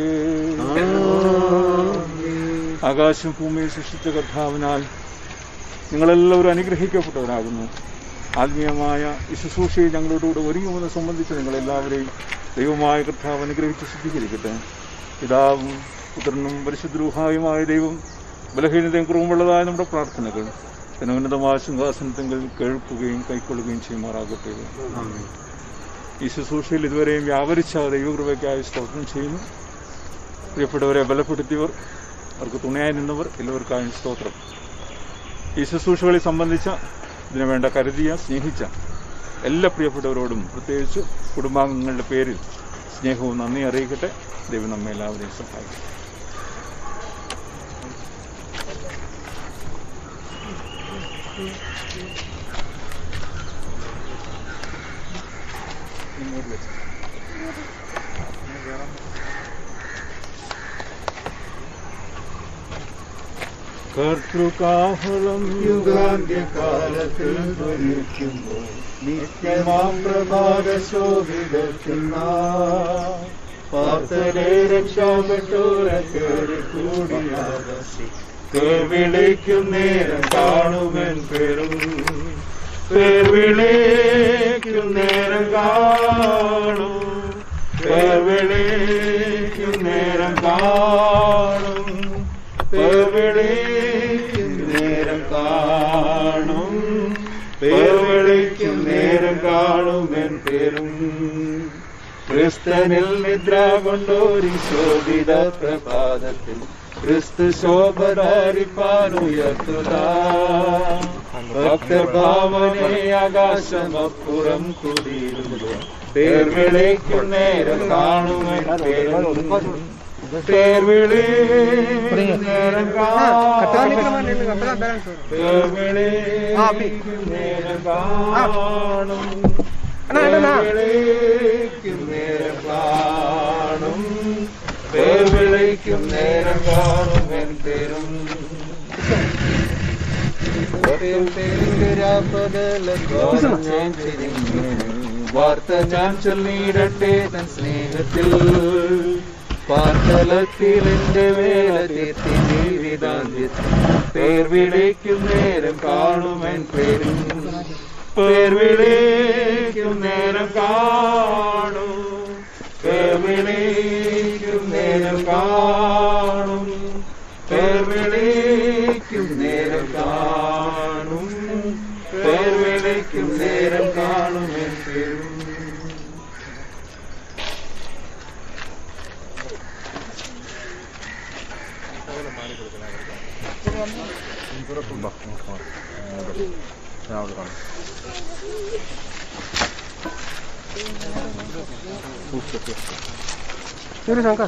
ആകാശം ഭൂമിയെ സൃഷ്ടിച്ച കർത്താവിനാൽ നിങ്ങളെല്ലാവരും അനുഗ്രഹിക്കപ്പെട്ടവരാകുന്നു. ആത്മീയമായ ഈ ശുശ്രൂഷയെ ഞങ്ങളോടുകൂടെ ഒരുങ്ങുമെന്ന് സംബന്ധിച്ച് നിങ്ങളെല്ലാവരെയും ദൈവമായ കർത്താവ് അനുഗ്രഹിച്ച് ശുദ്ധീകരിക്കട്ടെ. പിതാവും പുത്രനും പരിശുദ്ധരൂഹായുമായ ദൈവം ബലഹീനതയും കുറവുള്ളതായ നമ്മുടെ പ്രാർത്ഥനകൾ ഉന്നതമായ സിംഹാസനത്തെങ്കിൽ കേൾക്കുകയും കൈക്കൊള്ളുകയും ചെയ്യുമാറാകട്ടെ. ഈ ശുശ്രൂഷയിൽ ഇതുവരെയും വ്യാപരിച്ച ദൈവകൃപയ്ക്കായി സ്തോത്രം ചെയ്യുന്നു. പ്രിയപ്പെട്ടവരെ ബലപ്പെടുത്തിയവർ, അവർക്ക് തുണയായി നിന്നവർ എല്ലാവർക്കായും സ്തോത്രം. ഈ ശുശ്രൂഷകളെ സംബന്ധിച്ച ഇതിനു വേണ്ട കരുതിയ സ്നേഹിച്ച എല്ലാ പ്രിയപ്പെട്ടവരോടും പ്രത്യേകിച്ച് കുടുംബാംഗങ്ങളുടെ പേരിൽ സ്നേഹവും നന്ദി അറിയിക്കട്ടെ. ദൈവം നമ്മെ എല്ലാവരെയും സഹായിക്കട്ടെ. കർത്തൃകാഹളം യുഗാന്ത്യകാലത്തിൽ ധ്വനിക്കുമ്പോൾ നിത്യമാം പ്രഭാത ശോഭിതക്കുന്ന പാർത്തരെ രക്ഷപ്പെട്ടോരൊക്കെ കൂടിയാകി വിളിക്കും നേരം കാണുമെൻ പേരും വിളിക്കും നേരം കാണും വിളിക്കും നേരം കാണും വിളിക്കും നേരം കാണും വിളിക്കും നേരം കാണുമെൻ പേരും ക്രിസ്തനിൽ നിദ്ര കൊണ്ടോരി ശോഭിത പ്രഭാതത്തിൽ ക്രിസ്തു ശോഭധാരിപ്പാനുയർത്തുക ഭക്തഭാവനെ ആകാശമപ്പുറം കുതിരുന്നു പേർ വിളിക്കും നേരം കാണുമെൻ പേരും പേർ വിളിക്കും നേരം കാണും പേർ വിളിക്കും നേരം കാണും വിളിക്കും നേരം കാണും പേർ വിളിക്കും നേരം കാണും എൻ പേരും ഞാൻ തിരിഞ്ഞു വാർത്ത ഞാൻ ചൊല്ലിയിടട്ടെ തൻ സ്നേഹത്തിൽ പാർത്തലത്തിൽ എന്റെ വേല തീർത്തി ജീവിതാന്ത്യത്തിൽ പേർ വിളിക്കും നേരം കാണുമെൻ പേരും പേർ വിളിക്കും നേരം കാണും പേർ വിളിക്കും നേരം കാണും പേർ വിളിക്കും നേരം കാണും പേർ വിളിക്കും നേരം കാണും എൻ പേരും ശങ്കർ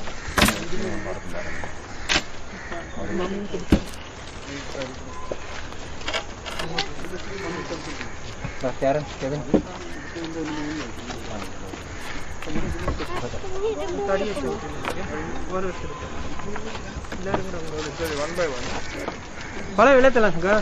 കെവിൻ പല വിളയത്തില്ല ശങ്കർ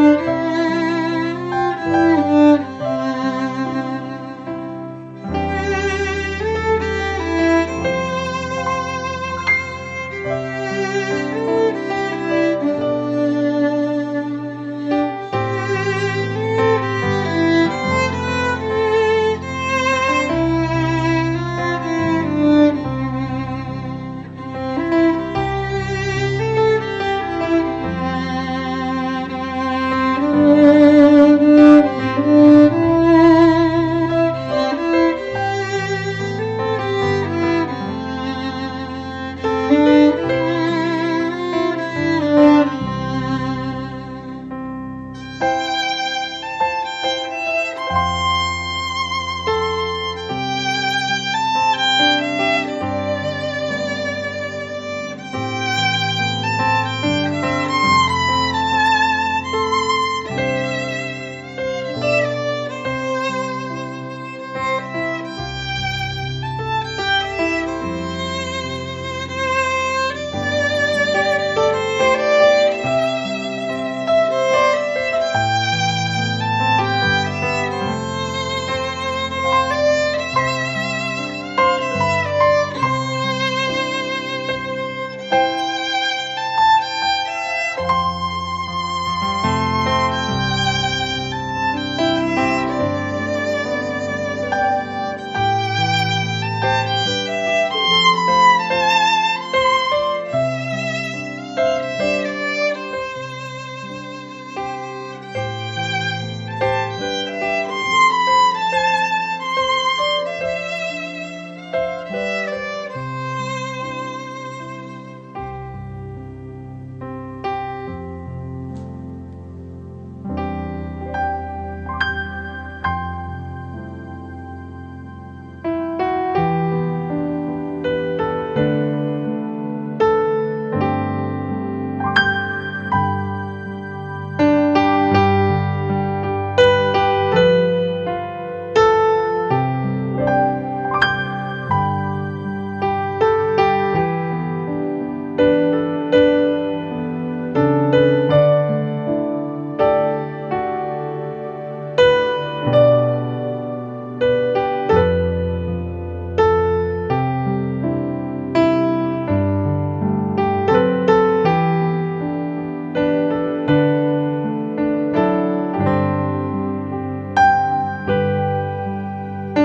Thank you.